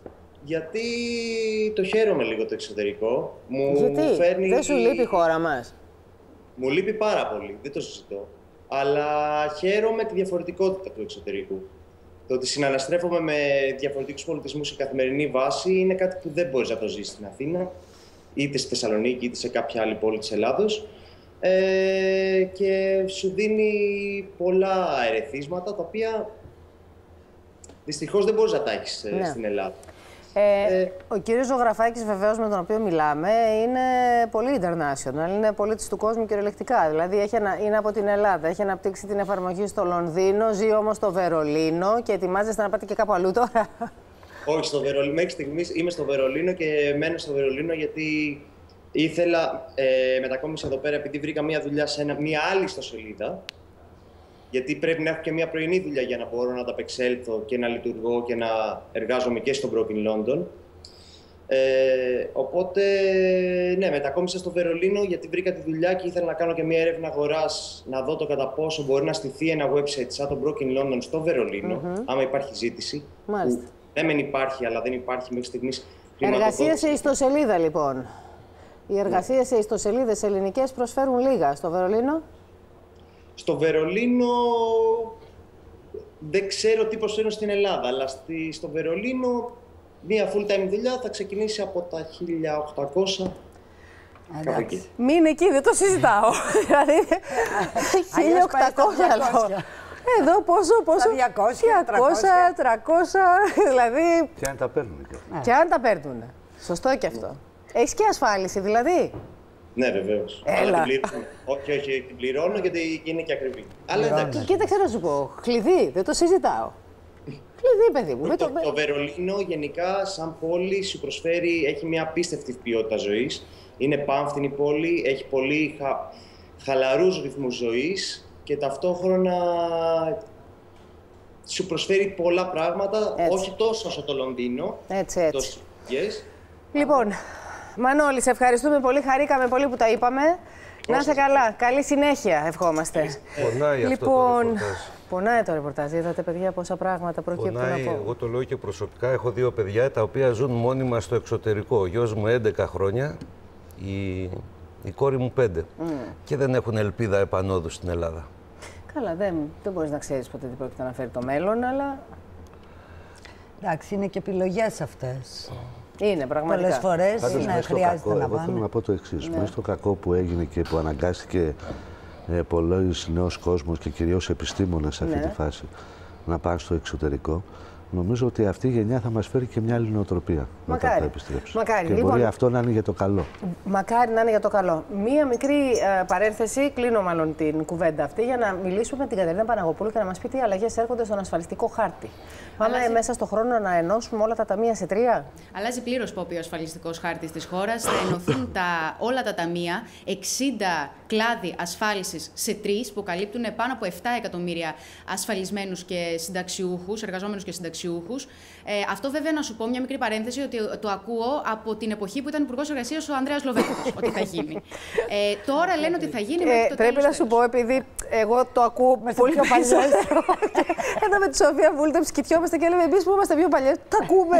γιατί το χαίρομαι λίγο το εξωτερικό. Μου γιατί, φέρνει... δεν σου λείπει η χώρα μας? Μου λείπει πάρα πολύ, δεν το συζητώ. Αλλά χαίρομαι τη διαφορετικότητα του εξωτερικού. Το ότι συναναστρέφομαι με διαφορετικούς πολιτισμούς σε καθημερινή βάση είναι κάτι που δεν μπορείς να το ζήσεις στην Αθήνα, είτε στη Θεσσαλονίκη, είτε σε κάποια άλλη πόλη της Ελλάδος. Ε, και σου δίνει πολλά ερεθίσματα, τα οποία δυστυχώς δεν μπορείς να τα έχεις ναι. στην Ελλάδα. Ε, ε, ο κύριος Ζωγραφάκης, βεβαίως, με τον οποίο μιλάμε, είναι πολύ international, είναι πολίτης του κόσμου κυριολεκτικά. Δηλαδή, έχει ανα, είναι από την Ελλάδα, έχει αναπτύξει την εφαρμογή στο Λονδίνο, ζει όμως στο Βερολίνο και ετοιμάζεστε να πάτε και κάπου αλλού τώρα? Όχι, στο Βερολίνο. Μέχρι στιγμής είμαι στο Βερολίνο και μένω στο Βερολίνο γιατί ήθελα, ε, μετακόμισα εδώ πέρα επειδή βρήκα μία δουλειά σε ένα, μία άλλη ιστοσελίδα. Γιατί πρέπει να έχω και μια πρωινή δουλειά για να μπορώ να ανταπεξέλθω και να λειτουργώ και να εργάζομαι και στο Broken London. Ε, οπότε, ναι, μετακόμισα στο Βερολίνο γιατί βρήκα τη δουλειά και ήθελα να κάνω και μια έρευνα αγοράς, να δω το κατά πόσο μπορεί να στηθεί ένα website σαν το Broken London στο Βερολίνο, mm-hmm. άμα υπάρχει ζήτηση. Μάλιστα. Που δεν μεν υπάρχει, αλλά δεν υπάρχει μέχρι στιγμής χρηματοδότηση. Εργασία σε ιστοσελίδα, λοιπόν. Οι εργασίες ναι. σε ιστοσελίδες ελληνικές προσφέρουν λίγα. Στο Βερολίνο? Στο Βερολίνο δεν ξέρω τι προσφέρουν στην Ελλάδα, αλλά στη, στο Βερολίνο μία full-time δουλειά θα ξεκινήσει από τα χίλια οκτακόσια. Εντάξει. Μην εκεί, δεν το συζητάω. Δηλαδή, χίλια οκτακόσια εδώ πόσο, πόσο, διακόσια, τριακόσια, τριακόσια, δηλαδή... Και αν τα παίρνουν. Και αν τα παίρνουν. Σωστό και αυτό. Έχεις και ασφάλιση, δηλαδή? Ναι, βεβαίως. Έλα. Όχι, όχι, την πληρώνω γιατί είναι και ακριβή. Αλλά εντάξει. Κοίταξε να σου πω, κλειδί, δεν το συζητάω. Κλειδί, παιδί μου. Το, το, το Βερολίνο γενικά σαν πόλη σου προσφέρει, έχει μια απίστευτη ποιότητα ζωής. Είναι πάμφθινη πόλη, έχει πολύ χα, χαλαρούς ρυθμούς ζωής και ταυτόχρονα σου προσφέρει πολλά πράγματα, έτσι. Όχι τόσο όσο το Λονδίνο. Έτσι, έτσι. Τόσο, yes. Λοιπόν, Μανώλη, σε ευχαριστούμε πολύ, χαρήκαμε πολύ που τα είπαμε. Να είσαι καλά, καλή συνέχεια ευχόμαστε. Πονάει λοιπόν, αυτό το ρεπορτάζ. Πονάει το ρεπορτάζ, είδατε παιδιά πόσα πράγματα προκύπτουν Πονάει, από... εγώ το λέω και προσωπικά, έχω δύο παιδιά τα οποία ζουν μόνιμα στο εξωτερικό. Ο γιος μου έντεκα χρόνια, η, η κόρη μου πέντε. Mm. Και δεν έχουν ελπίδα επανόδου στην Ελλάδα. Καλά, δεν, δεν μπορείς να ξέρεις ποτέ τι πρόκειται να φέρει το μέλλον, αλλά... Εντάξει, είναι και επιλογές αυτές. Είναι πραγματικά. Πολλές φορές ναι, χρειάζεται κακό, να εγώ πάνε. θέλω να πω το εξής. Ναι. Μέσα στο κακό που έγινε και που αναγκάστηκε ε, πολλοί νέος κόσμος και κυρίως επιστήμονες σε αυτή ναι. τη φάση να πάνε στο εξωτερικό, νομίζω ότι αυτή η γενιά θα μας φέρει και μια άλλη νοοτροπία Μακάρι. όταν θα επιστρέψει. Μακάρι. Και λοιπόν, μπορεί αυτό να είναι για το καλό. Μακάρι να είναι για το καλό. Μία μικρή ε, παρένθεση, κλείνω μάλλον την κουβέντα αυτή, για να μιλήσουμε με την Κατερίνα Παναγοπούλου και να μας πει τι αλλαγές έρχονται στον ασφαλιστικό χάρτη. Πάμε Αλλάζει... μέσα στον χρόνο να ενώσουμε όλα τα ταμεία σε τρία. Αλλάζει πλήρως, Πόπη, ο ασφαλιστικός χάρτης της χώρας. Θα ενωθούν τα, όλα τα ταμεία, εξήντα κλάδοι ασφάλισης σε τρεις, που καλύπτουν πάνω από επτά εκατομμύρια ασφαλισμένους και συνταξιούχους, εργαζόμενους και συνταξιούχους. Ε, αυτό βέβαια να σου πω μια μικρή παρένθεση, ότι το ακούω από την εποχή που ήταν Υπουργός Εργασίας ο Ανδρέας Λοβέρδος, ότι θα γίνει. Ε, τώρα λένε ότι θα γίνει μέχρι το τέλος. Πρέπει να σου πω, επειδή εγώ το ακούω με πολύ πιο παλιές. Εδώ με τη Σοφία Βούλτεψ κοιτιόμαστε και λέμε εμείς που είμαστε πιο παλιές, τα ακούμε.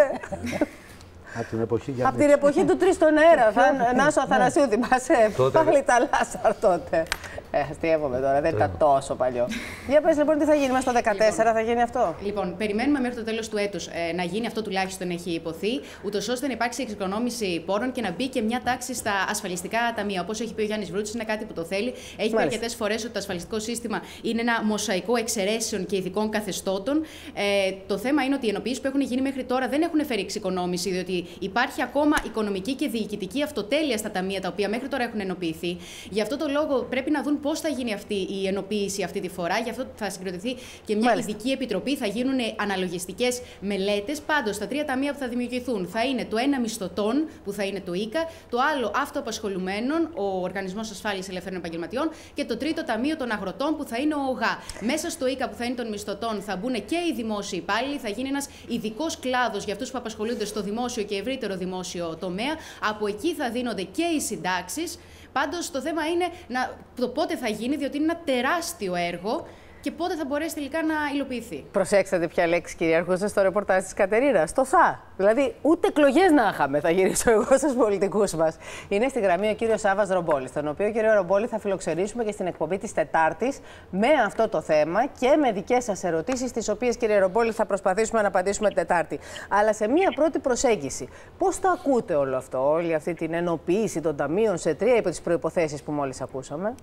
Από την εποχή, για Από την εποχή του Τρεις στον αέρα. Νάσο Αθανασίου, θυμάσαι. Πάλι τα Λάσαρ τότε. Ε, αστείευομαι τώρα, δεν ήταν τόσο παλιό. Για πες λοιπόν τι θα γίνει, μας το δεκατέσσερα θα γίνει αυτό. Λοιπόν, περιμένουμε μέχρι το τέλος του έτους ε, να γίνει αυτό, τουλάχιστον έχει υποθεί, ούτως ώστε να υπάρξει εξοικονόμηση πόρων και να μπει και μια τάξη στα ασφαλιστικά ταμεία. Όπως έχει πει ο Γιάννης Βρούτσης, είναι κάτι που το θέλει. Έχει πει αρκετές φορές ότι το ασφαλιστικό σύστημα είναι ένα μοσαϊκό εξαιρέσεων και ειδικών καθεστώτων. Ε, το θέμα είναι ότι οι ενοποιήσεις που έχουν γίνει μέχρι τώρα δεν έχουν φέρει εξοικονόμηση, διότι υπάρχει ακόμα οικονομική και διοικητική αυτοτέλεια στα ταμεία τα οποία μέχρι τώρα έχουν ενοποιηθεί. Γι' αυτό το λόγο πρέπει να δουν πώς θα γίνει αυτή η ενοποίηση αυτή τη φορά. Γι' αυτό θα συγκροτηθεί και μια Μάλιστα. ειδική επιτροπή. Θα γίνουν αναλογιστικές μελέτες. Πάντως, τα τρία ταμεία που θα δημιουργηθούν θα είναι το ένα μισθωτών, που θα είναι το ΙΚΑ, το άλλο αυτοαπασχολουμένων, ο Οργανισμός Ασφάλειας Ελευθέρων Επαγγελματιών, και το τρίτο ταμείο των αγροτών, που θα είναι ο ΟΓΑ. Μέσα στο ΙΚΑ, που θα είναι των μισθωτών, θα μπουν και οι δημόσιοι υπάλληλοι. Θα γίνει ένας ειδικός κλάδος για αυτούς που απασχολούνται στο δημόσιο και ευρύτερο δημόσιο τομέα. Από εκεί θα δίνονται και οι συντάξεις. Πάντως, το θέμα είναι να, το πότε θα γίνει, διότι είναι ένα τεράστιο έργο και πότε θα μπορέσει τελικά να υλοποιηθεί. Προσέξτε ποια λέξη κυριαρχούσε στο ρεπορτάζ της Κατερίνας. Το θα. Δηλαδή, ούτε εκλογές να είχαμε, θα γυρίσω εγώ στους πολιτικούς μας. Είναι στη γραμμή ο κύριος Σάββας Ρομπόλης, τον οποίο κύριο Ρομπόλη θα φιλοξενήσουμε και στην εκπομπή της Τετάρτης με αυτό το θέμα και με δικές σας ερωτήσεις, τις οποίες κύριε Ρομπόλη θα προσπαθήσουμε να απαντήσουμε την Τετάρτη. Αλλά σε μία πρώτη προσέγγιση, πώς το ακούτε όλο αυτό, όλη αυτή την ενοποίηση των ταμείων σε τρία υπό τις προϋποθέσεις που μόλις ακούσαμε?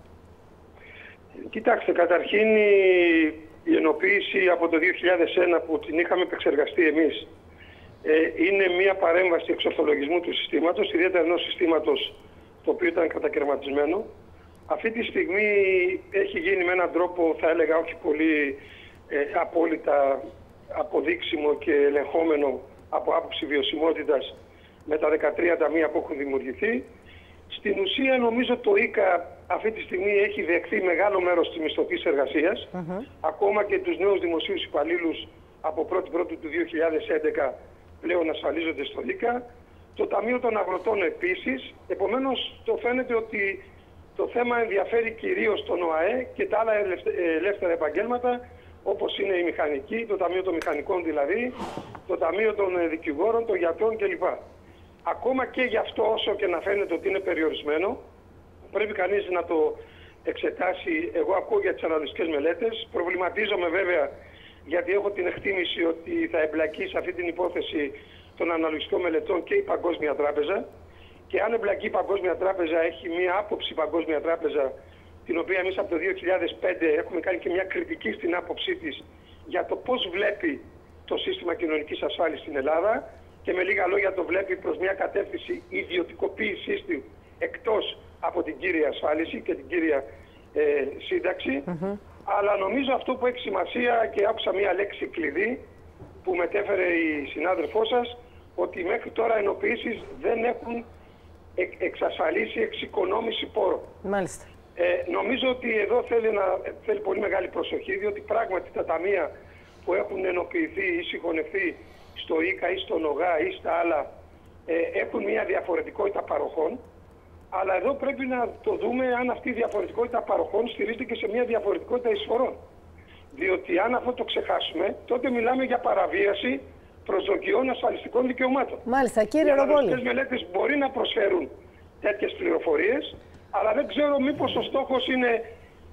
Κοιτάξτε, καταρχήν η, η ενοποίηση από το δύο χιλιάδες ένα που την είχαμε επεξεργαστεί εμείς ε, είναι μια παρέμβαση εξορθολογισμού του συστήματος, ιδιαίτερα ενός συστήματος το οποίο ήταν κατακαιρματισμένο. Αυτή τη στιγμή έχει γίνει με έναν τρόπο, θα έλεγα, όχι πολύ ε, απόλυτα αποδείξιμο και ελεγχόμενο από άποψη βιωσιμότητας με τα δεκατρία ταμεία που έχουν δημιουργηθεί. Στην ουσία, νομίζω το ΙΚΑ αυτή τη στιγμή έχει δεχθεί μεγάλο μέρος της μισθωτής εργασίας. Mm-hmm. Ακόμα και τους νέους δημοσίους υπαλλήλους από πρώτη πρώτη του δύο χιλιάδες έντεκα πλέον ασφαλίζονται στο ΙΚΑ. Το Ταμείο των Αγροτών επίσης. Επομένως, το φαίνεται ότι το θέμα ενδιαφέρει κυρίως τον ΟΑΕ και τα άλλα ελεύθερα επαγγέλματα, όπως είναι η μηχανική, το Ταμείο των Μηχανικών δηλαδή, το Ταμείο των Δικηγόρων, των Γιατρών κλπ. Ακόμα και γι' αυτό, όσο και να φαίνεται ότι είναι περιορισμένο, πρέπει κανείς να το εξετάσει. Εγώ ακούω για τις αναλυτικές μελέτες. Προβληματίζομαι βέβαια, γιατί έχω την εκτίμηση ότι θα εμπλακεί σε αυτή την υπόθεση των αναλυτικών μελετών και η Παγκόσμια Τράπεζα. Και αν εμπλακεί η Παγκόσμια Τράπεζα, έχει μία άποψη η Παγκόσμια Τράπεζα, την οποία εμείς από το δύο χιλιάδες πέντε έχουμε κάνει και μια κριτική στην άποψή της για το πώς βλέπει το σύστημα κοινωνικής ασφάλισης στην Ελλάδα. Και με λίγα λόγια το βλέπει προς μια κατεύθυνση ιδιωτικοποίησής του εκτός από την κύρια ασφάλιση και την κύρια ε, σύνταξη. Mm-hmm. Αλλά νομίζω αυτό που έχει σημασία, και άκουσα μια λέξη κλειδί που μετέφερε η συνάδελφός σας, ότι μέχρι τώρα ενοποιήσεις δεν έχουν εκ, εξασφαλίσει εξοικονόμηση πόρων. Μάλιστα. Ε, νομίζω ότι εδώ θέλει, να, θέλει πολύ μεγάλη προσοχή, διότι πράγματι τα ταμεία που έχουν ενοποιηθεί ή συγχωνευτεί στο ΙΚΑ ή στο ΝΟΓΑ ή στα άλλα ε, έχουν μια διαφορετικότητα παροχών, αλλά εδώ πρέπει να το δούμε αν αυτή η διαφορετικότητα παροχών στηρίζεται και σε μια διαφορετικότητα εισφορών. Διότι αν αυτό το ξεχάσουμε, τότε μιλάμε για παραβίαση προσδοκιών ασφαλιστικών δικαιωμάτων. Μάλιστα, κύριε Ρομπόλη. Οι αναλυτικές μελέτες μπορεί να προσφέρουν τέτοιες πληροφορίες, αλλά δεν ξέρω μήπως ο στόχος είναι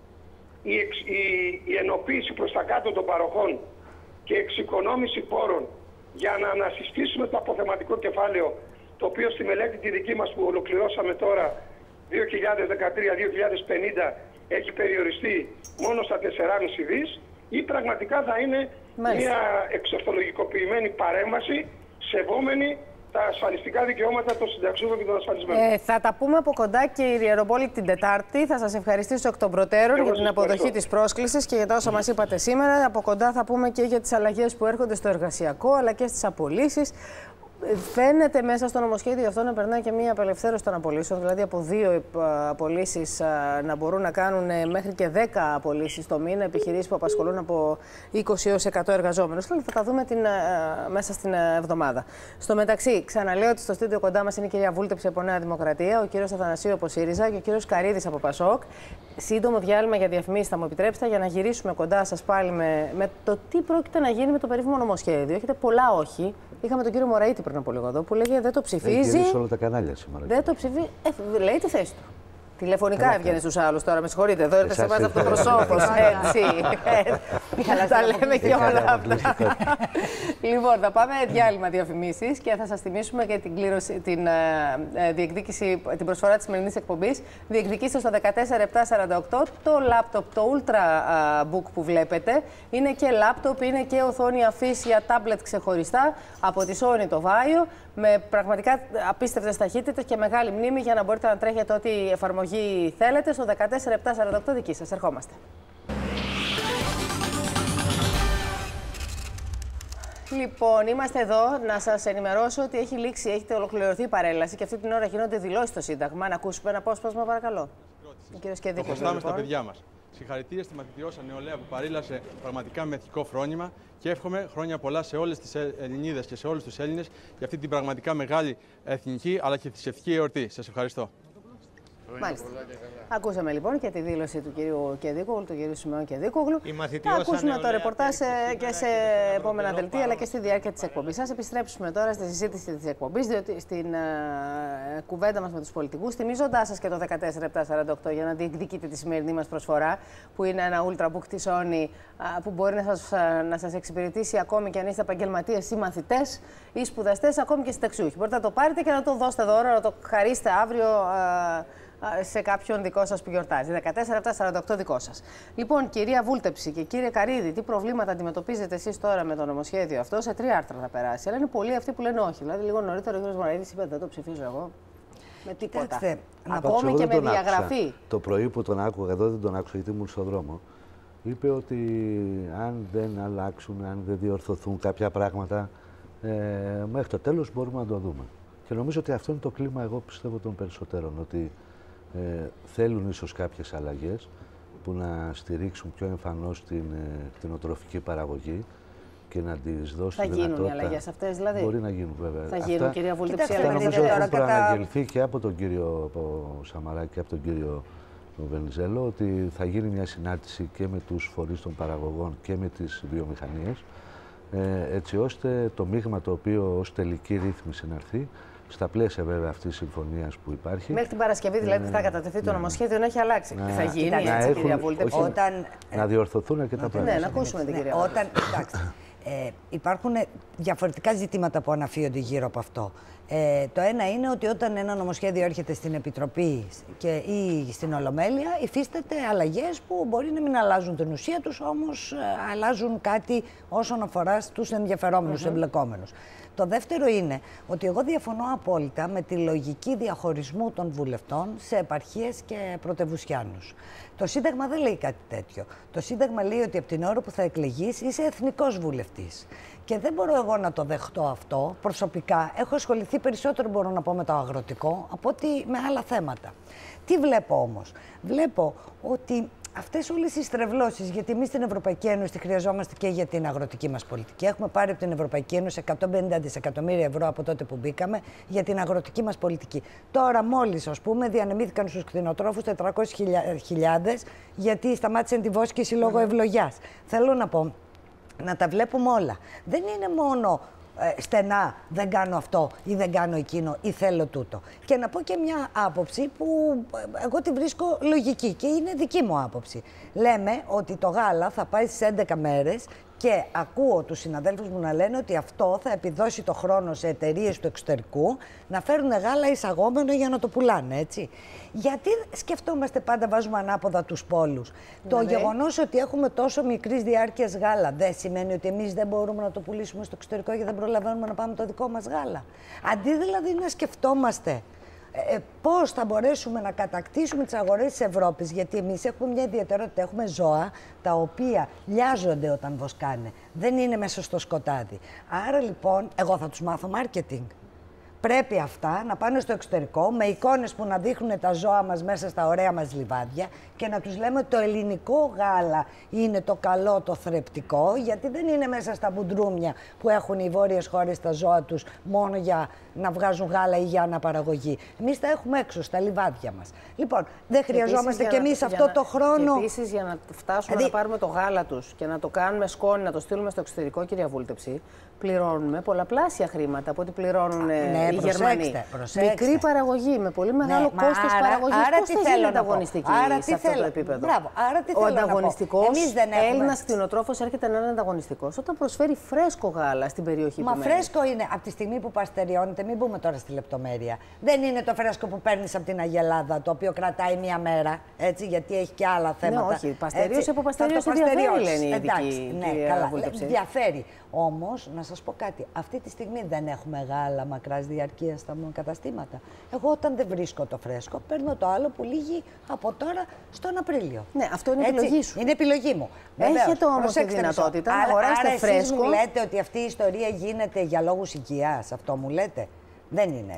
η, εξ, η, η ενοποίηση προς τα κάτω των παροχών και εξοικονόμηση πόρων για να ανασυστήσουμε το αποθεματικό κεφάλαιο, το οποίο στη μελέτη τη δική μας που ολοκληρώσαμε τώρα δύο χιλιάδες δεκατρία με δύο χιλιάδες πενήντα έχει περιοριστεί μόνο στα τέσσερα κόμμα πέντε δις, ή πραγματικά θα είναι Μάλιστα. μια εξορθολογικοποιημένη παρέμβαση σεβόμενη τα ασφαλιστικά δικαιώματα των συνταξιούχων και των ασφαλισμένων. Ε, θα τα πούμε από κοντά, κύριε Ρομπόλη, την Τετάρτη. Θα σας ευχαριστήσω εκ των προτέρων για την αποδοχή της πρόσκλησης και για τα όσα μας είπατε σήμερα. Από κοντά θα πούμε και για τις αλλαγές που έρχονται στο εργασιακό αλλά και στις απολύσεις. Φαίνεται μέσα στο νομοσχέδιο αυτό να περνάει και μία απελευθέρωση των απολύσεων, δηλαδή από δύο απολύσεις να μπορούν να κάνουν μέχρι και δέκα απολύσεις το μήνα, επιχειρήσεις που απασχολούν από είκοσι έως εκατό εργαζόμενους. Δηλαδή θα τα δούμε την, μέσα στην εβδομάδα. Στο μεταξύ, ξαναλέω ότι στο στούντιο κοντά μας είναι η κυρία Βούλτεψη από Νέα Δημοκρατία, ο κύριος Αθανασίου από ΣΥΡΙΖΑ και ο κύριος Καρίδης από ΠΑΣΟΚ. Σύντομο διάλειμμα για διαφημίσεις, θα μου επιτρέψετε, για να γυρίσουμε κοντά σας πάλι με, με το τι πρόκειται να γίνει με το περίφημο νομοσχέδιο. Έχετε πολλά όχι. Είχαμε τον κύριο Μωραήτη πριν από λίγο εδώ που λέγε δεν το ψηφίζει. Έχει όλα τα κανάλια σήμερα. Δεν το ψηφίζει. Ε, λέει τη θέση του. Τηλεφωνικά έβγαινε στους άλλους τώρα, με συγχωρείτε. Εδώ ήρθε σε βάζει από το προσώπο. Έτσι. Τα λέμε και όλα αυτά. Λοιπόν, θα πάμε διάλειμμα διαφημίσεις και θα σας θυμίσουμε και την, κλήρωση, την, ε, διεκδίκηση, την προσφορά της σημερινής εκπομπής. Διεκδικήστε στο δεκατέσσερα επτά σαράντα οκτώ το λάπτοπ, το Ultrabook που βλέπετε. Είναι και λάπτοπ, είναι και οθόνη αφής για τάμπλετ ξεχωριστά από τη Sony το Vaio, με πραγματικά απίστευτες ταχύτητες και μεγάλη μνήμη για να μπορείτε να τρέχετε ό,τι εφαρμογή θέλετε. Στο δεκατέσσερα επτά σαράντα οκτώ δική σας. Ερχόμαστε. Λοιπόν, είμαστε εδώ να σας ενημερώσω ότι έχει λήξει, έχετε ολοκληρωθεί η παρέλαση και αυτή την ώρα γίνονται δηλώσεις στο Σύνταγμα. Να ακούσουμε ένα απόσπασμα, παρακαλώ. Το χρωστάμε στα παιδιά μας. Συγχαρητήρια στη μαθητριώσα νεολαία που παρήλασε πραγματικά με ηθικό φρόνημα και εύχομαι χρόνια πολλά σε όλες τις Ελληνίδες και σε όλους τους Έλληνες για αυτή την πραγματικά μεγάλη εθνική αλλά και θρησκευτική εορτή. Σας ευχαριστώ. Μάλιστα. Ακούσαμε λοιπόν και τη δήλωση του κυρίου Κεδίκογλου, του κυρίου Σιμεών Κεδίκογλου. Θα ακούσουμε το ρεπορτάζ και σε επόμενα δελτία αλλά και στη διάρκεια της εκπομπής. Ας επιστρέψουμε τώρα στη συζήτηση της εκπομπής, διότι στην uh, κουβέντα μας με τους πολιτικούς, θυμίζοντάς σας και το δεκατέσσερα επτά σαράντα οκτώ για να διεκδικείτε τη σημερινή μας προσφορά, που είναι ένα ultrabook της Sony uh, που μπορεί να σας, uh, να σας εξυπηρετήσει ακόμη και αν είστε επαγγελματίες ή μαθητές ή σπουδαστές, ακόμη και συνταξιούχοι. Μπορείτε να το πάρετε και να το δώσετε δώρο, να το χαρίσετε αύριο uh, σε κάποιον δικό σας που γιορτάζει. δεκατέσσερα επτά σαράντα οκτώ δικό σας. Λοιπόν, κυρία Βούλτεψη και κύριε Καρίδη, τι προβλήματα αντιμετωπίζετε εσείς τώρα με το νομοσχέδιο αυτό? Σε τρία άρθρα θα περάσει. Αλλά είναι πολλοί αυτοί που λένε όχι. Δηλαδή, λίγο νωρίτερα ο κ. Μωραΐδης είπε: δεν το ψηφίζω εγώ. Με τίποτα. Κοιτάξτε, ακόμη και με διαγραφή. Άκουσα. Το πρωί που τον άκουγα, εδώ δεν τον άκουσα γιατί ήμουν στον δρόμο, είπε ότι αν δεν αλλάξουν, αν δεν διορθωθούν κάποια πράγματα, ε, μέχρι το τέλος μπορούμε να το δούμε. Και νομίζω ότι αυτό είναι το κλίμα, εγώ πιστεύω, των περισσότερων. Ότι Ε, θέλουν ίσως κάποιες αλλαγές που να στηρίξουν πιο εμφανώς την ε, κτηνοτροφική παραγωγή και να τις δώσουν δυνατότητα. Θα γίνουν οι αλλαγές αυτές, δηλαδή? Μπορεί να γίνουν, βέβαια. Θα γίνουν, Αυτά, κυρία Βούλτεψη, αλλά νομίζω ότι έχουν προαναγγελθεί και από τον κύριο από Σαμαράκη και από τον κύριο Βενιζέλο ότι θα γίνει μια συνάντηση και με τους φορείς των παραγωγών και με τις βιομηχανίες, ε, έτσι ώστε το μείγμα το οποίο ως τελική ρύθμιση να έρθει, στα πλαίσια βέβαια αυτής της συμφωνίας που υπάρχει. Μέχρι την Παρασκευή δηλαδή που θα κατατεθεί το νομοσχέδιο να έχει αλλάξει. Να, θα γίνει να έτσι, έχουν, κυρία Βούλτεψη. Όταν... Να διορθωθούν και τα πράγματα. Ναι, να ακούσουμε την κυρία Όταν, εντάξει, ε, υπάρχουν διαφορετικά ζητήματα που αναφύονται γύρω από αυτό. Ε, το ένα είναι ότι όταν ένα νομοσχέδιο έρχεται στην Επιτροπή και, ή στην Ολομέλεια, υφίσταται αλλαγές που μπορεί να μην αλλάζουν την ουσία τους, όμως ε, αλλάζουν κάτι όσον αφορά στους ενδιαφερόμενους, mm-hmm. εμπλεκόμενους. Το δεύτερο είναι ότι εγώ διαφωνώ απόλυτα με τη λογική διαχωρισμού των βουλευτών σε επαρχίες και πρωτευουσιάνους. Το Σύνταγμα δεν λέει κάτι τέτοιο. Το Σύνταγμα λέει ότι από την ώρα που θα εκλεγείς είσαι εθνικός βουλευτής. Και δεν μπορώ εγώ να το δεχτώ αυτό. Προσωπικά έχω ασχοληθεί περισσότερο, μπορώ να πω, με το αγροτικό από ότι με άλλα θέματα. Τι βλέπω όμως? Βλέπω ότι αυτές όλες οι στρεβλώσεις, γιατί εμείς στην Ευρωπαϊκή Ένωση τη χρειαζόμαστε και για την αγροτική μας πολιτική. Έχουμε πάρει από την Ευρωπαϊκή Ένωση εκατόν πενήντα δισεκατομμύρια ευρώ από τότε που μπήκαμε για την αγροτική μας πολιτική. Τώρα μόλις, ας πούμε, διανεμήθηκαν στους κτηνοτρόφους τετρακόσιες χιλιάδες γιατί σταμάτησε τη βόσκηση λόγω ευλογιάς. Θέλω να πω, να τα βλέπουμε όλα. Δεν είναι μόνο ε, στενά δεν κάνω αυτό ή δεν κάνω εκείνο ή θέλω τούτο. Και να πω και μια άποψη που εγώ τη βρίσκω λογική και είναι δική μου άποψη. Λέμε ότι το γάλα θα πάει στις έντεκα μέρες και ακούω τους συναδέλφους μου να λένε ότι αυτό θα επιδώσει το χρόνο σε εταιρείες του εξωτερικού να φέρουν γάλα εισαγόμενο για να το πουλάνε, έτσι. Γιατί σκεφτόμαστε πάντα, βάζουμε ανάποδα τους πόλους? Ναι, το ναι. γεγονός ότι έχουμε τόσο μικρής διάρκειας γάλα δεν σημαίνει ότι εμείς δεν μπορούμε να το πουλήσουμε στο εξωτερικό και δεν προλαβαίνουμε να πάμε το δικό μας γάλα. Αντί δηλαδή να σκεφτόμαστε Ε, πώς θα μπορέσουμε να κατακτήσουμε τις αγορές της Ευρώπης, γιατί εμείς έχουμε μια ιδιαιτερότητα, έχουμε ζώα τα οποία λιάζονται όταν βοσκάνε, δεν είναι μέσα στο σκοτάδι. Άρα λοιπόν, εγώ θα τους μάθω marketing. Πρέπει αυτά να πάνε στο εξωτερικό με εικόνες που να δείχνουν τα ζώα μας μέσα στα ωραία μας λιβάδια και να τους λέμε ότι το ελληνικό γάλα είναι το καλό, το θρεπτικό, γιατί δεν είναι μέσα στα μπουντρούμια που έχουν οι βόρειες χώρες τα ζώα τους μόνο για να βγάζουν γάλα ή για αναπαραγωγή. Εμείς τα έχουμε έξω στα λιβάδια μας. Λοιπόν, δεν χρειαζόμαστε κι εμείς αυτό να, το χρόνο. Και επίσης για να φτάσουμε δηλαδή... να πάρουμε το γάλα τους και να το κάνουμε σκόνη, να το στείλουμε στο εξωτερικό, κυρία Βούλτεψη, πληρώνουμε πολλαπλάσια χρήματα από ό,τι πληρώνουν ναι, οι προσέξτε, Γερμανοί. Προσέξτε. Μικρή παραγωγή με πολύ μεγάλο ναι, κόστος παραγωγής. Άρα πώς τι θα θέλω γίνει να ανταγωνιστική άρα σε αυτό το επίπεδο? Μπράβο, άρα τι ο θέλω ανταγωνιστικός Έλληνας έχουμε... κτηνοτρόφος έρχεται να είναι ανταγωνιστικός όταν προσφέρει φρέσκο γάλα στην περιοχή Μα που φρέσκο μένει. Είναι από τη στιγμή που παστεριώνεται, μην μπούμε τώρα στη λεπτομέρεια. Δεν είναι το φρέσκο που παίρνεις από την Αγελάδα, το οποίο κρατάει μία μέρα, έτσι, γιατί έχει και άλλα θέματα. Ναι, όχι, παστερίωση από παστερίωση διαφέρει, λένε οι ειδικοί. Ναι, καλά, διαφέρει. Όμως, να σας πω κάτι, αυτή τη στιγμή δεν έχουμε γάλα μακράς διαρκείας στα καταστήματα. Εγώ όταν δεν βρίσκω το φρέσκο, παίρνω το άλλο που λύγει από τώρα στον Απρίλιο. Ναι, αυτό είναι έτσι, επιλογή σου. Είναι επιλογή μου. Έχετε όμως τη δυνατότητα να αγοράσετε άρα φρέσκο. Εσείς μου λέτε ότι αυτή η ιστορία γίνεται για λόγους υγείας, αυτό μου λέτε? Δεν είναι έτσι.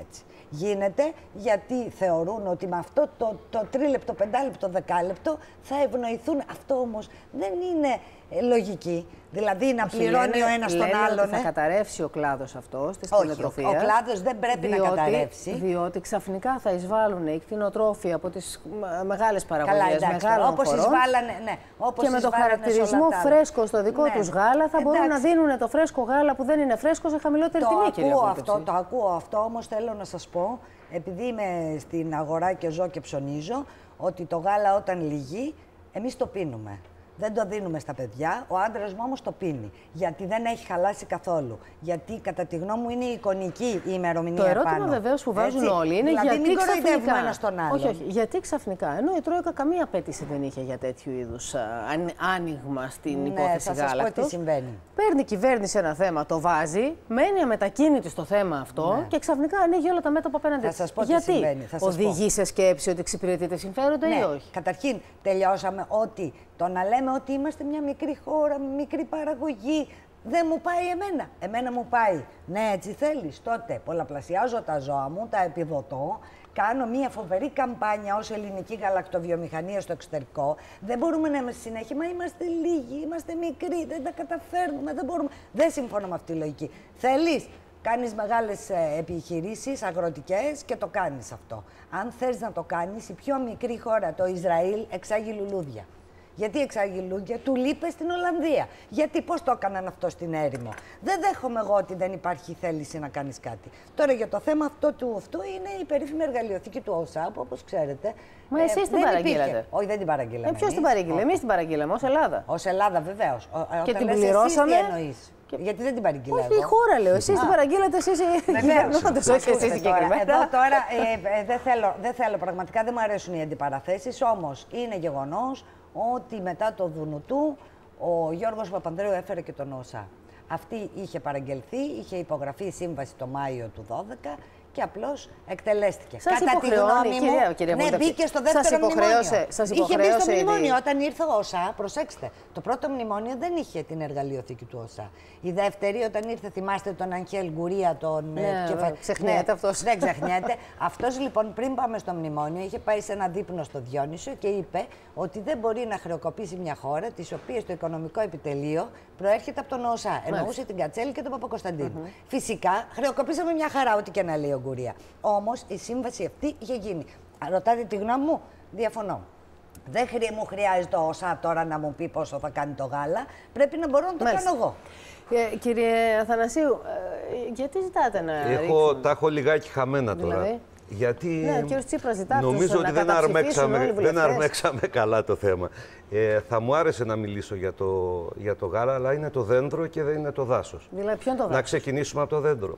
Γίνεται γιατί θεωρούν ότι με αυτό το, το τρίλεπτο, πεντάλεπτο, δεκάλεπτο θα ευνοηθούν. Αυτό όμως δεν είναι λογική. Δηλαδή να πληρώνει λένε, ο ένας τον άλλον. Ότι θα καταρρεύσει ο κλάδος αυτός της κτηνοτροφίας. Ο κλάδος δεν πρέπει διότι, να καταρρεύσει. Διότι ξαφνικά θα εισβάλλουν οι κτηνοτρόφοι από τις μεγάλες παραγωγές μεγάλων όπως χωρών. Εισβάλλανε, ναι, όπως και με το χαρακτηρισμό φρέσκο στο δικό ναι. τους γάλα θα μπορούν Εντάξει. να δίνουν το φρέσκο γάλα που δεν είναι φρέσκο σε χαμηλότερη το τιμή, κυρία ακούω αυτό, Το ακούω αυτό, όμως θέλω να σας πω, επειδή είμαι στην αγορά και ζω και ψωνίζω, ότι το γάλα όταν λυγεί, εμείς το πίνουμε. Δεν το δίνουμε στα παιδιά, ο άντρας μου όμως το πίνει. Γιατί δεν έχει χαλάσει καθόλου. Γιατί κατά τη γνώμη μου είναι εικονική η ημερομηνία. Το ερώτημα βεβαίως που βάζουν Έτσι. όλοι είναι δηλαδή, γιατί μην ξαφνικά. Ένας τον άλλον. Όχι, όχι. Γιατί ξαφνικά. Ενώ η Τρόικα καμία απέτηση δεν είχε για τέτοιου είδους άνοιγμα στην ναι, υπόθεση θα σας γάλακτος. πω τι συμβαίνει. Παίρνει η κυβέρνηση ένα θέμα, το βάζει, μένει αμετακίνητη στο θέμα αυτό ναι. και ξαφνικά ανοίγει όλα τα μέτωπα απέναντι της. Θα σας πω γιατί τι συμβαίνει. Θα σας οδηγεί πω. σε σκέψη ότι εξυπηρετείται συμφέροντα ναι. ή όχι. Καταρχήν, τελειώσαμε ότι το να λέμε ότι είμαστε μια μικρή χώρα, μικρή παραγωγή, δεν μου πάει εμένα. Εμένα μου πάει. Ναι, έτσι θέλεις. Τότε πολλαπλασιάζω τα ζώα μου, τα επιδοτώ, κάνω μια φοβερή καμπάνια ως ελληνική γαλακτοβιομηχανία στο εξωτερικό. Δεν μπορούμε να είμαστε συνέχεια, μα είμαστε λίγοι, είμαστε μικροί, δεν τα καταφέρνουμε, δεν μπορούμε. Δεν συμφωνώ με αυτή τη λογική. Θέλεις, κάνεις μεγάλες επιχειρήσεις αγροτικές και το κάνεις αυτό. Αν θες να το κάνεις, η πιο μικρή χώρα, το Ισραήλ, εξάγει λουλούδια. Γιατί εξάγει λουλούδια, του λείπε στην Ολλανδία. Γιατί πώς το έκαναν αυτό στην έρημο. Δεν δέχομαι εγώ ότι δεν υπάρχει θέληση να κάνεις κάτι. Τώρα για το θέμα αυτό του αυτού είναι η περίφημη εργαλειοθήκη του ΟΣΑ, που όπως ξέρετε. Μα ε, εσείς την παραγγείλατε. Όχι, δεν την παραγγείλαμε. Ε, ποιος την παραγγείλε, εμείς την παραγγείλαμε ως Ελλάδα. Ως Ελλάδα, βεβαίως. Και την πληρώσαμε. Και... Γιατί δεν την παραγγείλα. Όχι, η χώρα λέω. Εσείς την παραγγείλατε, εσείς οι κυβερνώντες, όχι εσείς συγκεκριμένα. Εδώ τώρα ε, ε, δεν, θέλω, δεν θέλω, πραγματικά δεν μου αρέσουν οι αντιπαραθέσεις, όμως είναι γεγονός ότι μετά το Δουνουτού ο Γιώργος Παπανδρέου έφερε και τον ΟΣΑ. Αυτή είχε παραγγελθεί, είχε υπογραφεί η σύμβαση το Μάιο του δώδεκα και απλώς εκτελέστηκε. Σας Κατά τη γνώμη μου, κυρία, κυρία ναι, μπήκε στο δεύτερο μνημόνιο. Σας είχε μπει στο μνημόνιο. Η... Όταν ήρθε ο ΟΣΑ, προσέξτε, το πρώτο μνημόνιο δεν είχε την εργαλειοθήκη του ΟΣΑ. Η δεύτερη, όταν ήρθε, θυμάστε τον Αγχέλ Γκουρία, τον... Ναι, κεφα... ξεχνιέται ναι, αυτός. Δεν ξεχνιέται. Αυτός λοιπόν πριν πάμε στο μνημόνιο είχε πάει σε ένα δείπνο στο Διόνυσο και είπε ότι δεν μπορεί να χρεοκοπήσει μια χώρα της οποίας το οικονομικό επιτελείο προέρχεται από τον ΟΣΑ. Εννοούσε την Κατσέλη και τον Παπακοσταντίνου. Mm -hmm. Φυσικά χρεοκοπήσαμε μια χαρά, ό,τι και να λέει ο Γκουρία. Όμως η σύμβαση αυτή είχε γίνει. Ρωτάτε τη γνώμη μου, διαφωνώ. Δεν χρει... μου χρειάζεται ο ΟΣΑ τώρα να μου πει πόσο θα κάνει το γάλα. Πρέπει να μπορώ να το Μάλιστα. κάνω εγώ. Ε, κύριε Αθανασίου, ε, γιατί ζητάτε να έχω, ρίξουμε... Τα έχω λιγάκι χαμένα τώρα. Δηλαδή? Γιατί ναι, ο κύριος Τσίπρας ζητά νομίζω ότι να δεν αρμέξαμε, δεν αρμέξαμε καλά το θέμα. Ε, θα μου άρεσε να μιλήσω για το, για το γάλα, αλλά είναι το δέντρο και δεν είναι το δάσος. Δηλαδή, ποιο είναι το δάσος? Να ξεκινήσουμε από το δέντρο.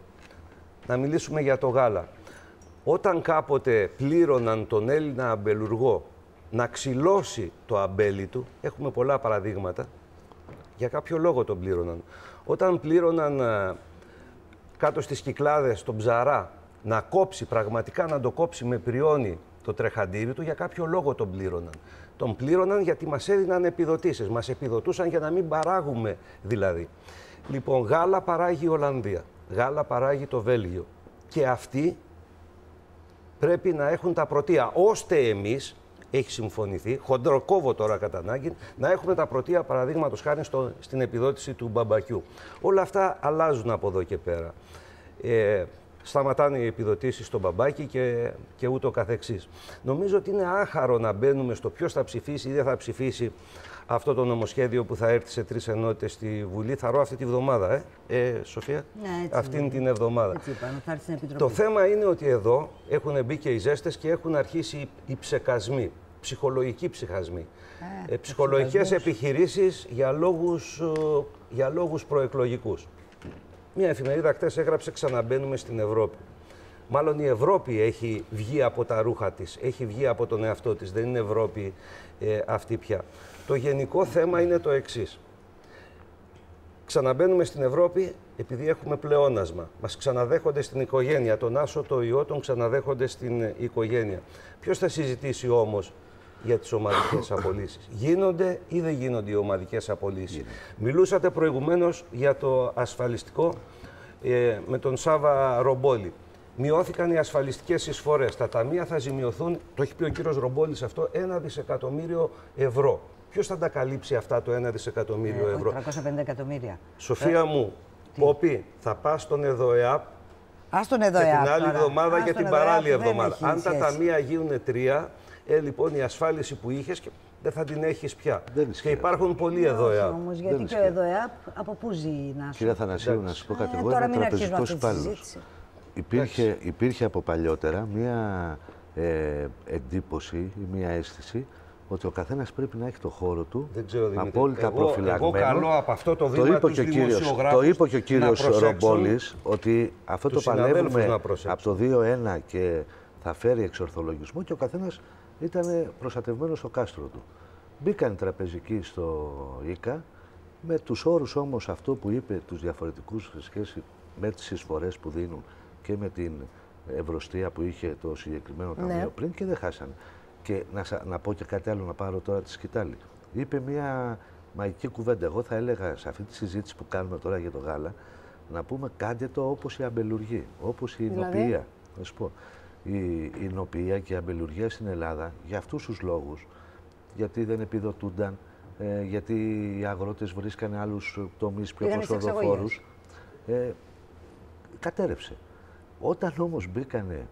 Να μιλήσουμε για το γάλα. Όταν κάποτε πλήρωναν τον Έλληνα αμπελουργό να ξυλώσει το αμπέλι του, έχουμε πολλά παραδείγματα, για κάποιο λόγο τον πλήρωναν. Όταν πλήρωναν α, κάτω στις Κυκλάδες τον ψαρά να κόψει, πραγματικά να το κόψει με πριόνι το τρεχαντήρι του, για κάποιο λόγο τον πλήρωναν. Τον πλήρωναν γιατί μας έδιναν επιδοτήσεις, μας επιδοτούσαν για να μην παράγουμε δηλαδή. Λοιπόν, γάλα παράγει η Ολλανδία, γάλα παράγει το Βέλγιο και αυτοί πρέπει να έχουν τα πρωτεία, ώστε εμείς, έχει συμφωνηθεί, χοντροκόβω τώρα κατά ανάγκη, να έχουμε τα πρωτεία παραδείγματος χάρη στο, στην επιδότηση του μπαμπακιού. Όλα αυτά αλλάζουν από εδώ και πέρα. Ε, σταματάνε οι επιδοτήσεις στο μπαμπάκι και, και ούτω καθεξής. Νομίζω ότι είναι άχαρο να μπαίνουμε στο ποιος θα ψηφίσει ή δεν θα ψηφίσει αυτό το νομοσχέδιο που θα έρθει σε τρεις ενότητες στη Βουλή. Θα ρω αυτή τη βδομάδα, ε, ε Σοφία, ναι, αυτήν είναι. την εβδομάδα. Έτσι είπα, θα έρθει στην Επιτροπή. Το θέμα είναι ότι εδώ έχουν μπει και οι ζέστες και έχουν αρχίσει οι ψεκασμοί, ψυχολογικοί ψυχασμοί. Ε, ε, ψυχολογικές επιχειρήσεις για λόγους, για λόγους προεκλογικούς. Μια εφημερίδα χτες έγραψε «Ξαναμπαίνουμε στην Ευρώπη». Μάλλον η Ευρώπη έχει βγει από τα ρούχα της, έχει βγει από τον εαυτό της, δεν είναι Ευρώπη ε, αυτή πια. Το γενικό θέμα είναι το εξής. Ξαναμπαίνουμε στην Ευρώπη επειδή έχουμε πλεόνασμα. Μας ξαναδέχονται στην οικογένεια. Τον άσο, το ιό, τον ξαναδέχονται στην οικογένεια. Ποιος θα συζητήσει όμως για τις ομαδικές απολύσεις? Γίνονται ή δεν γίνονται οι ομαδικές απολύσεις? Yeah. Μιλούσατε προηγουμένως για το ασφαλιστικό ε, με τον Σάβα Ρομπόλη. Μειώθηκαν οι ασφαλιστικές εισφορές. Τα ταμεία θα ζημιωθούν, το έχει πει ο κύριος Ρομπόλης αυτό, ένα δισεκατομμύριο ευρώ. Ποιος θα τα καλύψει αυτά το ένα δισεκατομμύριο ευρώ? τριακόσια πενήντα εκατομμύρια. Σοφία ε, μου, Πόπη, θα πας στον ΕΔΟΕΑΠ Ας τον και την άλλη τώρα. εβδομάδα Ας και τον την ΕΔΟΕΑΠ παράλληλη δεν εβδομάδα. έχει Αν σχέση. τα ταμεία γίνουν τρία, ε, λοιπόν η ασφάλιση που είχες και δεν θα την έχεις πια. Και υπάρχουν πολλοί ΕΔΟΕΑΠ. Όμως, γιατί και ο ΕΔΟΕΑΠ από πού ζει να σου. Κύριε Θανασίου, να σας πω κάτι. Εγώ τώρα είμαι μην αρχίσουμε τραπεζικός αυτή τη υπάλληλος. συζήτηση. Υπήρχε, υπήρχε από παλιότερα μία ε, εντύπωση ή μία αίσθηση ότι ο καθένας πρέπει να έχει το χώρο του, Δεν ξέρω, Δημήτρη. απόλυτα εγώ, προφυλαγμένο. Εγώ καλώ από αυτό το βήμα το τους είπε δημοσιογράφους το είπε και ο κύριος προσέξουν, Ρομπόλης ότι αυτό το παλεύουμε από το δύο ένα και θα φέρει εξορθολογισμό και ο καθένας ήταν προστατευμένος στο κάστρο του. Μπήκαν οι τραπεζικοί στο ΙΚΑ με τους όρους όμως αυτό που είπε, τους διαφορετικούς σε σχέση με τις εισφορές που δίνουν και με την ευρωστία που είχε το συγκεκριμένο ταμείο Ναι. πριν και δεν χάσανε. Και να, σα- να πω και κάτι άλλο, να πάρω τώρα τη σκητάλη. Είπε μια μαγική κουβέντα. Εγώ θα έλεγα σε αυτή τη συζήτηση που κάνουμε τώρα για το γάλα, να πούμε κάντε το όπως η αμπελουργή, όπως η Δηλαδή? εινοποιία. Να σου πω, η, η εινοποιία και η αμπελουργία στην Ελλάδα για αυτούς τους λόγους, γιατί δεν επιδοτούνταν, ε, γιατί οι αγρότες βρίσκανε άλλους τομείς πιο Πήγανε στις προσοδοφόρους, ε, κατέρευσε. Όταν όμως μπήκανε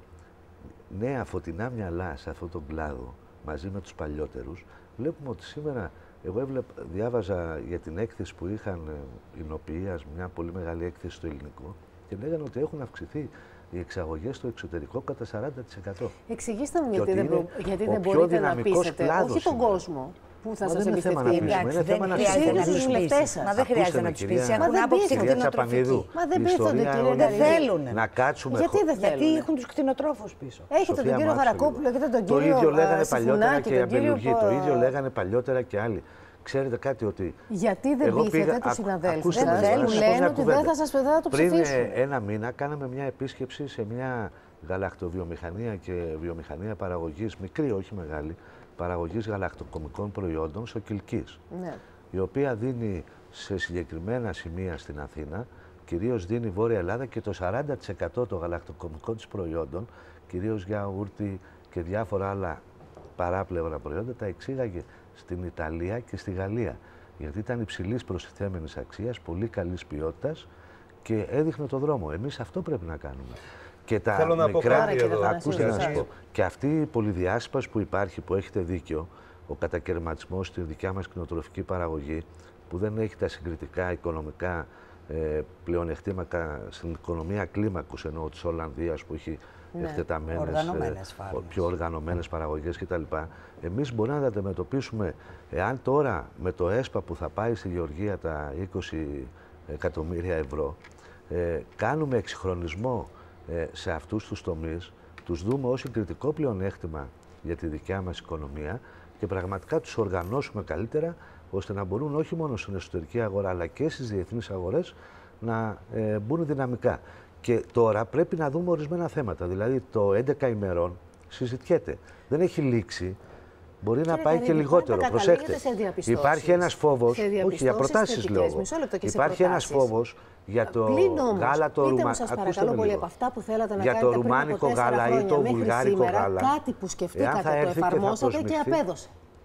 νέα φωτεινά μυαλά σε αυτόν τον κλάδο μαζί με τους παλιότερους, βλέπουμε ότι σήμερα, εγώ έβλεπα, διάβαζα για την έκθεση που είχαν ε, εινοποιίας, μια πολύ μεγάλη έκθεση στο ελληνικό και λέγανε ότι έχουν αυξηθεί οι εξαγωγές στο εξωτερικό κατά σαράντα τοις εκατό. Εξηγήστε μου Και γιατί, ότι δεν, είναι μπο- γιατί ο δεν πιο μπορείτε να δυναμικός πείσετε, κλάδος όχι τον σήμερα. κόσμο που θα Μα σας δεν είναι θέμα να εμπιστευτεί. πείσουμε, είναι θέμα να Εσείς χρειάζεται να τους τους βουλευτές πείσεις. σας. Μα δεν χρειάζεται να τους πείσεις. Μα Έχουν δεν άποψη πείθονται. Κυρία κτηνοτροφική. Τσαπανίδου, Μα δεν η πείθονται, ιστορία κύριε όλη Δεν θέλουν. να κάτσουμε Γιατί χω- δεν Γιατί θέλουν. έχουν τους κτηνοτρόφους πίσω. Έχετε Σοφία, τον κύριο μ' άκουσε Χαρακόπουλο, λίγο. έχετε τον Το κύριο ίδιο λέγανε ε, παλιότερα Συμφουνάκη, και οι τον κύριο αμπελουργοί. Το Πο- ίδιο λέγανε παλιότερα και άλλοι. Ξέρετε κάτι ότι. Γιατί δεν εγώ πείθετε πήγα- τους ακου- συναδέλφους ακούστε σας με, να που σας πω λένε μια ότι δεν κουβέντα. θα σας δεν θα το Πριν ψηφίσουν. ε, ένα μήνα κάναμε μια επίσκεψη σε μια γαλακτοβιομηχανία και βιομηχανία παραγωγής, μικρή όχι μεγάλη, παραγωγής γαλακτοκομικών προϊόντων στο Κιλκής. Ναι. Η οποία δίνει σε συγκεκριμένα σημεία στην Αθήνα, κυρίως δίνει Βόρεια Ελλάδα και το σαράντα τοις εκατό των γαλακτοκομικών της προϊόντων, κυρίως γιαούρτι και διάφορα άλλα παράπλευρα προϊόντα, τα εξήγαγε στην Ιταλία και στη Γαλλία. Γιατί ήταν υψηλής προστιθέμενης αξίας, πολύ καλής ποιότητας και έδειχνε το δρόμο. Εμείς αυτό πρέπει να κάνουμε. Και τα Θέλω να πω μικρά, κάτι εδώ. ακούστε να σας Κύριε πω, και αυτή η πολυδιάσπαση που υπάρχει, που έχετε δίκιο, ο κατακαιρματισμός στη δικιά μας κτηνοτροφική παραγωγή, που δεν έχει τα συγκριτικά οικονομικά ε, πλεονεκτήματα στην οικονομία κλίμακους, εννοώ της Ολλανδίας που έχει Ναι, εκτεταμένες, οργανωμένες ε, φάρμες. πιο οργανωμένες παραγωγές κτλ. Εμείς μπορούμε να τα αντιμετωπίσουμε, εάν τώρα με το ΕΣΠΑ που θα πάει στη Γεωργία τα είκοσι εκατομμύρια ευρώ, ε, κάνουμε εξυγχρονισμό ε, σε αυτούς τους τομείς, τους δούμε ως συγκριτικό πλεονέκτημα για τη δικιά μας οικονομία και πραγματικά τους οργανώσουμε καλύτερα, ώστε να μπορούν όχι μόνο στην εσωτερική αγορά αλλά και στις διεθνείς αγορές να ε, μπουν δυναμικά. Και τώρα πρέπει να δούμε ορισμένα θέματα. Δηλαδή το έντεκα ημερών συζητιέται. Δεν έχει λήξει. Μπορεί να Κύριε πάει και Καρύδη, λιγότερο. πάντα Προσέξτε. καταλήγετε σε διαπιστώσεις. Υπάρχει ένας φόβος. Σε Όχι, για διαπιστώσεις προτάσεις θετικές. λόγω. Μισό λεπτό και σε Υπάρχει ένας προτάσεις. φόβος για το Πλην όμως, γάλα το πείτε μου ρουμα... σας Ακούστε παρακαλώ με πολύ λίγο. από αυτά που θέλατε να για κάνετε το πριν από ρουμάνικο τέσσερα γάλα ή χρόνια το μέχρι βουλγάρικο σήμερα, γάλα. κάτι που εάν σκεφτήκατε, θα το έρθει και θα εφαρμόσατε και προσμιχθεί. απέδωσε.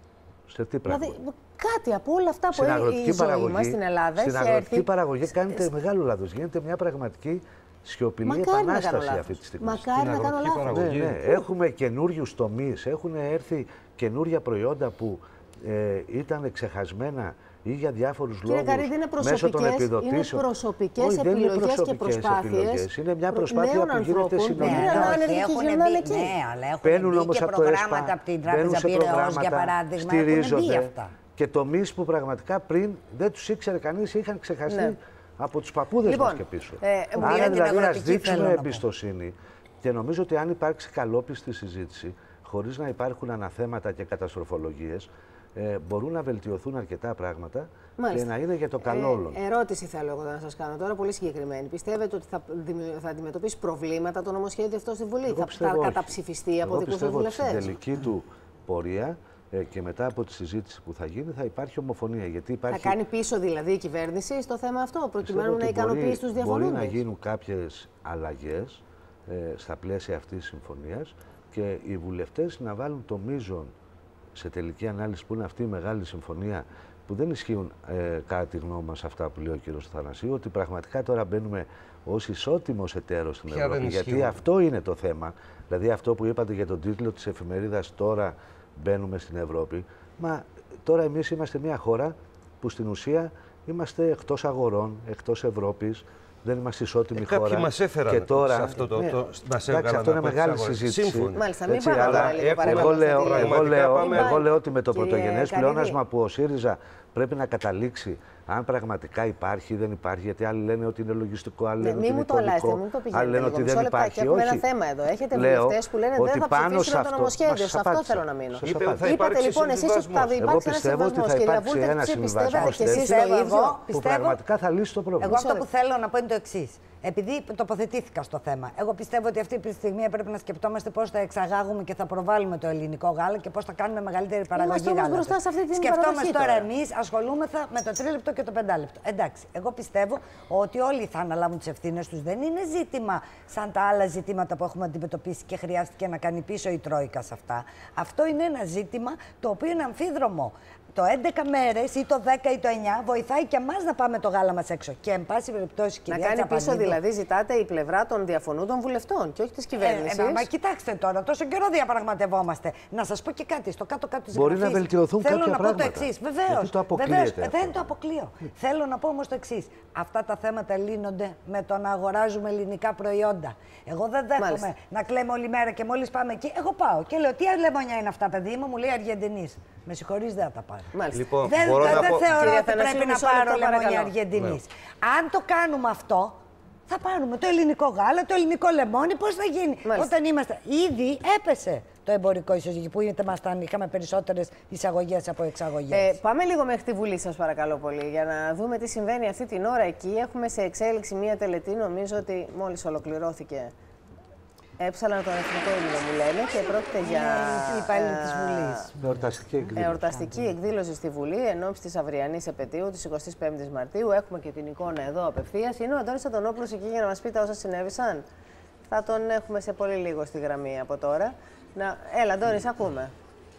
Σε τι πράγμα. Δηλαδή, κάτι από όλα αυτά που Στην η αγροτική ζωή παραγωγή, μας στην Ελλάδα στην έχει αγροτική έρθει... παραγωγή κάνετε μεγάλο λάθος. Γίνεται μια πραγματική σιωπηλή Μακάρι να κάνω επανάσταση λάθος. αυτή τη στιγμή. Μακάρι να κάνω λάθος. Ναι, ναι. Έχουμε καινούριους τομείς, έχουν έρθει καινούρια προϊόντα που ε, ήταν ξεχασμένα ή για διάφορους Κύριε λόγους Καρύδη, είναι μέσω των προσωπικές, επιδοτήσεων. είναι προσωπικές Όχι, δεν είναι επιλογές και προσωπικές προσπάθειες επιλογές. Είναι μια προ- προσπάθεια νέων που γίνεται ανθρώπων που συνολικά. είναι άνεργοι και Έχουν γυρνάνε μπει- εκεί. ναι, αλλά έχουν Παίρνουν μπει όμως και από το προγράμματα ΕΣΠΑ, από την μπαίνουν Τράπεζα σε Πειραιώς, για προγράμματα, παράδειγμα. Έχουν μπει στηρίζονται αυτά. και τομείς που πραγματικά πριν δεν τους ήξερε κανείς, είχαν ξεχαστεί Ναι. από τους παππούδες Λοιπόν, μας και πίσω. ε, Άρα πήραν την δηλαδή ας αγροτική, θέλω δείξουμε να πω. εμπιστοσύνη και νομίζω ότι αν υπάρξει καλόπιστη συζήτηση, χωρίς να υπάρχουν αναθέματα και καταστροφολογίες, ε, μπορούν να βελτιωθούν αρκετά πράγματα Μάλιστα. και να είναι για το καλό όλων. Ε, ερώτηση θέλω εγώ να σας κάνω τώρα, πολύ συγκεκριμένη. Πιστεύετε ότι θα, δημιου- θα αντιμετωπίσει προβλήματα το νομοσχέδιο αυτό στη Βουλή? Εγώ Θα, πιστεύω θα όχι. καταψηφιστεί από Εγώ δικούς σας πιστεύω ότι στην βουλευτές? τελική του πορεία ε, και μετά από τη συζήτηση που θα γίνει θα υπάρχει ομοφωνία. Γιατί υπάρχει... Θα κάνει πίσω δηλαδή η κυβέρνηση στο θέμα αυτό, προκειμένου να Πιστεύω ότι ικανοποιήσει μπορεί- τους Μπορεί διαφωνούντες? να γίνουν κάποιες αλλαγές ε, στα πλαίσια αυτής της συμφωνίας και οι βουλευτές να βάλουν το μείζον σε τελική ανάλυση, που είναι αυτή η μεγάλη συμφωνία, που δεν ισχύουν ε, κατά τη γνώμη μας αυτά που λέει ο κύριος Θανασίου, ότι πραγματικά τώρα μπαίνουμε ως ισότιμος εταίρος στην Ευρώπη. Γιατί αυτό είναι το θέμα. Δηλαδή αυτό που είπατε για τον τίτλο της εφημερίδας «Τώρα μπαίνουμε στην Ευρώπη». Μα τώρα εμείς είμαστε μια χώρα που στην ουσία είμαστε εκτός αγορών, εκτός Ευρώπης. Δεν είμαστε ισότιμη ε, χώρα. Κάποιοι μας έφεραν και τώρα, σε αυτό το. Ναι, το μας εντάξει, αυτό είναι μεγάλη συζήτηση. Σύμφωνοι. Μάλιστα, μην πάμε τώρα λίγο εγώ, λέω, εγώ, λέω, εγώ λέω ότι με το Κύριε πρωτογενές Καρύδη. πλεόνασμα που ο ΣΥΡΙΖΑ πρέπει να καταλήξει αν πραγματικά υπάρχει ή δεν υπάρχει, γιατί άλλοι λένε ότι είναι λογιστικό, άλλοι ναι, λένε ότι είναι το αλλάζετε, ιτονικό, μην το άλλοι λένε ότι δεν υπάρχει. Έχουμε Όχι, ένα θέμα εδώ. Έχετε λέω βουλευτές που λένε δεν θα ψηφίσουν το νομοσχέδιο. Σε αυτό θέλω να μείνω. Είπατε λοιπόν εσείς ότι θα υπάρξει ένα συμβασμός. Κυρία Βούλτεψη, πιστεύετε και εσείς το ίδιο? Που πραγματικά θα λύσει το πρόβλημα. Εγώ αυτό που θέλω να πω είναι το εξής. Επειδή τοποθετήθηκα στο θέμα, εγώ πιστεύω ότι αυτή τη στιγμή πρέπει να σκεπτόμαστε πώς θα εξαγάγουμε και θα προβάλλουμε το ελληνικό γάλα και πώς θα κάνουμε μεγαλύτερη παραγωγή γάλατος. Σκεφτόμαστε τώρα εμείς, ασχολούμεθα με το τρίλεπτο και το πεντάλεπτο. Εντάξει, εγώ πιστεύω ότι όλοι θα αναλάβουν τις ευθύνες τους. Δεν είναι ζήτημα σαν τα άλλα ζητήματα που έχουμε αντιμετωπίσει και χρειάστηκε να κάνει πίσω η Τρόικα σε αυτά. Αυτό είναι ένα ζήτημα το οποίο είναι αμφίδρομο. Το έντεκα μέρες ή το δέκα ή το εννιά βοηθάει και εμάς να πάμε το γάλα μας έξω. Και εν πάση περιπτώσει, κυρία να κάνει Τσαπανίδου, πίσω, δηλαδή, ζητάτε η πλευρά των διαφωνούντων βουλευτών και όχι της κυβέρνησης. Ε, ε, μα κοιτάξτε τώρα, τόσο καιρό διαπραγματευόμαστε. Να σας πω και κάτι, στο κάτω-κάτω της Μπορεί γραφής. να βελτιωθούν Θέλω κάποια να πράγματα. πω το εξής. Βεβαίως. Το Βεβαίως. Δεν το αποκλείω. Θέλω να πω όμως το εξής. Αυτά τα θέματα λύνονται με το να αγοράζουμε ελληνικά προϊόντα. Εγώ δεν δέχομαι Μάλιστα. να κλαίμε όλη μέρα και μόλις πάμε εκεί. Εγώ πάω και λέω: τι λεμονιά είναι αυτά, παιδί μου, μου λέει Αργεντινής. Με συγχωρείς, δεν θα τα πάρω. Λοιπόν, δεν μπορώ δεν να δε πω... θεωρώ Κυρία ότι πρέπει να πάρω λεμονιά Αργεντινής. Ναι. Αν το κάνουμε αυτό, θα πάρουμε το ελληνικό γάλα, το ελληνικό λεμόνι. Πώς θα γίνει? Μάλιστα. Όταν είμαστε. Ήδη έπεσε το εμπορικό ισοζύγι που ήμασταν, είχαμε περισσότερες εισαγωγές από εξαγωγές. Ε, πάμε λίγο μέχρι τη Βουλή, σας παρακαλώ πολύ, για να δούμε τι συμβαίνει αυτή την ώρα εκεί. Έχουμε σε εξέλιξη μία τελετή, νομίζω ότι μόλις ολοκληρώθηκε. Έψαλαν τον Εθνικό Ύμνο, μου λένε, και πρόκειται για η υπάλληλη της Βουλής. Εορταστική εκδήλωση. Εορταστική εκδήλωση στη Βουλή εν ώψη της αυριανής επετείου της εικοστής πέμπτης Μαρτίου. Έχουμε και την εικόνα εδώ απευθείας. Είναι ο Αντώνης Αντωνόπουλος εκεί για να μας πει τα όσα συνέβησαν. Θα τον έχουμε σε πολύ λίγο στη γραμμή από τώρα. Να... Έλα, Αντώνη, σ' ακούμε.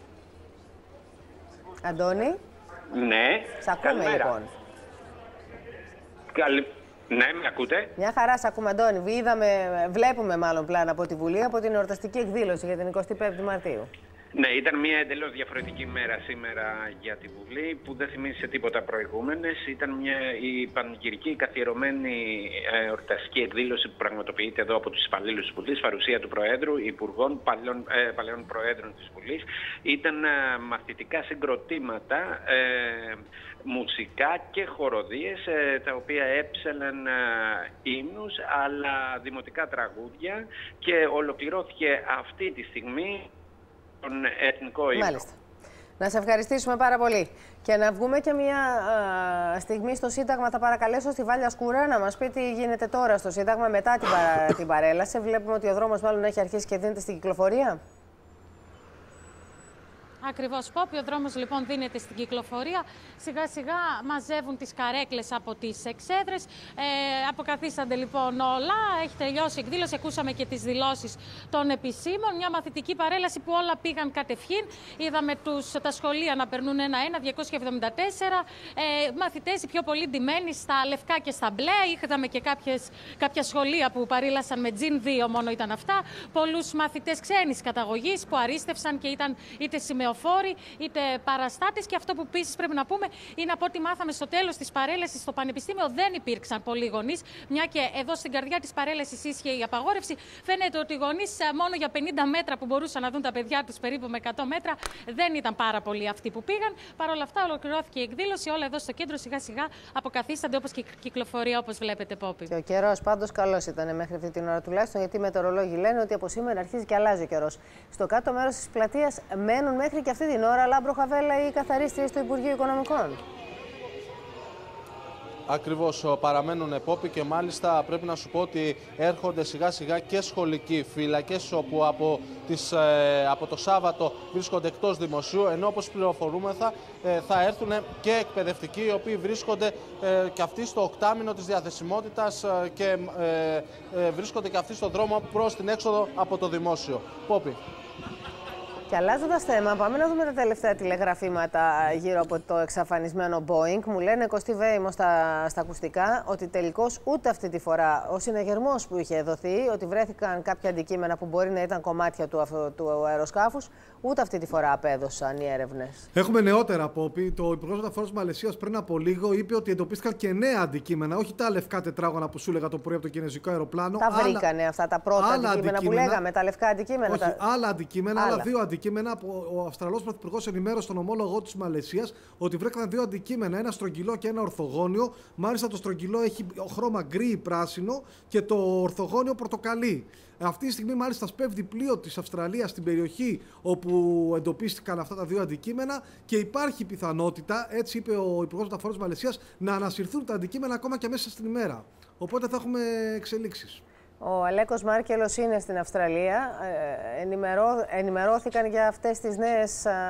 Αντώνη. Ναι. Σ' ακούμε, λοιπόν. Καλη... Ναι, με ακούτε. Μια χαρά, σ' ακούμε, Αντώνη. Είδαμε, βλέπουμε μάλλον πλάνα από τη Βουλή από την εορταστική εκδήλωση για την εικοστή πέμπτη Μαρτίου. Ναι, ήταν μια εντελώς διαφορετική μέρα σήμερα για τη Βουλή που δεν θυμίζει σε τίποτα προηγούμενες. Ήταν μια, η πανηγυρική καθιερωμένη εορταστική εκδήλωση που πραγματοποιείται εδώ από τους υπαλλήλους της Βουλής, παρουσία του Προέδρου, Υπουργών, παλαιών, ε, παλαιών Προέδρων της Βουλής. Ήταν ε, μαθητικά συγκροτήματα, ε, μουσικά και χοροδίες, ε, τα οποία έψελαν ε, ύμνους αλλά δημοτικά τραγούδια και ολοκληρώθηκε αυτή τη στιγμή τον εθνικό ύμνο. Μάλιστα. Να σε ευχαριστήσουμε πάρα πολύ. Και να βγούμε και μια α, στιγμή στο Σύνταγμα. Θα παρακαλέσω στη Βάλια Σκούρα να μας πει τι γίνεται τώρα στο Σύνταγμα μετά την, παρα, την παρέλαση. Βλέπουμε ότι ο δρόμος μάλλον έχει αρχίσει και δίνεται στην κυκλοφορία. Ακριβώς, Πόπη. Ο δρόμος λοιπόν δίνεται στην κυκλοφορία. Σιγά σιγά μαζεύουν τις καρέκλες από τις εξέδρες. Ε, αποκαθίστανται λοιπόν όλα. Έχει τελειώσει η εκδήλωση. Ακούσαμε και τις δηλώσεις των επισήμων. Μια μαθητική παρέλαση που όλα πήγαν κατευχήν. Είδαμε τους, τα σχολεία να περνούν ένα-ένα, διακόσια εβδομήντα τέσσερα. Ε, μαθητές οι πιο πολύ ντυμένοι στα λευκά και στα μπλε. Είδαμε και κάποιες, κάποια σχολεία που παρήλασαν με τζιν, δύο μόνο ήταν αυτά. Πολλούς μαθητές ξένης καταγωγής που αρίστευσαν και ήταν είτε σημεοφόροι είτε παραστάτες. Και αυτό που επίσης πρέπει να πούμε είναι από ό,τι μάθαμε στο τέλος της παρέλασης στο Πανεπιστήμιο δεν υπήρξαν πολλοί γονείς. Μια και εδώ στην καρδιά της παρέλασης ίσχυε η απαγόρευση. Φαίνεται ότι οι γονείς μόνο για πενήντα μέτρα που μπορούσαν να δουν τα παιδιά τους, περίπου με εκατό μέτρα, δεν ήταν πάρα πολλοί αυτοί που πήγαν. Παρ' όλα αυτά, ολοκληρώθηκε η εκδήλωση. Όλα εδώ στο κέντρο σιγά σιγά αποκαθίστανται όπως και η κυκλοφορία, όπως βλέπετε, Πόπη. Και ο καιρός πάντως καλός ήταν μέχρι αυτή την ώρα τουλάχιστον, γιατί οι μετεωρολόγοι λένε ότι από σήμερα αρχίζει και αλλάζει ο καιρός. Στο κάτω μέρος της πλατείας μένουν μέχρι και αυτή την ώρα Λάμπρο Χαβέλα ή οι καθαρίστριες του Υπουργείου Οικονομικών. Ακριβώς, παραμένουν επόποι και μάλιστα πρέπει να σου πω ότι έρχονται σιγά σιγά και σχολικοί φύλακες, όπου από, τις, ε, από το Σάββατο βρίσκονται εκτός δημοσίου, ενώ όπως πληροφορούμεθα ε, θα έρθουν και εκπαιδευτικοί, οι οποίοι βρίσκονται ε, και αυτοί στο οκτάμινο της διαθεσιμότητας ε, και ε, ε, βρίσκονται και αυτοί στον δρόμο προς την έξοδο από το δημόσιο. Πόπι. Και αλλάζοντας θέμα, πάμε να δούμε τα τελευταία τηλεγραφήματα γύρω από το εξαφανισμένο Boeing. Μου λένε Κωστή Βέημο στα, στα ακουστικά ότι τελικώς ούτε αυτή τη φορά ο συναγερμός που είχε δοθεί, ότι βρέθηκαν κάποια αντικείμενα που μπορεί να ήταν κομμάτια του, του αεροσκάφους, ούτε αυτή τη φορά απέδωσαν οι έρευνες. Έχουμε νεότερα, Πόπι. Το Υπουργός Μεταφορών της Μαλαισίας πριν από λίγο είπε ότι εντοπίστηκαν και νέα αντικείμενα, όχι τα λευκά τετράγωνα που σου έλεγα το πρωί από το κινέζικο αεροπλάνο. Τα βρήκανε αυτά τα πρώτα αντικείμενα, αντικείμενα που λέγαμε, τα λευκά αντικείμενα. Όχι, τα... άλλα αντικείμενα, άλλα, άλλα δύο αντικείμενα. Ο Αυστραλός Πρωθυπουργός ενημέρωσε στον ομόλογο της Μαλαισίας ότι βρέθηκαν δύο αντικείμενα, ένα στρογγυλό και ένα ορθογώνιο. Μάλιστα το στρογγυλό έχει χρώμα γκρι πράσινο και το ορθογώνιο πορτοκαλί. Αυτή τη στιγμή, μάλιστα, σπέβδει πλοίο της Αυστραλίας στην περιοχή όπου εντοπίστηκαν αυτά τα δύο αντικείμενα και υπάρχει πιθανότητα, έτσι είπε ο Υπουργός Μεταφορών της Μαλαισίας, να ανασυρθούν τα αντικείμενα ακόμα και μέσα στην ημέρα. Οπότε θα έχουμε εξελίξεις. Ο Αλέκος Μάρκελος είναι στην Αυστραλία. Ε, ενημερώ, ενημερώθηκαν για αυτές τις νέες, α,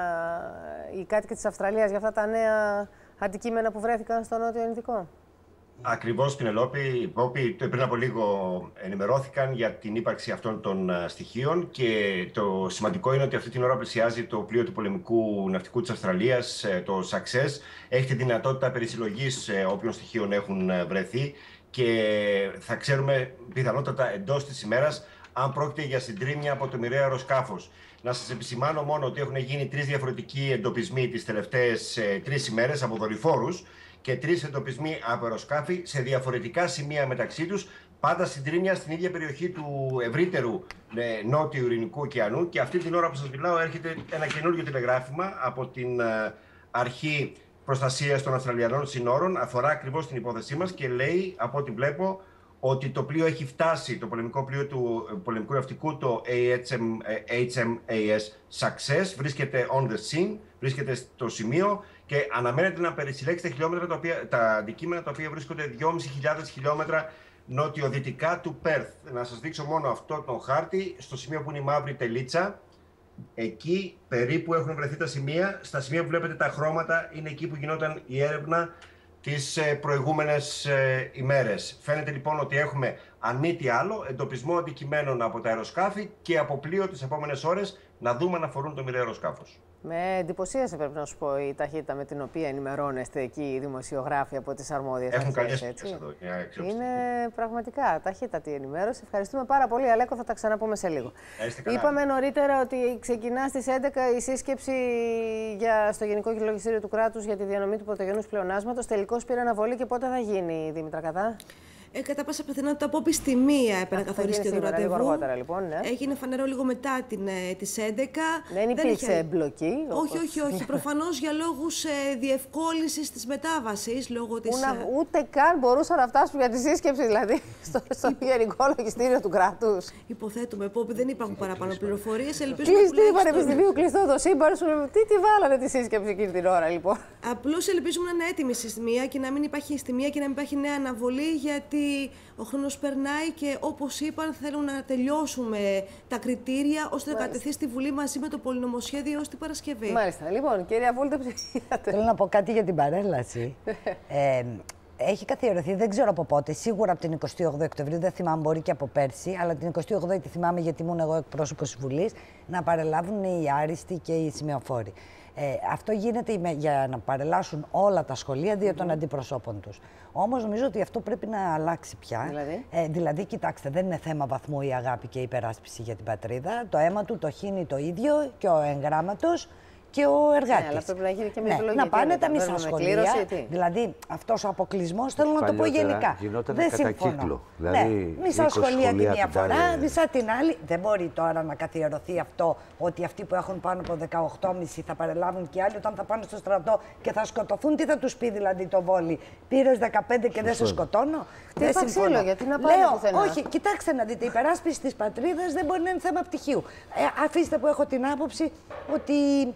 οι κάτοικοι της Αυστραλίας, για αυτά τα νέα αντικείμενα που βρέθηκαν στο Νότιο Ινδικό. Ακριβώς, Πινελόπη. Πόπι, πριν από λίγο ενημερώθηκαν για την ύπαρξη αυτών των στοιχείων και το σημαντικό είναι ότι αυτή την ώρα πλησιάζει το πλοίο του πολεμικού ναυτικού της Αυστραλίας, το Success. Έχει τη δυνατότητα περισυλλογής όποιων στοιχείων έχουν βρεθεί και θα ξέρουμε πιθανότατα εντός της ημέρας αν πρόκειται για συντρίμμια από το μοιραίο αεροσκάφος. Να σας επισημάνω μόνο ότι έχουν γίνει τρεις διαφορετικοί εντοπισμοί τις τελευταίες ε, τρεις ημέρες από δορυφόρους και τρεις εντοπισμοί από αεροσκάφη σε διαφορετικά σημεία μεταξύ τους, πάντα συντρίμμια στην ίδια περιοχή του ευρύτερου ε, νότιου Ειρηνικού ωκεανού. Και αυτή την ώρα που σας μιλάω έρχεται ένα καινούργιο τηλεγράφημα από την ε, αρχή προστασίας των Αυστραλιανών συνόρων, αφορά ακριβώς την υπόθεσή μας και λέει, από ό,τι βλέπω, ότι το πλοίο έχει φτάσει, το πολεμικό πλοίο του πολεμικού ναυτικού, το έιτς εμ έι ες Success, βρίσκεται on the scene, βρίσκεται στο σημείο και αναμένεται να περισυλλέξει τα, χιλιόμετρα τα, οποία, τα αντικείμενα τα οποία βρίσκονται δυόμισι χιλιάδες χιλιόμετρα νοτιοδυτικά του Πέρθ. Να σας δείξω μόνο αυτό το χάρτη, στο σημείο που είναι η μαύρη τελίτσα. Εκεί περίπου έχουν βρεθεί τα σημεία. Στα σημεία που βλέπετε τα χρώματα είναι εκεί που γινόταν η έρευνα τις προηγούμενες ημέρες. Φαίνεται λοιπόν ότι έχουμε, αν μη τι άλλο, εντοπισμό αντικειμένων από τα αεροσκάφη και από πλοίο τις επόμενες ώρες να δούμε αν αφορούν το μοιραίο αεροσκάφος. Με εντυπωσίασε, πρέπει να σου πω, η ταχύτητα με την οποία ενημερώνεστε εκεί οι δημοσιογράφοι από τις αρμόδιες αρχές. Έχουν καλές έτσι. Εδώ, είναι πραγματικά ταχύτατη ενημέρωση. Ευχαριστούμε πάρα πολύ, Αλέκο, θα τα ξαναπούμε σε λίγο. Είπαμε νωρίτερα ότι ξεκινά στις έντεκα η σύσκεψη για, στο Γενικό Λογιστήριο του Κράτους για τη διανομή του πρωτογενούς πλεονάσματος. Τελικώς πήρε αναβολή και πότε θα γίνει, Δήμητρα Καδά? Ε, κατά πάσα πιθανότητα Πόπι στη μία επανακαθορίστηκε το ραντεβού. Αργότερα, λοιπόν, ναι. Έγινε φανερό λίγο μετά την, ε, τις έντεκα. Δεν υπήρξε είχε... εμπλοκή. Όχι, όχι, όχι. Προφανώς για λόγους ε, διευκόλυνσης της μετάβασης. Λόγω της, να, ούτε καν μπορούσαν να φτάσουν για τη σύσκεψη, δηλαδή, στο, στο Γενικό Λογιστήριο του Κράτους. Υποθέτουμε, Πόπι, δεν υπάρχουν παραπάνω πληροφορίες. Κλειστή πανεπιστημίου, κλειστό το σύμπαν σου. Τι τη βάλανε τη σύσκεψη εκείνη την ώρα, λοιπόν. Απλώς ελπίζουμε να είναι έτοιμη στη μία και να μην υπάρχει στη μία και να μην υπάρχει νέα αναβολή, γιατί ο χρόνος περνάει και όπως είπαν θέλουν να τελειώσουμε τα κριτήρια ώστε να κατεθεί στη Βουλή μαζί με το πολυνομοσχέδιο ως την Παρασκευή. Μάλιστα. Λοιπόν, κυρία Βούλτεψη. Θέλω να πω κάτι για την παρέλαση. ε, έχει καθιερωθεί, δεν ξέρω από πότε, σίγουρα από την εικοστή όγδοη Οκτωβρίου, δεν θυμάμαι, μπορεί και από πέρσι, αλλά την εικοστή όγδοη τη θυμάμαι γιατί ήμουν εγώ εκπρόσωπος της Βουλής, να παρελάβουν οι άριστοι και οι σημεοφόροι. Ε, αυτό γίνεται για να παρελάσουν όλα τα σχολεία δια των αντιπροσώπων τους. Όμως νομίζω ότι αυτό πρέπει να αλλάξει πια. Δηλαδή, ε, δηλαδή κοιτάξτε, δεν είναι θέμα βαθμού η αγάπη και η υπεράσπιση για την πατρίδα. Το αίμα του το χύνει το ίδιο και ο εγγράμματος και ο εργάτης. Ναι, αλλά πρέπει να γίνει και με ναι, επιλογή. Να πάνε τα μισά μισά σχολεία. Δηλαδή αυτός ο αποκλεισμός, θέλω να το πω γενικά. Δεν συμφωνώ. Δηλαδή, ναι, μισά σχολεία τη μία φορά, μισά την άλλη. Δεν μπορεί τώρα να καθιερωθεί αυτό ότι αυτοί που έχουν πάνω από δεκαοκτώ κόμμα πέντε θα παρελάβουν και άλλοι όταν θα πάνε στο στρατό και θα σκοτωθούν. Τι θα τους πει δηλαδή το Βόλι? Πήρες δεκαπέντε και δεν σε σκοτώνω? Δεν συμφωνώ. Γιατί να πάει πουθενά. Όχι, κοιτάξτε να δείτε, η υπεράσπιση της πατρίδας δεν μπορεί να είναι θέμα πτυχίου. Ε, αφήστε που έχω την άποψη ότι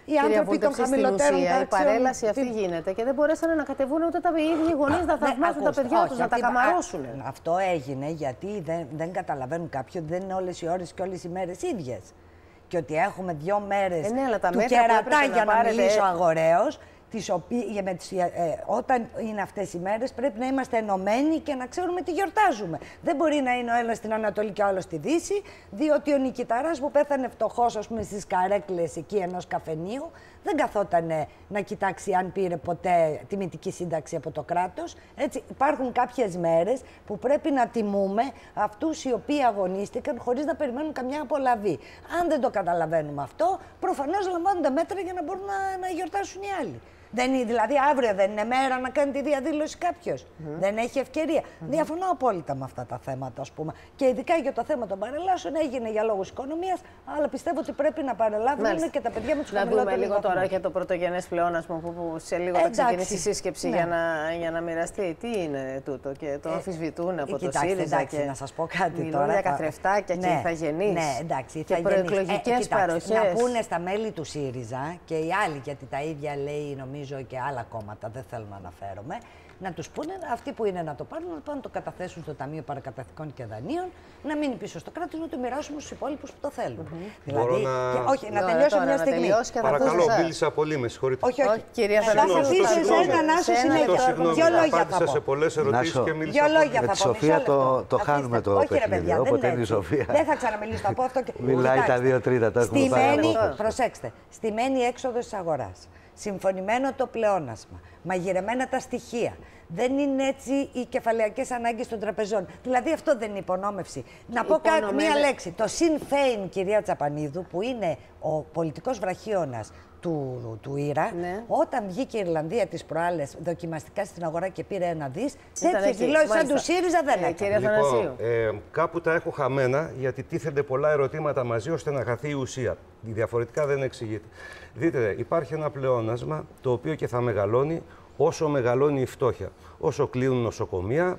οι άνθρωποι των χαμηλότερων τάξεων. Η παρέλαση αυτή γίνεται και δεν μπορέσανε να κατεβούν ούτε τα ίδιοι γονείς να θαυμάσουν τα παιδιά τους, να τα καμαρώσουν. Αυτό έγινε γιατί δεν, δεν καταλαβαίνουν κάποιοι ότι δεν είναι όλες οι ώρες και όλες οι μέρες ίδιες. Και ότι έχουμε δύο μέρες ε, ναι, του κερατά για να, να μιλήσω αγοραίως. Τις οποίες, με τις, ε, όταν είναι αυτές οι μέρες πρέπει να είμαστε ενωμένοι και να ξέρουμε τι γιορτάζουμε. Δεν μπορεί να είναι ο ένας στην Ανατολή και ο άλλος στη Δύση, διότι ο νικηταράς που πέθανε φτωχός, ας πούμε, στις καρέκλες εκεί ενός καφενείου, δεν καθόταν να κοιτάξει αν πήρε ποτέ τιμητική σύνταξη από το κράτος. Έτσι, υπάρχουν κάποιες μέρες που πρέπει να τιμούμε αυτούς οι οποίοι αγωνίστηκαν χωρίς να περιμένουν καμιά απολαβή. Αν δεν το καταλαβαίνουμε αυτό, προφανώς λαμβάνονται μέτρα για να μπορούν να, να γιορτάσουν οι άλλοι. Δεν είναι, δηλαδή, αύριο δεν είναι μέρα να κάνει τη διαδήλωση κάποιος. Mm. Δεν έχει ευκαιρία. Mm. Διαφωνώ απόλυτα με αυτά τα θέματα, ας πούμε. Και ειδικά για το θέμα των παρελάσεων έγινε για λόγους οικονομίας, αλλά πιστεύω ότι πρέπει να παρελάβουν και τα παιδιά με τους χαμηλότερους. Να δούμε λίγο τώρα για το πρωτογενές πλεόνασμα που, που σε λίγο θα ξεκινήσει η σύσκεψη ναι. για, να, για να μοιραστεί. Τι είναι τούτο και το αμφισβητούν ε, από το ΣΥΡΙΖΑ. Εντάξει, και να σας πω κάτι μιλούν τώρα. για καθρεφτάκια ναι. και ηθαγενείς. Ναι, εντάξει, και προεκλογικές παροχές. Να πούνε στα μέλη του ΣΥΡΙΖΑ και οι άλλοι, γιατί τα ίδια λέει νομίζω και άλλα κόμματα, δεν θέλω να αναφέρομαι, να τους πούνε αυτοί που είναι να το πάρουν, να πάνε να το καταθέσουν στο Ταμείο Παρακαταθήκων και Δανείων, να μείνει πίσω στο κράτος, να το μοιράσουμε στους υπόλοιπους που το θέλουν. Mm-hmm. Δηλαδή, Μπορώ να... και, όχι, να τελειώσω μια στιγμή. Παρακαλώ, μίλησα πολύ, με συγχωρείτε. Όχι, όχι. Κυρία θα αφήσω εσένα να σου συνέχεια. Δύο λόγια θα πω. σε πολλές ερωτήσεις και μίλησα πολύ. Δύο λόγια θα πω. Με τη Σοφία το χάνουμε το παιχνίδι. Όποτε είναι η Σοφία. Δεν θα ξαναμιλήσω, θα πω αυτό. Μιλάει τα δύο τρίτα, το έχουμε πάρει. Προσέξτε, στημένη έξοδος της αγοράς. Συμφωνημένο το πλεόνασμα, μαγειρεμένα τα στοιχεία. Δεν είναι έτσι οι κεφαλαιακές ανάγκες των τραπεζών. Δηλαδή αυτό δεν είναι υπονόμευση. Να πω κάτι, μία λέξη. Το Sinn Féin, κυρία Τσαπανίδου, που είναι ο πολιτικός βραχίωνας του, του Ήρα, ναι. όταν βγήκε η Ιρλανδία τις προάλλες δοκιμαστικά στην αγορά και πήρε ένα δις, τέτοιες δηλώσεις σαν του ΣΥΡΙΖΑ δεν ε, έκανε. Λοιπόν, ε, κάπου τα έχω χαμένα, γιατί τίθενται πολλά ερωτήματα μαζί ώστε να χαθεί η ουσία. Διαφορετικά δεν εξηγείται. Δείτε, υπάρχει ένα πλεόνασμα το οποίο και θα μεγαλώνει όσο μεγαλώνει η φτώχεια. Όσο κλείνουν νοσοκομεία,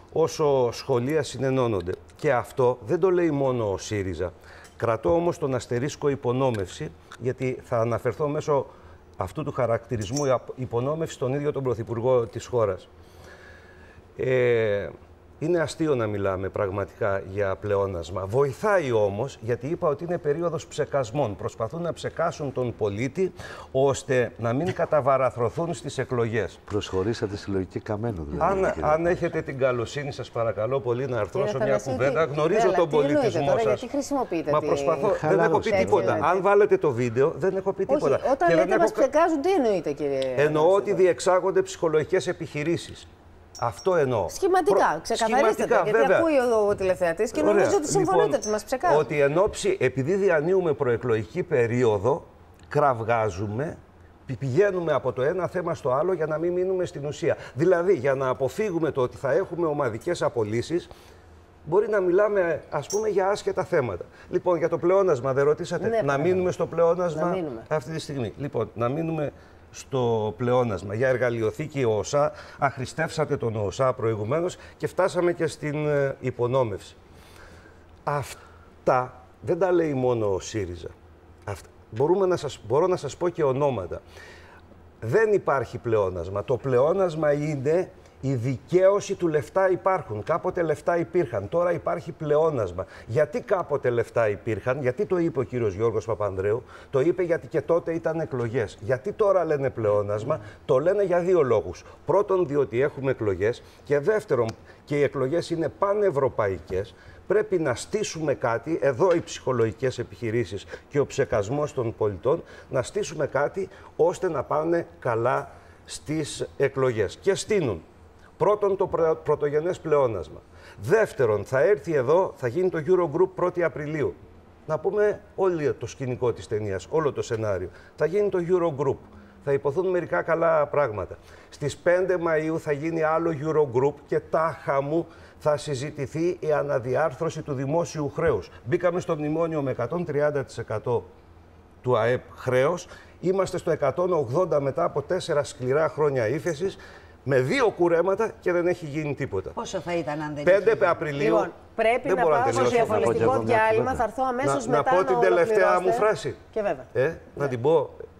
όσο σχολεία συνενώνονται. Και αυτό δεν το λέει μόνο ο ΣΥΡΙΖΑ. Κρατώ όμως τον αστερίσκο υπονόμευση, γιατί θα αναφερθώ μέσω αυτού του χαρακτηρισμού υπονόμευση στον ίδιο τον Πρωθυπουργό της χώρας. Ε, Είναι αστείο να μιλάμε πραγματικά για πλεόνασμα. Βοηθάει όμως, γιατί είπα ότι είναι περίοδος ψεκασμών. Προσπαθούν να ψεκάσουν τον πολίτη, ώστε να μην καταβαραθρωθούν στις εκλογές. Προσχωρήσατε στη λογική Καμένου, δηλαδή. Αν, αν έχετε την καλοσύνη, σας παρακαλώ πολύ να αρθρώσω μια κουβέντα. Γνωρίζω Έλα, τον πολιτισμό τώρα, σας. Γιατί χρησιμοποιείτε Μα τη... προσπαθώ. Δεν έχω πει τίποτα. Αν βάλετε το βίντεο, δεν έχω πει τίποτα. Όχι, όταν και λέτε έχω... μας ψεκάζουν, τι εννοείτε, κύριε? Εννοώ ότι διεξάγονται ψυχολογικές επιχειρήσεις. Αυτό εννοώ. Σχηματικά, Προ... ξεκαθαρίστε το, γιατί βέβαια. Ακούει ο, ο τηλεθεατής και νομίζω ότι συμφωνείτε λοιπόν, ότι μας ψεκάζουν. Ότι εν ώψη, επειδή διανύουμε προεκλογική περίοδο, κραυγάζουμε, πηγαίνουμε από το ένα θέμα στο άλλο για να μην μείνουμε στην ουσία. Δηλαδή, για να αποφύγουμε το ότι θα έχουμε ομαδικές απολύσεις, μπορεί να μιλάμε, ας πούμε, για άσχετα θέματα. Λοιπόν, για το πλεόνασμα, δεν ρωτήσατε. Ναι, να μείνουμε στο πλεόνασμα αυτή τη στιγμή. Λοιπόν, να μείνουμε στο πλεόνασμα. Για εργαλειοθήκη ΟΣΑ, αχρηστεύσατε τον ΟΣΑ προηγουμένως και φτάσαμε και στην ε, υπονόμευση. Αυτά δεν τα λέει μόνο ο ΣΥΡΙΖΑ. Αυτά. Μπορούμε να σας, μπορώ να σας πω και ονόματα. Δεν υπάρχει πλεόνασμα. Το πλεόνασμα είναι η δικαίωση του λεφτά υπάρχουν. Κάποτε λεφτά υπήρχαν, τώρα υπάρχει πλεόνασμα. Γιατί κάποτε λεφτά υπήρχαν, γιατί το είπε ο κύριος Γιώργος Παπανδρέου? Το είπε γιατί και τότε ήταν εκλογές. Γιατί τώρα λένε πλεόνασμα? Το λένε για δύο λόγους. Πρώτον, διότι έχουμε εκλογές, και δεύτερον, και οι εκλογές είναι πανευρωπαϊκές. Πρέπει να στήσουμε κάτι, εδώ οι ψυχολογικές επιχειρήσεις και ο ψεκασμός των πολιτών, να στήσουμε κάτι ώστε να πάνε καλά στις εκλογές. Και στείνουν. Πρώτον, το πρωτογενές πλεόνασμα. Δεύτερον, θα έρθει εδώ, θα γίνει το Eurogroup πρώτη Απριλίου. Να πούμε όλο το σκηνικό της ταινίας, όλο το σενάριο. Θα γίνει το Eurogroup. Θα υποθούν μερικά καλά πράγματα. Στις πέντε Μαΐου θα γίνει άλλο Eurogroup και τάχα μου θα συζητηθεί η αναδιάρθρωση του δημόσιου χρέους. Μπήκαμε στο μνημόνιο με εκατόν τριάντα τοις εκατό του ΑΕΠ χρέος. Είμαστε στο εκατόν ογδόντα μετά από τέσσερα σκληρά χρόνια ύφεσης. Με δύο κουρέματα και δεν έχει γίνει τίποτα. Πόσο θα ήταν αν δεν πέντε Απριλίου. Λοιπόν, πρέπει δεν να πάω στο διαφορετικό διάλειμμα. Θα έρθω αμέσως να, μετά. Να πω την τελευταία μου φράση. Και βέβαια. Ε, να την πω.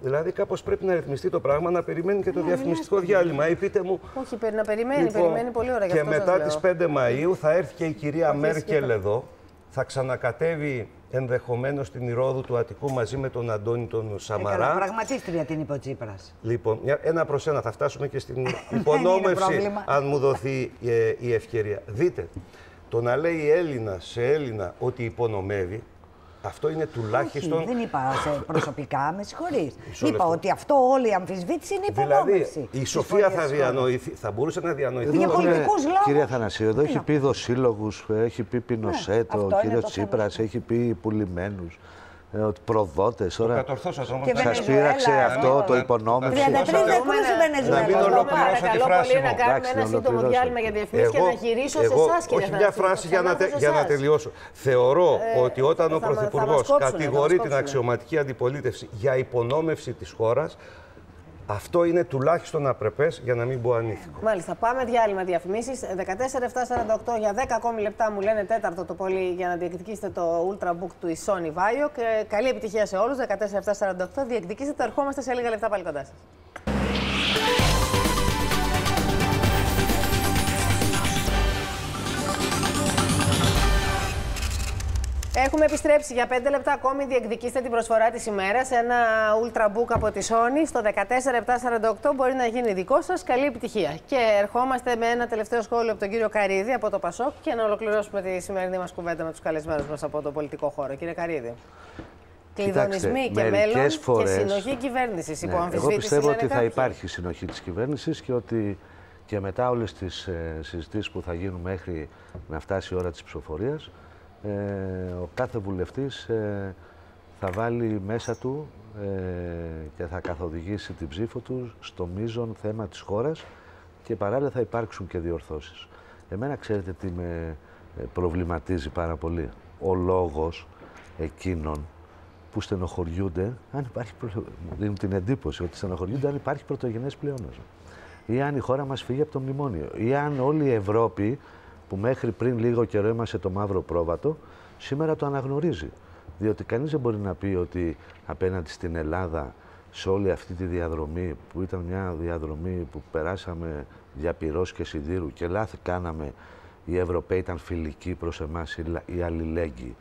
Δηλαδή, κάπως πρέπει να ρυθμιστεί το πράγμα, να περιμένει και το διαφημιστικό διάλειμμα. Ή πείτε μου. Όχι, να περιμένει, λοιπόν, περιμένει πολύ ώρα. Και μετά τις πέντε Μαΐου θα έρθει και η κυρία Μέρκελ εδώ, θα ξανακατέβει ενδεχομένως στην Ηρώδου του Αττικού μαζί με τον Αντώνη τον Σαμαρά. Έκανα πραγματίστρια την είπε ο Τσίπρας. Λοιπόν, ένα προς ένα θα φτάσουμε και στην υπονόμευση, αν μου δοθεί ε, η ευκαιρία. Δείτε, το να λέει Έλληνα σε Έλληνα ότι υπονομεύει, αυτό είναι τουλάχιστον. Όχι, δεν είπα σε προσωπικά, με συγχωρείς. Είπα ότι αυτό όλη η αμφισβήτηση είναι υπονόμευση. Δηλαδή, η Σοφία θα, διανοηθεί, θα μπορούσε να διανοηθεί. Για πολιτικούς λόγους. Κυρία Θανασίου, εδώ έχει πει δοσύλλογους, έχει πει Πινοσέτο, ναι, ο κύριος Τσίπρας, έχει πει πουλημένους. Ότι προδότες, τώρα σας πείραξε αυτό το υπονόμευση. τριάντα τρεις νεκρούς η Βενεζουέλα. Να μην ολοκληρώσω τη φράση μου. Να κάνουμε ένα σύντομο διάλειμμα για διαφημίσεις και να γυρίσω σε εσάς, κύριε. Όχι μια φράση για να τελειώσω. Θεωρώ ότι όταν ο Πρωθυπουργός κατηγορεί την αξιωματική αντιπολίτευση για υπονόμευση της χώρας, αυτό είναι τουλάχιστον απρεπές για να μην πω ανήθικο. Μάλιστα. Πάμε διάλειμμα διαφημίσεις. δεκατέσσερα επτά σαράντα οκτώ για δέκα ακόμη λεπτά μου λένε τέταρτο το πολύ για να διεκδικήσετε το Ultrabook του Sony Vaio. Και καλή επιτυχία σε όλους. δεκατέσσερα επτά σαράντα οκτώ. Διεκδικήστε. Ερχόμαστε σε λίγα λεπτά πάλι κοντά σας. Έχουμε επιστρέψει για πέντε λεπτά ακόμη. Διεκδικήστε την προσφορά της ημέρας. Ένα Ultrabook από τη Sony στο δεκατέσσερα επτά σαράντα οκτώ μπορεί να γίνει δικό σας. Καλή επιτυχία. Και ερχόμαστε με ένα τελευταίο σχόλιο από τον κύριο Καρίδη από το Πασόκ και να ολοκληρώσουμε τη σημερινή μας κουβέντα με τους καλεσμένους μας από τον πολιτικό χώρο. Κύριε Καρίδη. Κλειδονισμοί και μέλλον φορές... και συνοχή κυβέρνησης. Ναι, εγώ πιστεύω ότι θα υπάρχει συνοχή της κυβέρνησης και ότι και μετά όλες τις ε, συζητήσεις που θα γίνουν μέχρι να φτάσει η ώρα της ψηφοφορίας, Ε, ο κάθε βουλευτής ε, θα βάλει μέσα του ε, και θα καθοδηγήσει την ψήφο του στο μείζον θέμα της χώρας και παράλληλα θα υπάρξουν και διορθώσεις. Εμένα ξέρετε τι με προβληματίζει πάρα πολύ. Ο λόγος εκείνων που στενοχωριούνται, αν υπάρχει προ... μου δίνουν την εντύπωση ότι στενοχωριούνται αν υπάρχει πρωτογενές πλεόνασμα ή αν η χώρα μας φύγει από το μνημόνιο ή αν όλη η Ευρώπη που μέχρι πριν λίγο καιρό είμαστε το μαύρο πρόβατο, σήμερα το αναγνωρίζει. Διότι κανείς δεν μπορεί να πει ότι απέναντι στην Ελλάδα, σε όλη αυτή τη διαδρομή, που ήταν μια διαδρομή που περάσαμε για πυρός και σιδήρου και λάθη κάναμε, οι Ευρωπαίοι ήταν φιλικοί προς εμάς, οι αλληλέγγυοι.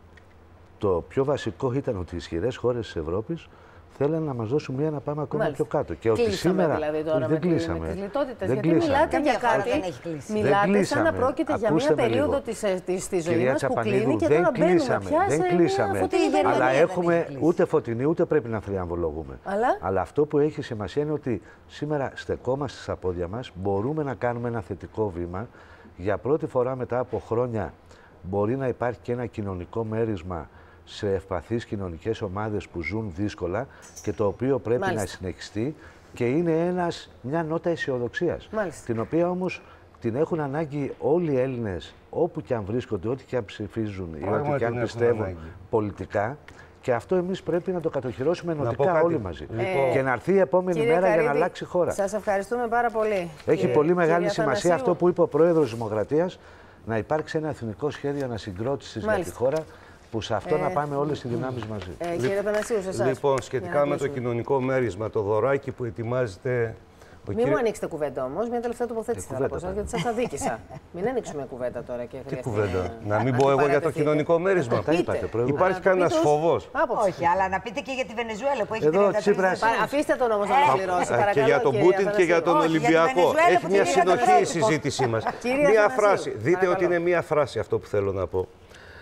Το πιο βασικό ήταν ότι οι ισχυρές χώρες της Ευρώπης θέλανε να μας δώσουν μία να πάμε ακόμα Μάλιστα. πιο κάτω. Και ότι σήμερα δηλαδή τώρα δεν με, κλείσαμε. με τις λιτότητες. Δεν Γιατί κλείσαμε. μιλάτε για κάτι, μιλάτε σαν να πρόκειται για μία περίοδο της, της, της ζωής μας που κλείνει και τώρα μπαίνουμε πια δεν σε κλείσαμε. μια φωτεινή Αλλά περίοδο. έχουμε ούτε φωτεινή ούτε πρέπει να θριαμβολογούμε. Αλλά... Αλλά αυτό που έχει σημασία είναι ότι σήμερα στεκόμαστε στα πόδια μας, μπορούμε να κάνουμε ένα θετικό βήμα. Για πρώτη φορά μετά από χρόνια μπορεί να υπάρχει και ένα κοινωνικό μέρισμα σε ευπαθείς κοινωνικές ομάδες που ζουν δύσκολα και το οποίο πρέπει Μάλιστα. να συνεχιστεί και είναι ένας, μια νότα αισιοδοξίας, την οποία όμως την έχουν ανάγκη όλοι οι Έλληνες όπου και αν βρίσκονται, ό,τι και αν ψηφίζουν ή ό,τι και αν πιστεύουν ανάγκη. πολιτικά και αυτό εμείς πρέπει να το κατοχυρώσουμε ενωτικά όλοι μαζί ε, και να έρθει η επόμενη μέρα Καρίδη, για να αλλάξει η χώρα. Σας ευχαριστούμε πάρα πολύ. Έχει κύριε, πολύ μεγάλη κύριε σημασία Αθανασίου. αυτό που είπε ο Πρόεδρος Δημοκρατίας, να υπάρξει ένα εθνικό σχέδιο ανασυγκρότησης για τη χώρα, που σε αυτό ε, να πάμε όλες οι δυνάμεις μαζί. Ε, κύριε Αθανασίου, σε εσάς. Λοιπόν, σχετικά με το κοινωνικό μέρισμα, το δωράκι που ετοιμάζεται. Μην κύριε... μου ανοίξετε κουβέντα όμως, μια τελευταία τοποθέτηση θέλω από εσάς, γιατί σας αδίκησα. Μην ανοίξουμε κουβέντα τώρα και χρειάζεται. Τι κουβέντα, να μην πω εγώ για το κοινωνικό μέρισμα. Τα είπατε προηγούμενα. Υπάρχει κανένας φόβος. Όχι, αλλά να πείτε και για τη Βενεζουέλα που έχει Εδώ, τριάντα τρεις. Αφήστε τον όμως να ολοκληρώσει, παρακαλώ. Και για τον Πούτιν και για τον Ολυμπιακό. Έχει μια συνοχή η συζήτησή μας. Μία φράση. Δείτε ότι είναι μία φράση αυτό που θέλω να πω.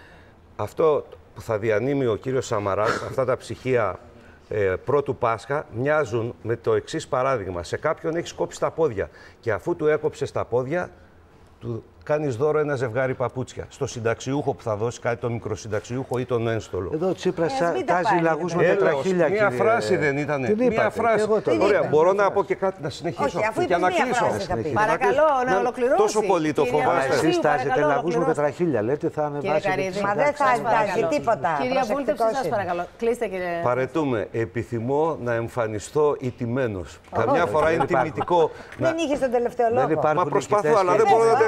Αυτό που θα διανύμει ο κύριος Σαμαράς, αυτά τα ψυχία ε, πρώτου Πάσχα, μοιάζουν με το εξής παράδειγμα. Σε κάποιον έχεις κόψει τα πόδια και αφού του έκοψες τα πόδια, του κάνεις δώρο ένα ζευγάρι παπούτσια. Στο συνταξιούχο που θα δώσει κάτι, τον μικροσυνταξιούχο ή τον ένστολο. Εδώ ο Τσίπρας τάζει λαγούς με τετραχίλια. Μία φράση δεν ήτανε. Μία φράση. Ωραία, μπορώ να πω και κάτι να συνεχίσω και να κλείσω. Παρακαλώ να ολοκληρώσει. Τόσο πολύ το φοβάστε. Εσείς τάζετε λαγούς με τετραχίλια, λέτε θα ανεβάσει. Μα δεν θα ανεβάσει τίποτα. Κυρία Βούλτεψη, σας παρακαλώ. Κλείστε κύριε. Παρετούμε. Επιθυμώ να εμφανιστώ ηττημένος. Καμιά φορά είναι τιμητικό. Δεν είχε τον τελευταίο λόγο. Μα προσπαθώ, αλλά δεν μπορώ να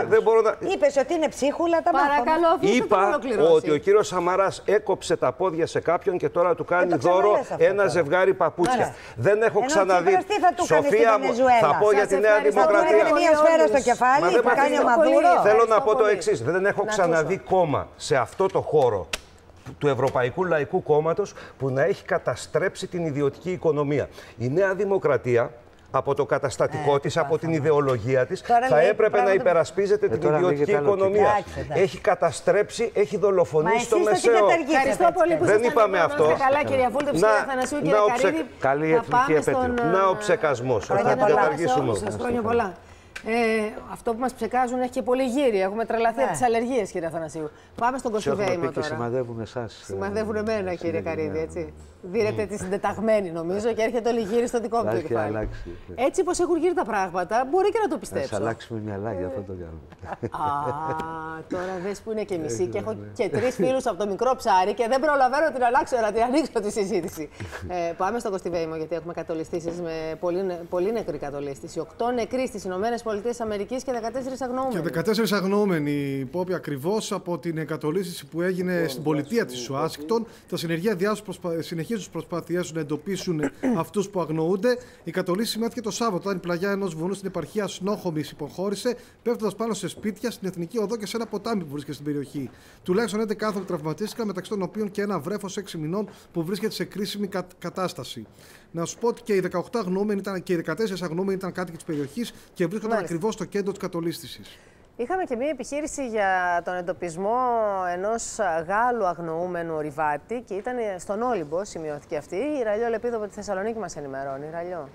να... Είπες ότι είναι ψίχουλα τα μάτια. Παρακαλώ, Είπα ότι ο κύριος Σαμαράς έκοψε τα πόδια σε κάποιον και τώρα του κάνει δώρο ένα ζευγάρι παπούτσια. Ωραία. Δεν έχω ξαναδεί. Σοφία μου, θα πω για τη Νέα Δημοκρατία. Μια σφαίρα στο κεφάλι, θα κάνει ο Μαδούρο. Θέλω να πω το εξής. Δεν έχω ξαναδεί κόμμα σε αυτό το χώρο του Ευρωπαϊκού Λαϊκού Κόμματος που να έχει καταστρέψει την ιδιωτική οικονομία. Η Νέα Δημοκρατία, από το καταστατικό ε, της, από την ιδεολογία της, τώρα θα έπρεπε πράγματι... να υπερασπίζεται ε, την ιδιωτική οικονομία. Άξε, έχει καταστρέψει, έχει δολοφονήσει το μεσαίο. Ευχαριστώ πολύ που δεν είπαμε αυτό. Καλά, κυρία Βούλτεψη, κύριε Αθανασίου, κύριε Καρύδη. Καλή εθνική επέτειο. Να ο ψεκασμός. Θα την καταργήσουμε. Χρόνια πολλά. Ε, αυτό που μας ψεκάζουν έχει και πολύ γύρι. Έχουμε τρελαθεί από τις αλλεργίες, κύριε Αθανασίου. Πάμε στον Κωστιβέημο τώρα. Σημαδεύουν εσάς. Σημαδεύουν εμένα, κύριε Καρύδη, έτσι. Δίνετε τη συντεταγμένη, νομίζω, και έρχεται όλη γύρι στο δικό μου το κεφάλι. Έτσι, πως έχουν γύρει τα πράγματα, μπορεί και να το πιστέψω. Θα αλλάξουμε μυαλά, για αυτό το κάνουμε. Α, τώρα δες που είναι και μισή και έχω και τρεις φίλους από το μικρό ψάρι και δεν προλαβαίνω την αλλάξω, να την ανοίξω τη συζήτηση. Ε, πάμε στον Κωστιβέημο, γιατί έχουμε κατολιστήσεις με πολύ, πολύ νεκρή κατολίστηση. Οκτώ νεκροί στις Ηνωμένες Πολιτείες Αμερικής και δεκατέσσερις αγνοούμενοι. Και δεκατέσσερις αγνοούμενοι, Πόπη, ακριβώς από την κατολίστηση που έγινε στην πολιτεία της Ουάσιγκτον. Τα συνεργεία διάσωσης προσπα... συνεχίζουν τις προσπάθειές τους να εντοπίσουν αυτούς που αγνοούνται. Η κατολίστηση σημειώθηκε το Σάββατο, όταν η πλαγιά ενός βουνού στην επαρχία Σνόχομης υποχώρησε, πέφτοντας πάνω σε σπίτια, στην Εθνική Οδό και σε ένα ποτάμι που βρίσκεται στην περιοχή. Τουλάχιστον έντεκα άνθρωποι τραυματίστηκαν, μεταξύ των οποίων και ένα βρέφος έξι μηνών που βρίσκεται σε κρίσιμη κα... κατάσταση. Να σου πω ότι και οι δεκαοκτώ αγνοούμενοι ήταν, και οι δεκατέσσερις αγνοούμενοι ήταν κάτοικοι της περιοχής και βρίσκονταν ακριβώς στο κέντρο της κατολίστησης. Είχαμε και μία επιχείρηση για τον εντοπισμό ενός Γάλλου αγνοούμενου ορειβάτη και ήταν στον Όλυμπο, σημειώθηκε αυτή. Η Ραλιό Λεπίδο από τη Θεσσαλονίκη μας ενημερώνει. Ραλιό.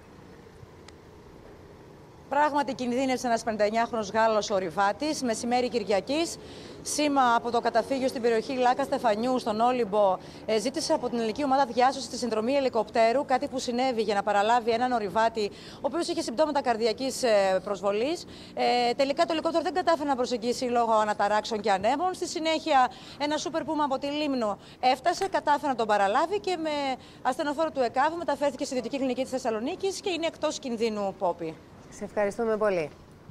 Πράγματι, κινδύνευσε ένας πενηνταεννιάχρονος Γάλλος ορειβάτης μεσημέρι Κυριακής. Σήμα από το καταφύγιο στην περιοχή Λάκα Στεφανιού, στον Όλυμπο, ζήτησε από την ελληνική ομάδα διάσωσης τη συνδρομή ελικοπτέρου, κάτι που συνέβη για να παραλάβει έναν ορειβάτη, ο οποίος είχε συμπτώματα καρδιακής προσβολής. Ε, τελικά το ελικόπτερο δεν κατάφερε να προσεγγίσει λόγω αναταράξεων και ανέμων. Στη συνέχεια, ένα σούπερ πούμα από τη Λίμνο έφτασε, κατάφερε να τον παραλάβει και με ασθενοφόρο του ΕΚΑΒ μεταφέρθηκε στη Δυτική Κλινική της Θεσσαλονίκης και είναι εκτός κινδύνου, Πόπη. Σε ευχαριστούμε πολύ.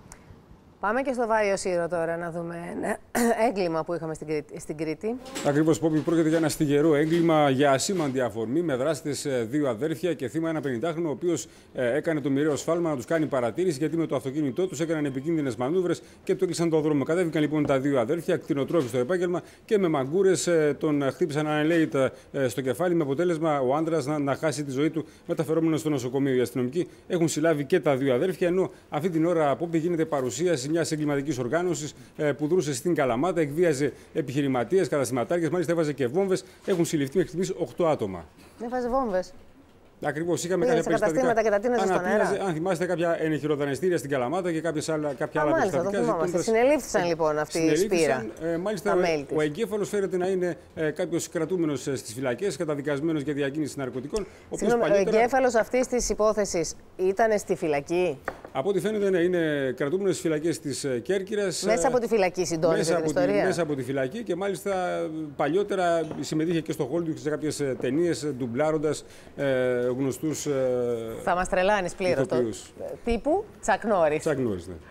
Πάμε και στο Βάιο Σύρο τώρα να δούμε ένα έγκλημα που είχαμε στην Κρήτη. Στην Κρήτη. Ακριβώς, Πόπη, πρόκειται για ένα στιγερό έγκλημα για ασήμαντη αφορμή με δράστες δύο αδέρφια και θύμα ένα πενηντάχρονο, ο οποίος ε, έκανε το μοιραίο σφάλμα να τους κάνει παρατήρηση γιατί με το αυτοκίνητό τους έκαναν επικίνδυνες μανούβρες και του έκλεισαν τον δρόμο. Κατέβηκαν λοιπόν τα δύο αδέρφια, κτηνοτρόφοι στο επάγγελμα και με μαγκούρες ε, τον χτύπησαν ανελαίητα ε, στο κεφάλι με αποτέλεσμα ο άντρας να, να χάσει τη ζωή του μεταφερόμενο στο νοσοκομείο. Οι αστυνομικοί έχουν συλλάβει και τα δύο αδέρφια, ενώ αυτή την ώρα, Πόπη, γίνεται παρουσίαση μια εγκληματική οργάνωση ε, που δρούσε στην Καλαμάτα, εκβίαζε επιχειρηματίες, καταστηματάρχες, μάλιστα έβαζε και βόμβες. Έχουν συλληφθεί μέχρι στιγμής οκτώ άτομα. Έβαζε βόμβες. Ακριβώς, είχαμε κάποια περιστατικά. Και τα τίναζε στον αέρα. Αν θυμάστε, κάποια ενεχειροδανεστήρια στην Καλαμάτα και κάποιες άλλα, κάποια Α, άλλα μάλιστα, περιστατικά. Το θυμόμαστε. Συνελήφθησαν λοιπόν αυτοί οι Σπύρα. Ε, μάλιστα, ο, ο εγκέφαλος φέρεται να είναι ε, κάποιος κρατούμενος στις φυλακές, καταδικασμένος για διακίνηση ναρκωτικών. Συγγνώμη, παλιότερα... ο εγκέφαλος αυτής της υπόθεσης ήταν στη φυλακή. Από ό,τι φαίνεται, ναι, είναι κρατούμενος στις φυλακές της Κέρκυρας. Μέσα από τη φυλακή συντόνισε την ιστορία. Μέσα από τη φυλακή και μάλιστα παλιότερα συμμετείχε και στο Hollywood σε κάποιες ταινίες, ντουμπλάροντας ε, γνωστούς. Θα μας τρελάνεις πλήρως. Το... Τύπου Τσακ Νόρις. Τσακ Νόρις, ναι.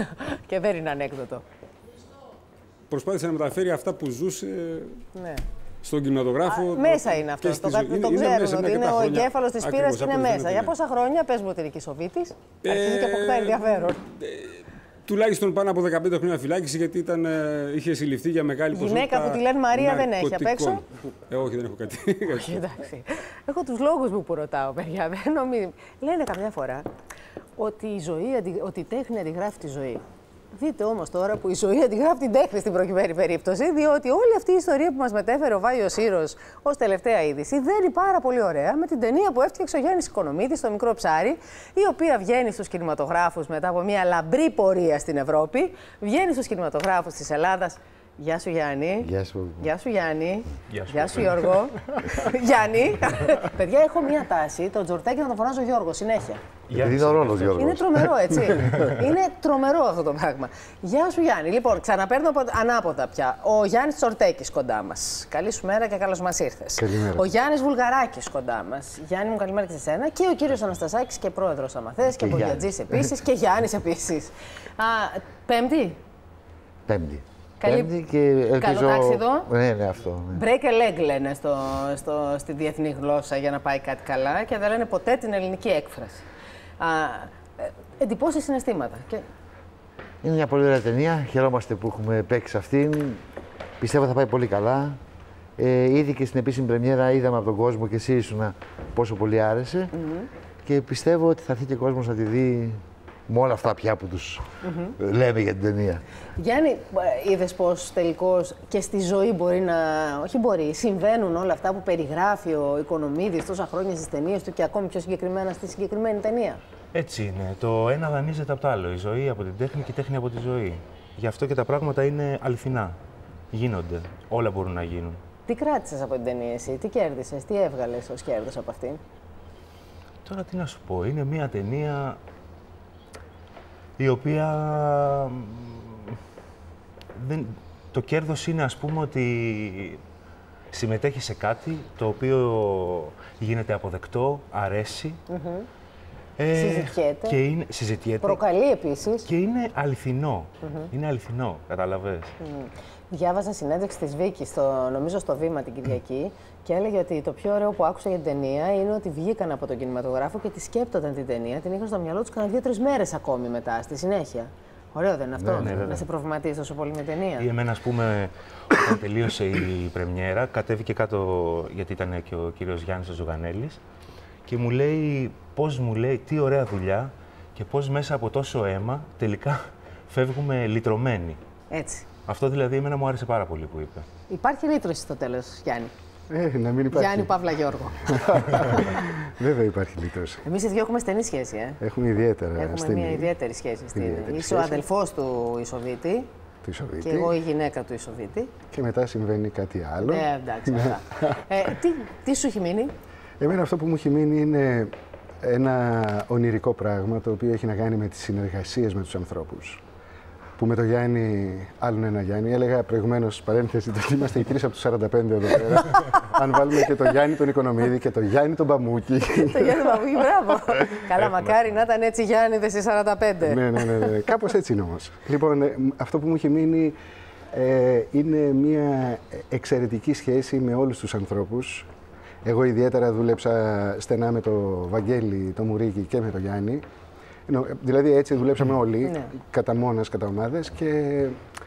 Και δεν είναι ανέκδοτο. Προσπάθησε να μεταφέρει αυτά που ζούσε ναι. στον κινηματογράφο. Α, μέσα είναι αυτό. Το, το, είναι, το ξέρουν είναι ότι είναι ο εγκέφαλος της Σπύρας και είναι μέσα. Ναι. Για πόσα χρόνια, πες μου ότι είναι Κισοβίτης, ε, αρχίζει και αποκτά ενδιαφέρον. Ε, Τουλάχιστον πάνω από δεκαπέντε χρόνια φυλάκιση, γιατί ήταν, είχε συλληφθεί για μεγάλη ποσότητα. Γυναίκα που τη λένε Μαρία δεν έχει απ' έξω. Ε, όχι, δεν έχω κάτι. Όχι, εντάξει. Έχω τους λόγους μου που ρωτάω, παιδιά. Δεν νομίζω. Λένε καμιά φορά ότι η, ζωή, ότι η τέχνη αντιγράφει τη ζωή. Δείτε όμως τώρα που η ζωή αντιγράφει την τέχνη στην προκειμένη περίπτωση, διότι όλη αυτή η ιστορία που μας μετέφερε ο Βάιος Σύρος ως τελευταία είδηση δένει πάρα πολύ ωραία με την ταινία που έφτιαξε ο Γιάννης Οικονομίδης, το Μικρό Ψάρι, η οποία βγαίνει στους κινηματογράφους μετά από μια λαμπρή πορεία στην Ευρώπη, βγαίνει στους κινηματογράφους της Ελλάδας. Γεια σου Γιάννη. Γεια σου, Γεια σου Γιάννη. Γεια σου, Γεια σου Γιώργο. Γιάννη. Παιδιά, έχω μία τάση, τον Τζορτάκη να τον φωνάζω Γιώργο συνέχεια. Γιατί είναι ο ρόλος, Γιώργος. Είναι τρομερό, έτσι. Είναι τρομερό αυτό το πράγμα. Γεια σου Γιάννη. Λοιπόν, ξαναπαίρνω ανάποδα πια. Ο Γιάννης Τσορτέκης κοντά μας. Καλή σου μέρα και καλώς μας ήρθες. Καλημέρα. Ο Γιάννης Βουλγαράκης κοντά μας. Γιάννη μου, καλημέρα και σε σένα. Και ο κύριος Αναστασάκης και πρόεδρος Αμαθές και Πογιατζής επίσης. Και Γιάννης επίσης. Α, Πέμπτη. Πέμπτη. Καλή... Πέμπτη και ελπίζω... Καλό τάξιδο. Ναι, ναι, αυτό. Ναι. Break a leg λένε στο, στο, στη διεθνή γλώσσα για να πάει κάτι καλά και δεν λένε ποτέ την ελληνική έκφραση. Α, εντυπώσεις, συναισθήματα. Και... Είναι μια πολύ ωραία ταινία. Χαιρόμαστε που έχουμε παίξει αυτήν. Πιστεύω θα πάει πολύ καλά. Ε, ήδη και στην επίσημη πρεμιέρα είδαμε από τον κόσμο και εσύ ήσουνα πόσο πολύ άρεσε. Mm-hmm. Και πιστεύω ότι θα έρθει και ο κόσμος να τη δει με όλα αυτά πια που τους mm-hmm. λέμε για την ταινία. Γιάννη, είδες πως τελικώς και στη ζωή μπορεί να... όχι μπορεί, συμβαίνουν όλα αυτά που περιγράφει ο Οικονομίδης τόσα χρόνια στις ταινίες του και ακόμη πιο συγκεκριμένα στη συγκεκριμένη ταινία. Έτσι είναι. Το ένα δανείζεται από το άλλο. Η ζωή από την τέχνη και η τέχνη από τη ζωή. Γι' αυτό και τα πράγματα είναι αληθινά. Γίνονται. Όλα μπορούν να γίνουν. Τι κράτησες από την ταινία εσύ, τι κέρδισες, τι έβγαλες ως κέρδος από αυτήν? Τώρα τι να σου πω, είναι μια ταινία η οποία δεν... το κέρδος είναι, ας πούμε, ότι συμμετέχει σε κάτι το οποίο γίνεται αποδεκτό, αρέσει. Mm-hmm. ε, συζητιέται. Και είναι, συζητιέται. Προκαλεί επίσης. Και είναι αληθινό. Mm-hmm. Είναι αληθινό, καταλαβες. Mm. Διάβαζα συνέντευξη της Βίκης, στο, νομίζω στο Βήμα την Κυριακή, και έλεγε ότι το πιο ωραίο που άκουσα για την ταινία είναι ότι βγήκαν από τον κινηματογράφο και τη σκέπτονταν την ταινία. Την είχαν στο μυαλό τους κανένα δύο-τρεις μέρες ακόμη μετά, στη συνέχεια. Ωραίο δεν είναι αυτό, ναι, ναι, να σε προβληματίζει τόσο πολύ με ταινία? Ή εμένα, ας πούμε, όταν τελείωσε η πρεμιέρα, κατέβηκε κάτω, γιατί ήταν και ο κύριος Γιάννης Ζωγανέλης, και μου λέει, πώς μου λέει, τι ωραία δουλειά και πώς μέσα από τόσο αίμα τελικά φεύγουμε λυτρωμένοι. Έτσι. Αυτό δηλαδή εμένα μου άρεσε πάρα πολύ που είπε. Υπάρχει λύτρωση στο τέλος, Γιάννη? Ε, να μην υπάρχει. Γιάννη Παύλα Γιώργο. Βέβαια υπάρχει λύτρωση. Εμείς οι δύο έχουμε στενή σχέση, ε. Έχουμε ιδιαίτερα Έχουμε στενή. μια ιδιαίτερη σχέση. Ιδιαίτερη Είσαι ο αδελφός του Ισοβίτη. Του Ισοβίτη. Και εγώ η γυναίκα του Ισοβίτη. Και μετά συμβαίνει κάτι άλλο. Ναι, εντάξει. ε, τι, τι σου έχει μείνει? Εμένα αυτό που μου έχει μείνει είναι ένα ονειρικό πράγμα, το οποίο έχει να κάνει με τις συνεργασίες με τους ανθρώπους. Που με τον Γιάννη, άλλον ένα Γιάννη, έλεγα προηγουμένως παρένθεση ότι είμαστε οι τρεις από τους σαράντα πέντε εδώ πέρα. Αν βάλουμε και τον Γιάννη τον Οικονομίδη και τον Γιάννη τον Παμούκη. Το Γιάννη Παμούκη, μπράβο. Καλά, μακάρι να ήταν έτσι Γιάννηδες οι σαράντα πέντε. Ναι, ναι, ναι, ναι. Κάπως έτσι είναι όμως. Λοιπόν, αυτό που μου έχει μείνει ε, είναι μια εξαιρετική σχέση με όλους τους ανθρώπους. Εγώ ιδιαίτερα δούλεψα στενά με το Βαγγέλη, το Μουρίκη και με τον Γιάννη. Δηλαδή έτσι δουλέψαμε όλοι, ναι. κατά μόνας, κατά ομάδες, και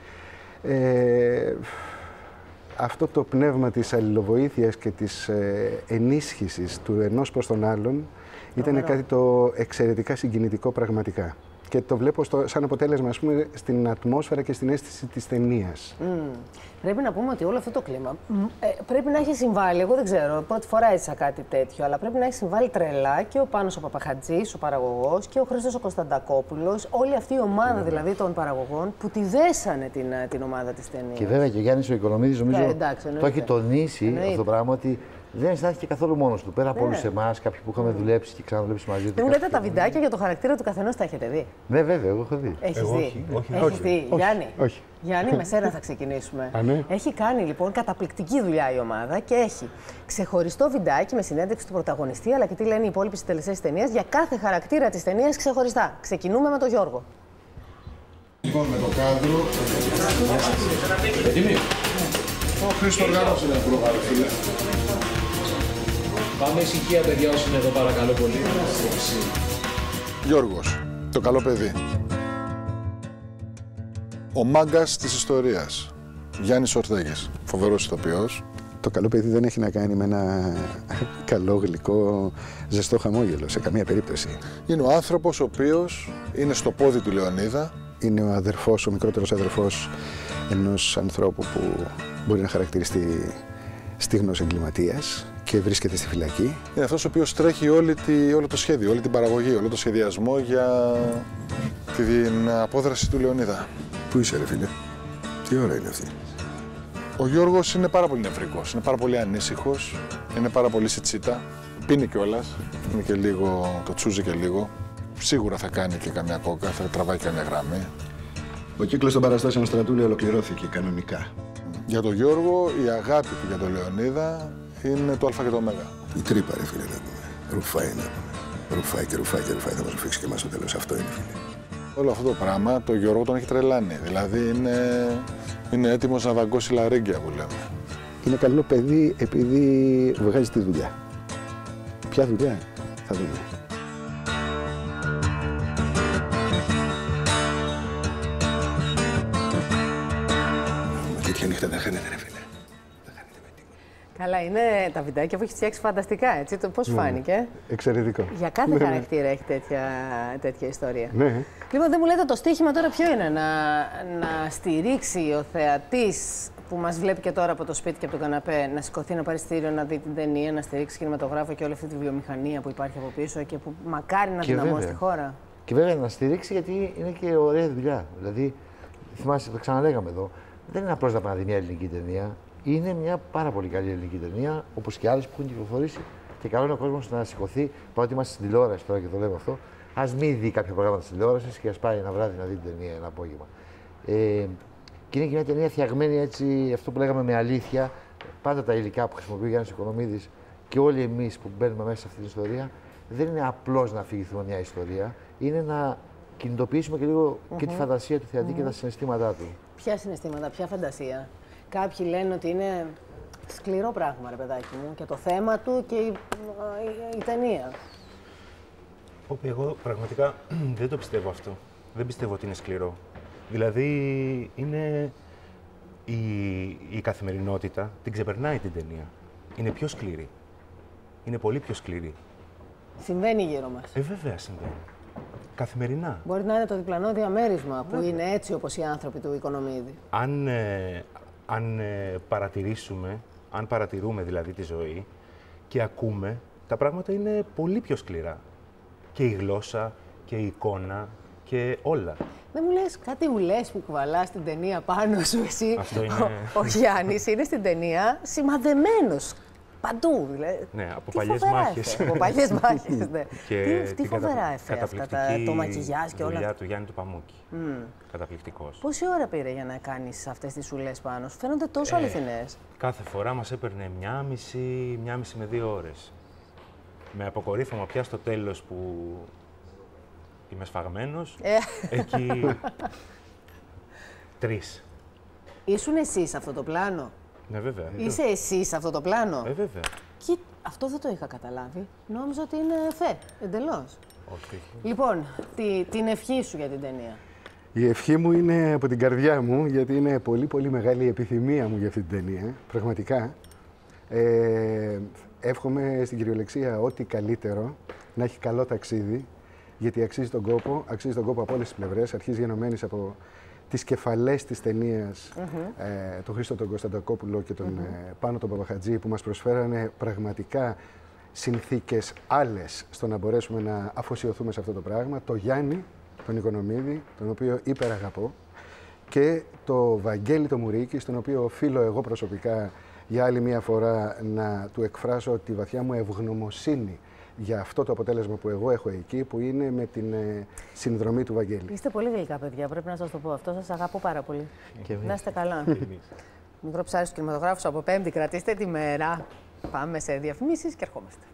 ε, αυτό το πνεύμα της αλληλοβοήθειας και της ε, ενίσχυσης του ενός προς τον άλλον ήταν Ωραία. κάτι το εξαιρετικά συγκινητικό πραγματικά. Και το βλέπω στο, σαν αποτέλεσμα, ας πούμε, στην ατμόσφαιρα και στην αίσθηση της ταινίας. Mm. Πρέπει να πούμε ότι όλο αυτό το κλίμα ε, πρέπει να έχει συμβάλει, εγώ δεν ξέρω, πρώτη φορά έζησα κάτι τέτοιο, αλλά πρέπει να έχει συμβάλει τρελά και ο Πάνος ο Παπαχατζής, ο παραγωγός, και ο Χρήστος ο Κωνσταντακόπουλος, όλη αυτή η ομάδα mm. δηλαδή των παραγωγών που τη δέσανε την, την ομάδα της ταινίας. Και βέβαια και ο Γιάννης ο Οικονομίδης, νομίζω, yeah, εντάξει, το έχει τονίσει εννοείται. αυτό το πράγμα, ότι δεν αισθάνθηκε καθόλου μόνος του. Πέρα από όλους εμάς, κάποιοι που είχαμε δουλέψει και ξαναδουλέψει μαζί του. Δεν μου λέτε τα βιντεάκια για το χαρακτήρα του καθενός τα έχετε δει? Ναι, βέβαια, εγώ έχω δει. Έχεις εγώ, δει. Όχι, όχι, Έχεις όχι, δει. όχι, Γιάννη, όχι. Γιάννη, με σένα θα ξεκινήσουμε. Α, ναι. Έχει κάνει λοιπόν καταπληκτική δουλειά η ομάδα και έχει ξεχωριστό βιντεάκι με συνέντευξη του πρωταγωνιστή, αλλά και τι λένε οι υπόλοιποι συντελεστές της ταινίας για κάθε χαρακτήρα της ταινίας ξεχωριστά. Ξεκινούμε με τον Γιώργο. Λοιπόν, με το κάδρο. Έτοιμοι. Ο Χρήστος οργάνωσε ένα πρόγραμμα, φίλε. Πάμε ησυχία, παιδιά, όσοι είναι εδώ, παρακαλώ πολύ. Γιώργος, το καλό παιδί. Ο μάγκας της ιστορίας. Γιάννης Ορθέγης, φοβερός ηθοποιός. Το καλό παιδί δεν έχει να κάνει με ένα καλό, γλυκό, ζεστό χαμόγελο, σε καμία περίπτωση. Είναι ο άνθρωπος ο οποίος είναι στο πόδι του Λεωνίδα. Είναι ο αδερφός, ο μικρότερος αδερφός ενός ανθρώπου που μπορεί να χαρακτηριστεί στίγνος εγκληματίας και βρίσκεται στη φυλακή. Είναι αυτός ο οποίος τρέχει όλη τη, όλο το σχέδιο, όλη την παραγωγή, όλο το σχεδιασμό για την απόδραση του Λεωνίδα. Πού είσαι, ρε φίλε? Τι ώρα είναι αυτή? Ο Γιώργος είναι πάρα πολύ νευρικός, είναι πάρα πολύ ανήσυχος, είναι πάρα πολύ σε τσίτα. Πίνει κιόλας, είναι και λίγο, το τσούζει και λίγο. Σίγουρα θα κάνει και καμιά κόκα, θα τραβάει και καμιά γραμμή. Ο κύκλος των παραστάσεων Στρατούλη ολοκληρώθηκε κανονικά. Για τον Γιώργο, η αγάπη του για τον Λεωνίδα είναι το α και το ω. Η τρύπα, ρε φίλε, να πούμε. Ρουφάει, να πούμε. Ρουφάει και ρουφάει και ρουφάει, θα μας φύξει και εμάς στο τέλος. Αυτό είναι, φίλε. Όλο αυτό το πράγμα το Γιώργο τον έχει τρελάνει. Δηλαδή είναι, είναι έτοιμος να δαγκώσει λαρίγκια που λέμε. Είναι καλό παιδί επειδή βγάζει τη δουλειά. Ποια δουλειά θα δούμε. Τέτοια νύχτα δεν χάνεται, ρε φίλε. Καλά, είναι τα βιντεάκια που έχει φτιάξει φανταστικά, έτσι. Το πώς φάνηκε. Εξαιρετικό. Για κάθε ναι, χαρακτήρα έχει τέτοια, τέτοια ιστορία. Ναι. Λοιπόν, δεν μου λέτε το στοίχημα τώρα ποιο είναι, να, να στηρίξει ο θεατής που μας βλέπει και τώρα από το σπίτι και από τον καναπέ, να σηκωθεί να πάρει στήριο, να δει την ταινία, να στηρίξει κινηματογράφο και όλη αυτή τη βιομηχανία που υπάρχει από πίσω και που μακάρι να και δυναμώσει βέβαια. τη χώρα. Και βέβαια να στηρίξει γιατί είναι και ωραία δουλειά. Δηλαδή, θυμάσαι, το ξαναλέγαμε εδώ, δεν είναι απλώς να πάει να δει μια ελληνική ταινία. Είναι μια πάρα πολύ καλή ελληνική ταινία, όπως και άλλες που έχουν κυκλοφορήσει. Και καλό είναι ο κόσμος να σηκωθεί, παρότι είμαστε στην τηλεόραση τώρα και το λέμε αυτό, ας μην δει κάποια προγράμματα της τηλεόρασης και ας πάει ένα βράδυ να δει την ταινία ένα απόγευμα. Ε, και είναι και μια ταινία φτιαγμένη έτσι, αυτό που λέγαμε με αλήθεια. Πάντα τα υλικά που χρησιμοποιεί ο Γιάννης Οικονομίδης και όλοι εμείς που μπαίνουμε μέσα σε αυτή την ιστορία, δεν είναι απλώς να αφηγηθούμε μια ιστορία, είναι να κινητοποιήσουμε και λίγο mm-hmm. και τη φαντασία του θεατή mm-hmm. και τα συναισθήματά του. Ποια συναισθήματα, ποια φαντασία. Κάποιοι λένε ότι είναι σκληρό πράγμα, ρε παιδάκι μου, και το θέμα του και η, η, η ταινία. Όπι, εγώ πραγματικά δεν το πιστεύω αυτό. Δεν πιστεύω ότι είναι σκληρό. Δηλαδή, είναι η, η καθημερινότητα την ξεπερνάει την ταινία. Είναι πιο σκληρή. Είναι πολύ πιο σκληρή. Συμβαίνει γύρω μας. Ε, βέβαια συμβαίνει. Καθημερινά. Μπορεί να είναι το διπλανό διαμέρισμα που βέβαια. Είναι έτσι όπως οι άνθρωποι του Οικονομίδη. Αν, ε, αν ε, παρατηρήσουμε, αν παρατηρούμε δηλαδή τη ζωή και ακούμε, τα πράγματα είναι πολύ πιο σκληρά. Και η γλώσσα και η εικόνα και όλα. Δεν μου λες κάτι ουλές που κουβαλάς στην ταινία πάνω σου εσύ. Αυτό είναι... Ο, ο Γιάννης είναι στην ταινία σημαδεμένος. Παντού, δηλαδή. Ναι, από τι παλιές μάχες. Από παλιές μάχες, ναι. Και τι τι φοβερά εφέ αυτά, τα, το μακιγιάζ και όλα. Η δουλειά του Γιάννη του Παμούκη. Mm. Καταπληκτικός. Πόση ώρα πήρε για να κάνεις αυτές τις ουλές πάνω σου, φαίνονται τόσο ε, αληθινές. Κάθε φορά μας έπαιρνε μια μισή, μια μισή με δύο ώρες. Με αποκορύφωμα πια στο τέλος που είμαι σφαγμένος, ε. εκεί τρεις. Ήσουν εσύ σε αυτό το πλάνο. Ναι, βέβαια. Είσαι εσύ σε αυτό το πλάνο. Ε, βέβαια. Και αυτό δεν το είχα καταλάβει. Νόμιζα ότι είναι εφέ, εντελώς. Όχι. Λοιπόν, τη, την ευχή σου για την ταινία. Η ευχή μου είναι από την καρδιά μου, γιατί είναι πολύ πολύ μεγάλη η επιθυμία μου για αυτή την ταινία, πραγματικά. Ε, εύχομαι στην κυριολεξία ό,τι καλύτερο, να έχει καλό ταξίδι, γιατί αξίζει τον κόπο, αξίζει τον κόπο από όλες τις πλευρές, αρχίζει γενομένης από τις κεφαλές της ταινίας, mm-hmm. ε, τον Χρήστο τον Κωνσταντακόπουλο και τον mm-hmm. ε, Πάνο τον Παπαχατζή, που μας προσφέρανε πραγματικά συνθήκες άλλες στο να μπορέσουμε να αφοσιωθούμε σε αυτό το πράγμα, το Γιάννη, τον Οικονομίδη, τον οποίο υπεραγαπώ, και το Βαγγέλη το Μουρίκη, στον οποίο οφείλω εγώ προσωπικά για άλλη μία φορά να του εκφράσω τη βαθιά μου ευγνωμοσύνη για αυτό το αποτέλεσμα που εγώ έχω εκεί, που είναι με την ε, συνδρομή του Βαγγέλη. Είστε πολύ γλυκά παιδιά, πρέπει να σας το πω αυτό. Σας αγαπώ πάρα πολύ. Και να είστε καλά. Μικρό ψάρι στους κινηματογράφους από Πέμπτη, κρατήστε τη μέρα. Πάμε σε διαφημίσεις και ερχόμαστε.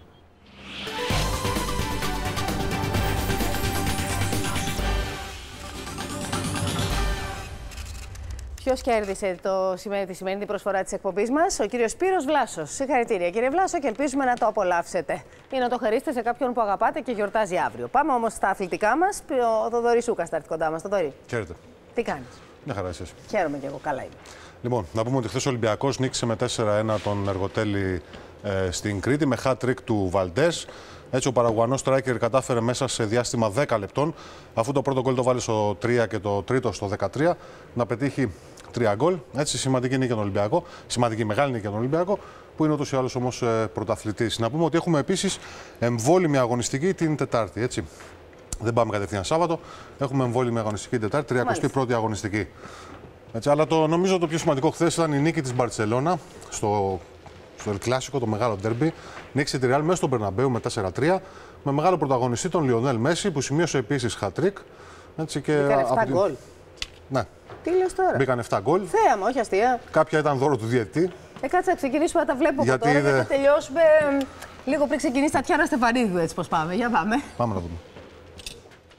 Ποιος κέρδισε το, τη σημερινή προσφορά της εκπομπής μας? Ο κύριος Σπύρος Βλάσος. Συγχαρητήρια κύριε Βλάσο και ελπίζουμε να το απολαύσετε ή να το χαρίσετε σε κάποιον που αγαπάτε και γιορτάζει αύριο. Πάμε όμως στα αθλητικά μας. Ο Θοδωρής Σούκας θα έρθει κοντά μας. Θοδωρή. Χαίρετε. Τι κάνεις? Μια χαρά εσείς. Χαίρομαι και εγώ. Καλά είμαι. Λοιπόν, να πούμε ότι χθες ο Ολυμπιακός νίκησε με τέσσερα ένα τον Εργοτέλη ε, στην Κρήτη με hat-trick του Βαλντές. Έτσι, ο Παραγουανός striker κατάφερε μέσα σε διάστημα δέκα λεπτών, αφού το πρώτο γκολ το βάλει στο τρία και το τρίτο στο δεκατρία, να πετύχει τρία γκολ. Έτσι, σημαντική νίκη για τον Ολυμπιακό. Σημαντική μεγάλη νίκη για τον Ολυμπιακό, που είναι ούτως ή άλλως όμως πρωταθλητής. Να πούμε ότι έχουμε επίσης εμβόλυμη αγωνιστική την Τετάρτη. Έτσι. Δεν πάμε κατευθείαν Σάββατο. Έχουμε εμβόλυμη αγωνιστική την Τετάρτη, τριακοστή πρώτη αγωνιστική. Έτσι, αλλά το, νομίζω το πιο σημαντικό χθες ήταν η νίκη της Μπαρτσελώνα στο, στο El Clásico, το μεγάλο ντέρμπι. Νίκησε τη Real μέσα στον Μπερναμπέου με τέσσερα τρία, με μεγάλο πρωταγωνιστή τον Λιονέλ Μέση, που σημείωσε επίσης hat-trick. Μπήκαν επτά γκολ. Ναι. Τι λες τώρα? Μπήκαν επτά γκολ. Θέαμα, όχι αστεία. Κάποια ήταν δώρο του διαιτητή. Ε, κάτσε να ξεκινήσουμε να τα βλέπω από τώρα είδε... και θα τελειώσουμε λίγο πριν ξεκινήσει τα Τιάνα Στεφανίδου, έτσι πως πάμε. Για πάμε. Πάμε να δούμε.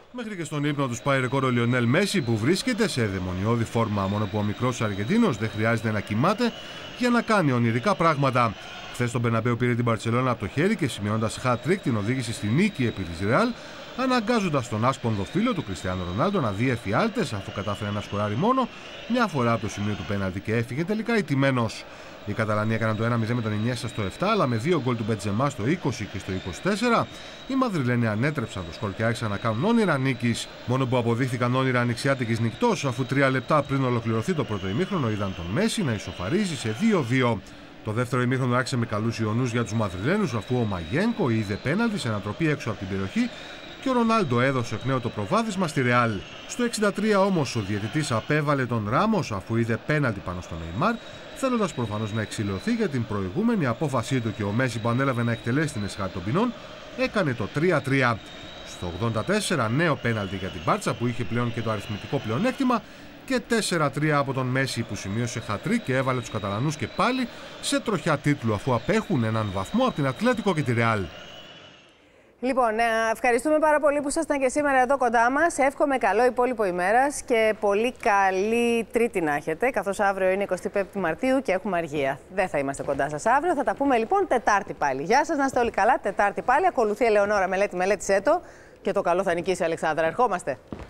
Μέχρι και στον ύπνο του πάει ρεκόρ ο Λιονέλ Μέση, που βρίσκεται σε δαιμονιώδη φόρμα, μόνο που ο μικρός Αργεντίνος δεν χρειάζεται να κοιμάται για να κάνει ονειρικά πράγματα. Χθες τον Μπερναμπέου πήρε την Μπαρτσελόνα από το χέρι και σημειώνοντας hat-trick την οδήγησε στη νίκη επί της Ρεάλ, αναγκάζοντας τον άσπονδο φίλο του Κριστιάνο Ρονάλντο να δει εφιάλτες, αφού κατάφερε να σκοράρει μόνο μια φορά από το σημείο του πέναλτι και έφυγε τελικά ηττημένος. Οι Καταλανοί έκαναν το ένα μηδέν με τον Ινιέστα στο επτά, αλλά με δύο γκολ του Μπεντζεμά στο είκοσι και στο είκοσι τέσσερα, οι Μαδριλένοι ανέτρεψαν το σκορ και άρχισαν να κάνουν όνειρα νίκης. Μόνο που αποδείχθηκαν όνειρα ανοιξιάτικης νικτός, αφού τρία λεπτά πριν ολοκληρωθεί το πρώτο ημίχρονο είδαν τον Μέση να ισοφαρίζει σε δύο δύο. Το δεύτερο ημίχρονο άρχισε με καλούς ιονούς για τους Μαδριλένους, αφού ο Μαγένκο είδε πέναλτι σε ανατροπή έξω από την περιοχή και ο Ρονάλντο έδωσε εκ νέου το προβάδισμα στη Ρεάλ. Στο εξήντα τρία όμως ο διαιτητής απέβαλε τον Ράμος, αφού είδε πέναλτι πάνω στον Νεϊμάρ, θέλοντας προφανώς να εξηλαιωθεί για την προηγούμενη απόφασή του, και ο Μέση, που ανέλαβε να εκτελέσει την εσχάτη των ποινών, έκανε το τρία τρία. Στο ογδόντα τέσσερα νέο πέναλτι για την Μπάρτσα, που είχε πλέον και το αριθμητικό πλεονέκτημα, και τέσσερα τρία από τον Μέση, που σημείωσε χατρί και έβαλε τους Καταλανούς και πάλι σε τροχιά τίτλου, αφού απέχουν έναν βαθμό από την Ατλέτικο και τη Ρεάλ. Λοιπόν, ευχαριστούμε πάρα πολύ που ήσασταν και σήμερα εδώ κοντά μας. Εύχομαι καλό υπόλοιπο ημέρας και πολύ καλή Τρίτη να έχετε, καθώς αύριο είναι εικοστή πέμπτη Μαρτίου και έχουμε αργία. Δεν θα είμαστε κοντά σας αύριο, θα τα πούμε λοιπόν Τετάρτη πάλι. Γεια σας, να είστε όλοι καλά. Τετάρτη πάλι. Ακολουθεί η Ελεονόρα Μελέτη, μελέτησέ το, και το καλό θα νικήσει, Αλεξάνδρα. Ερχόμαστε.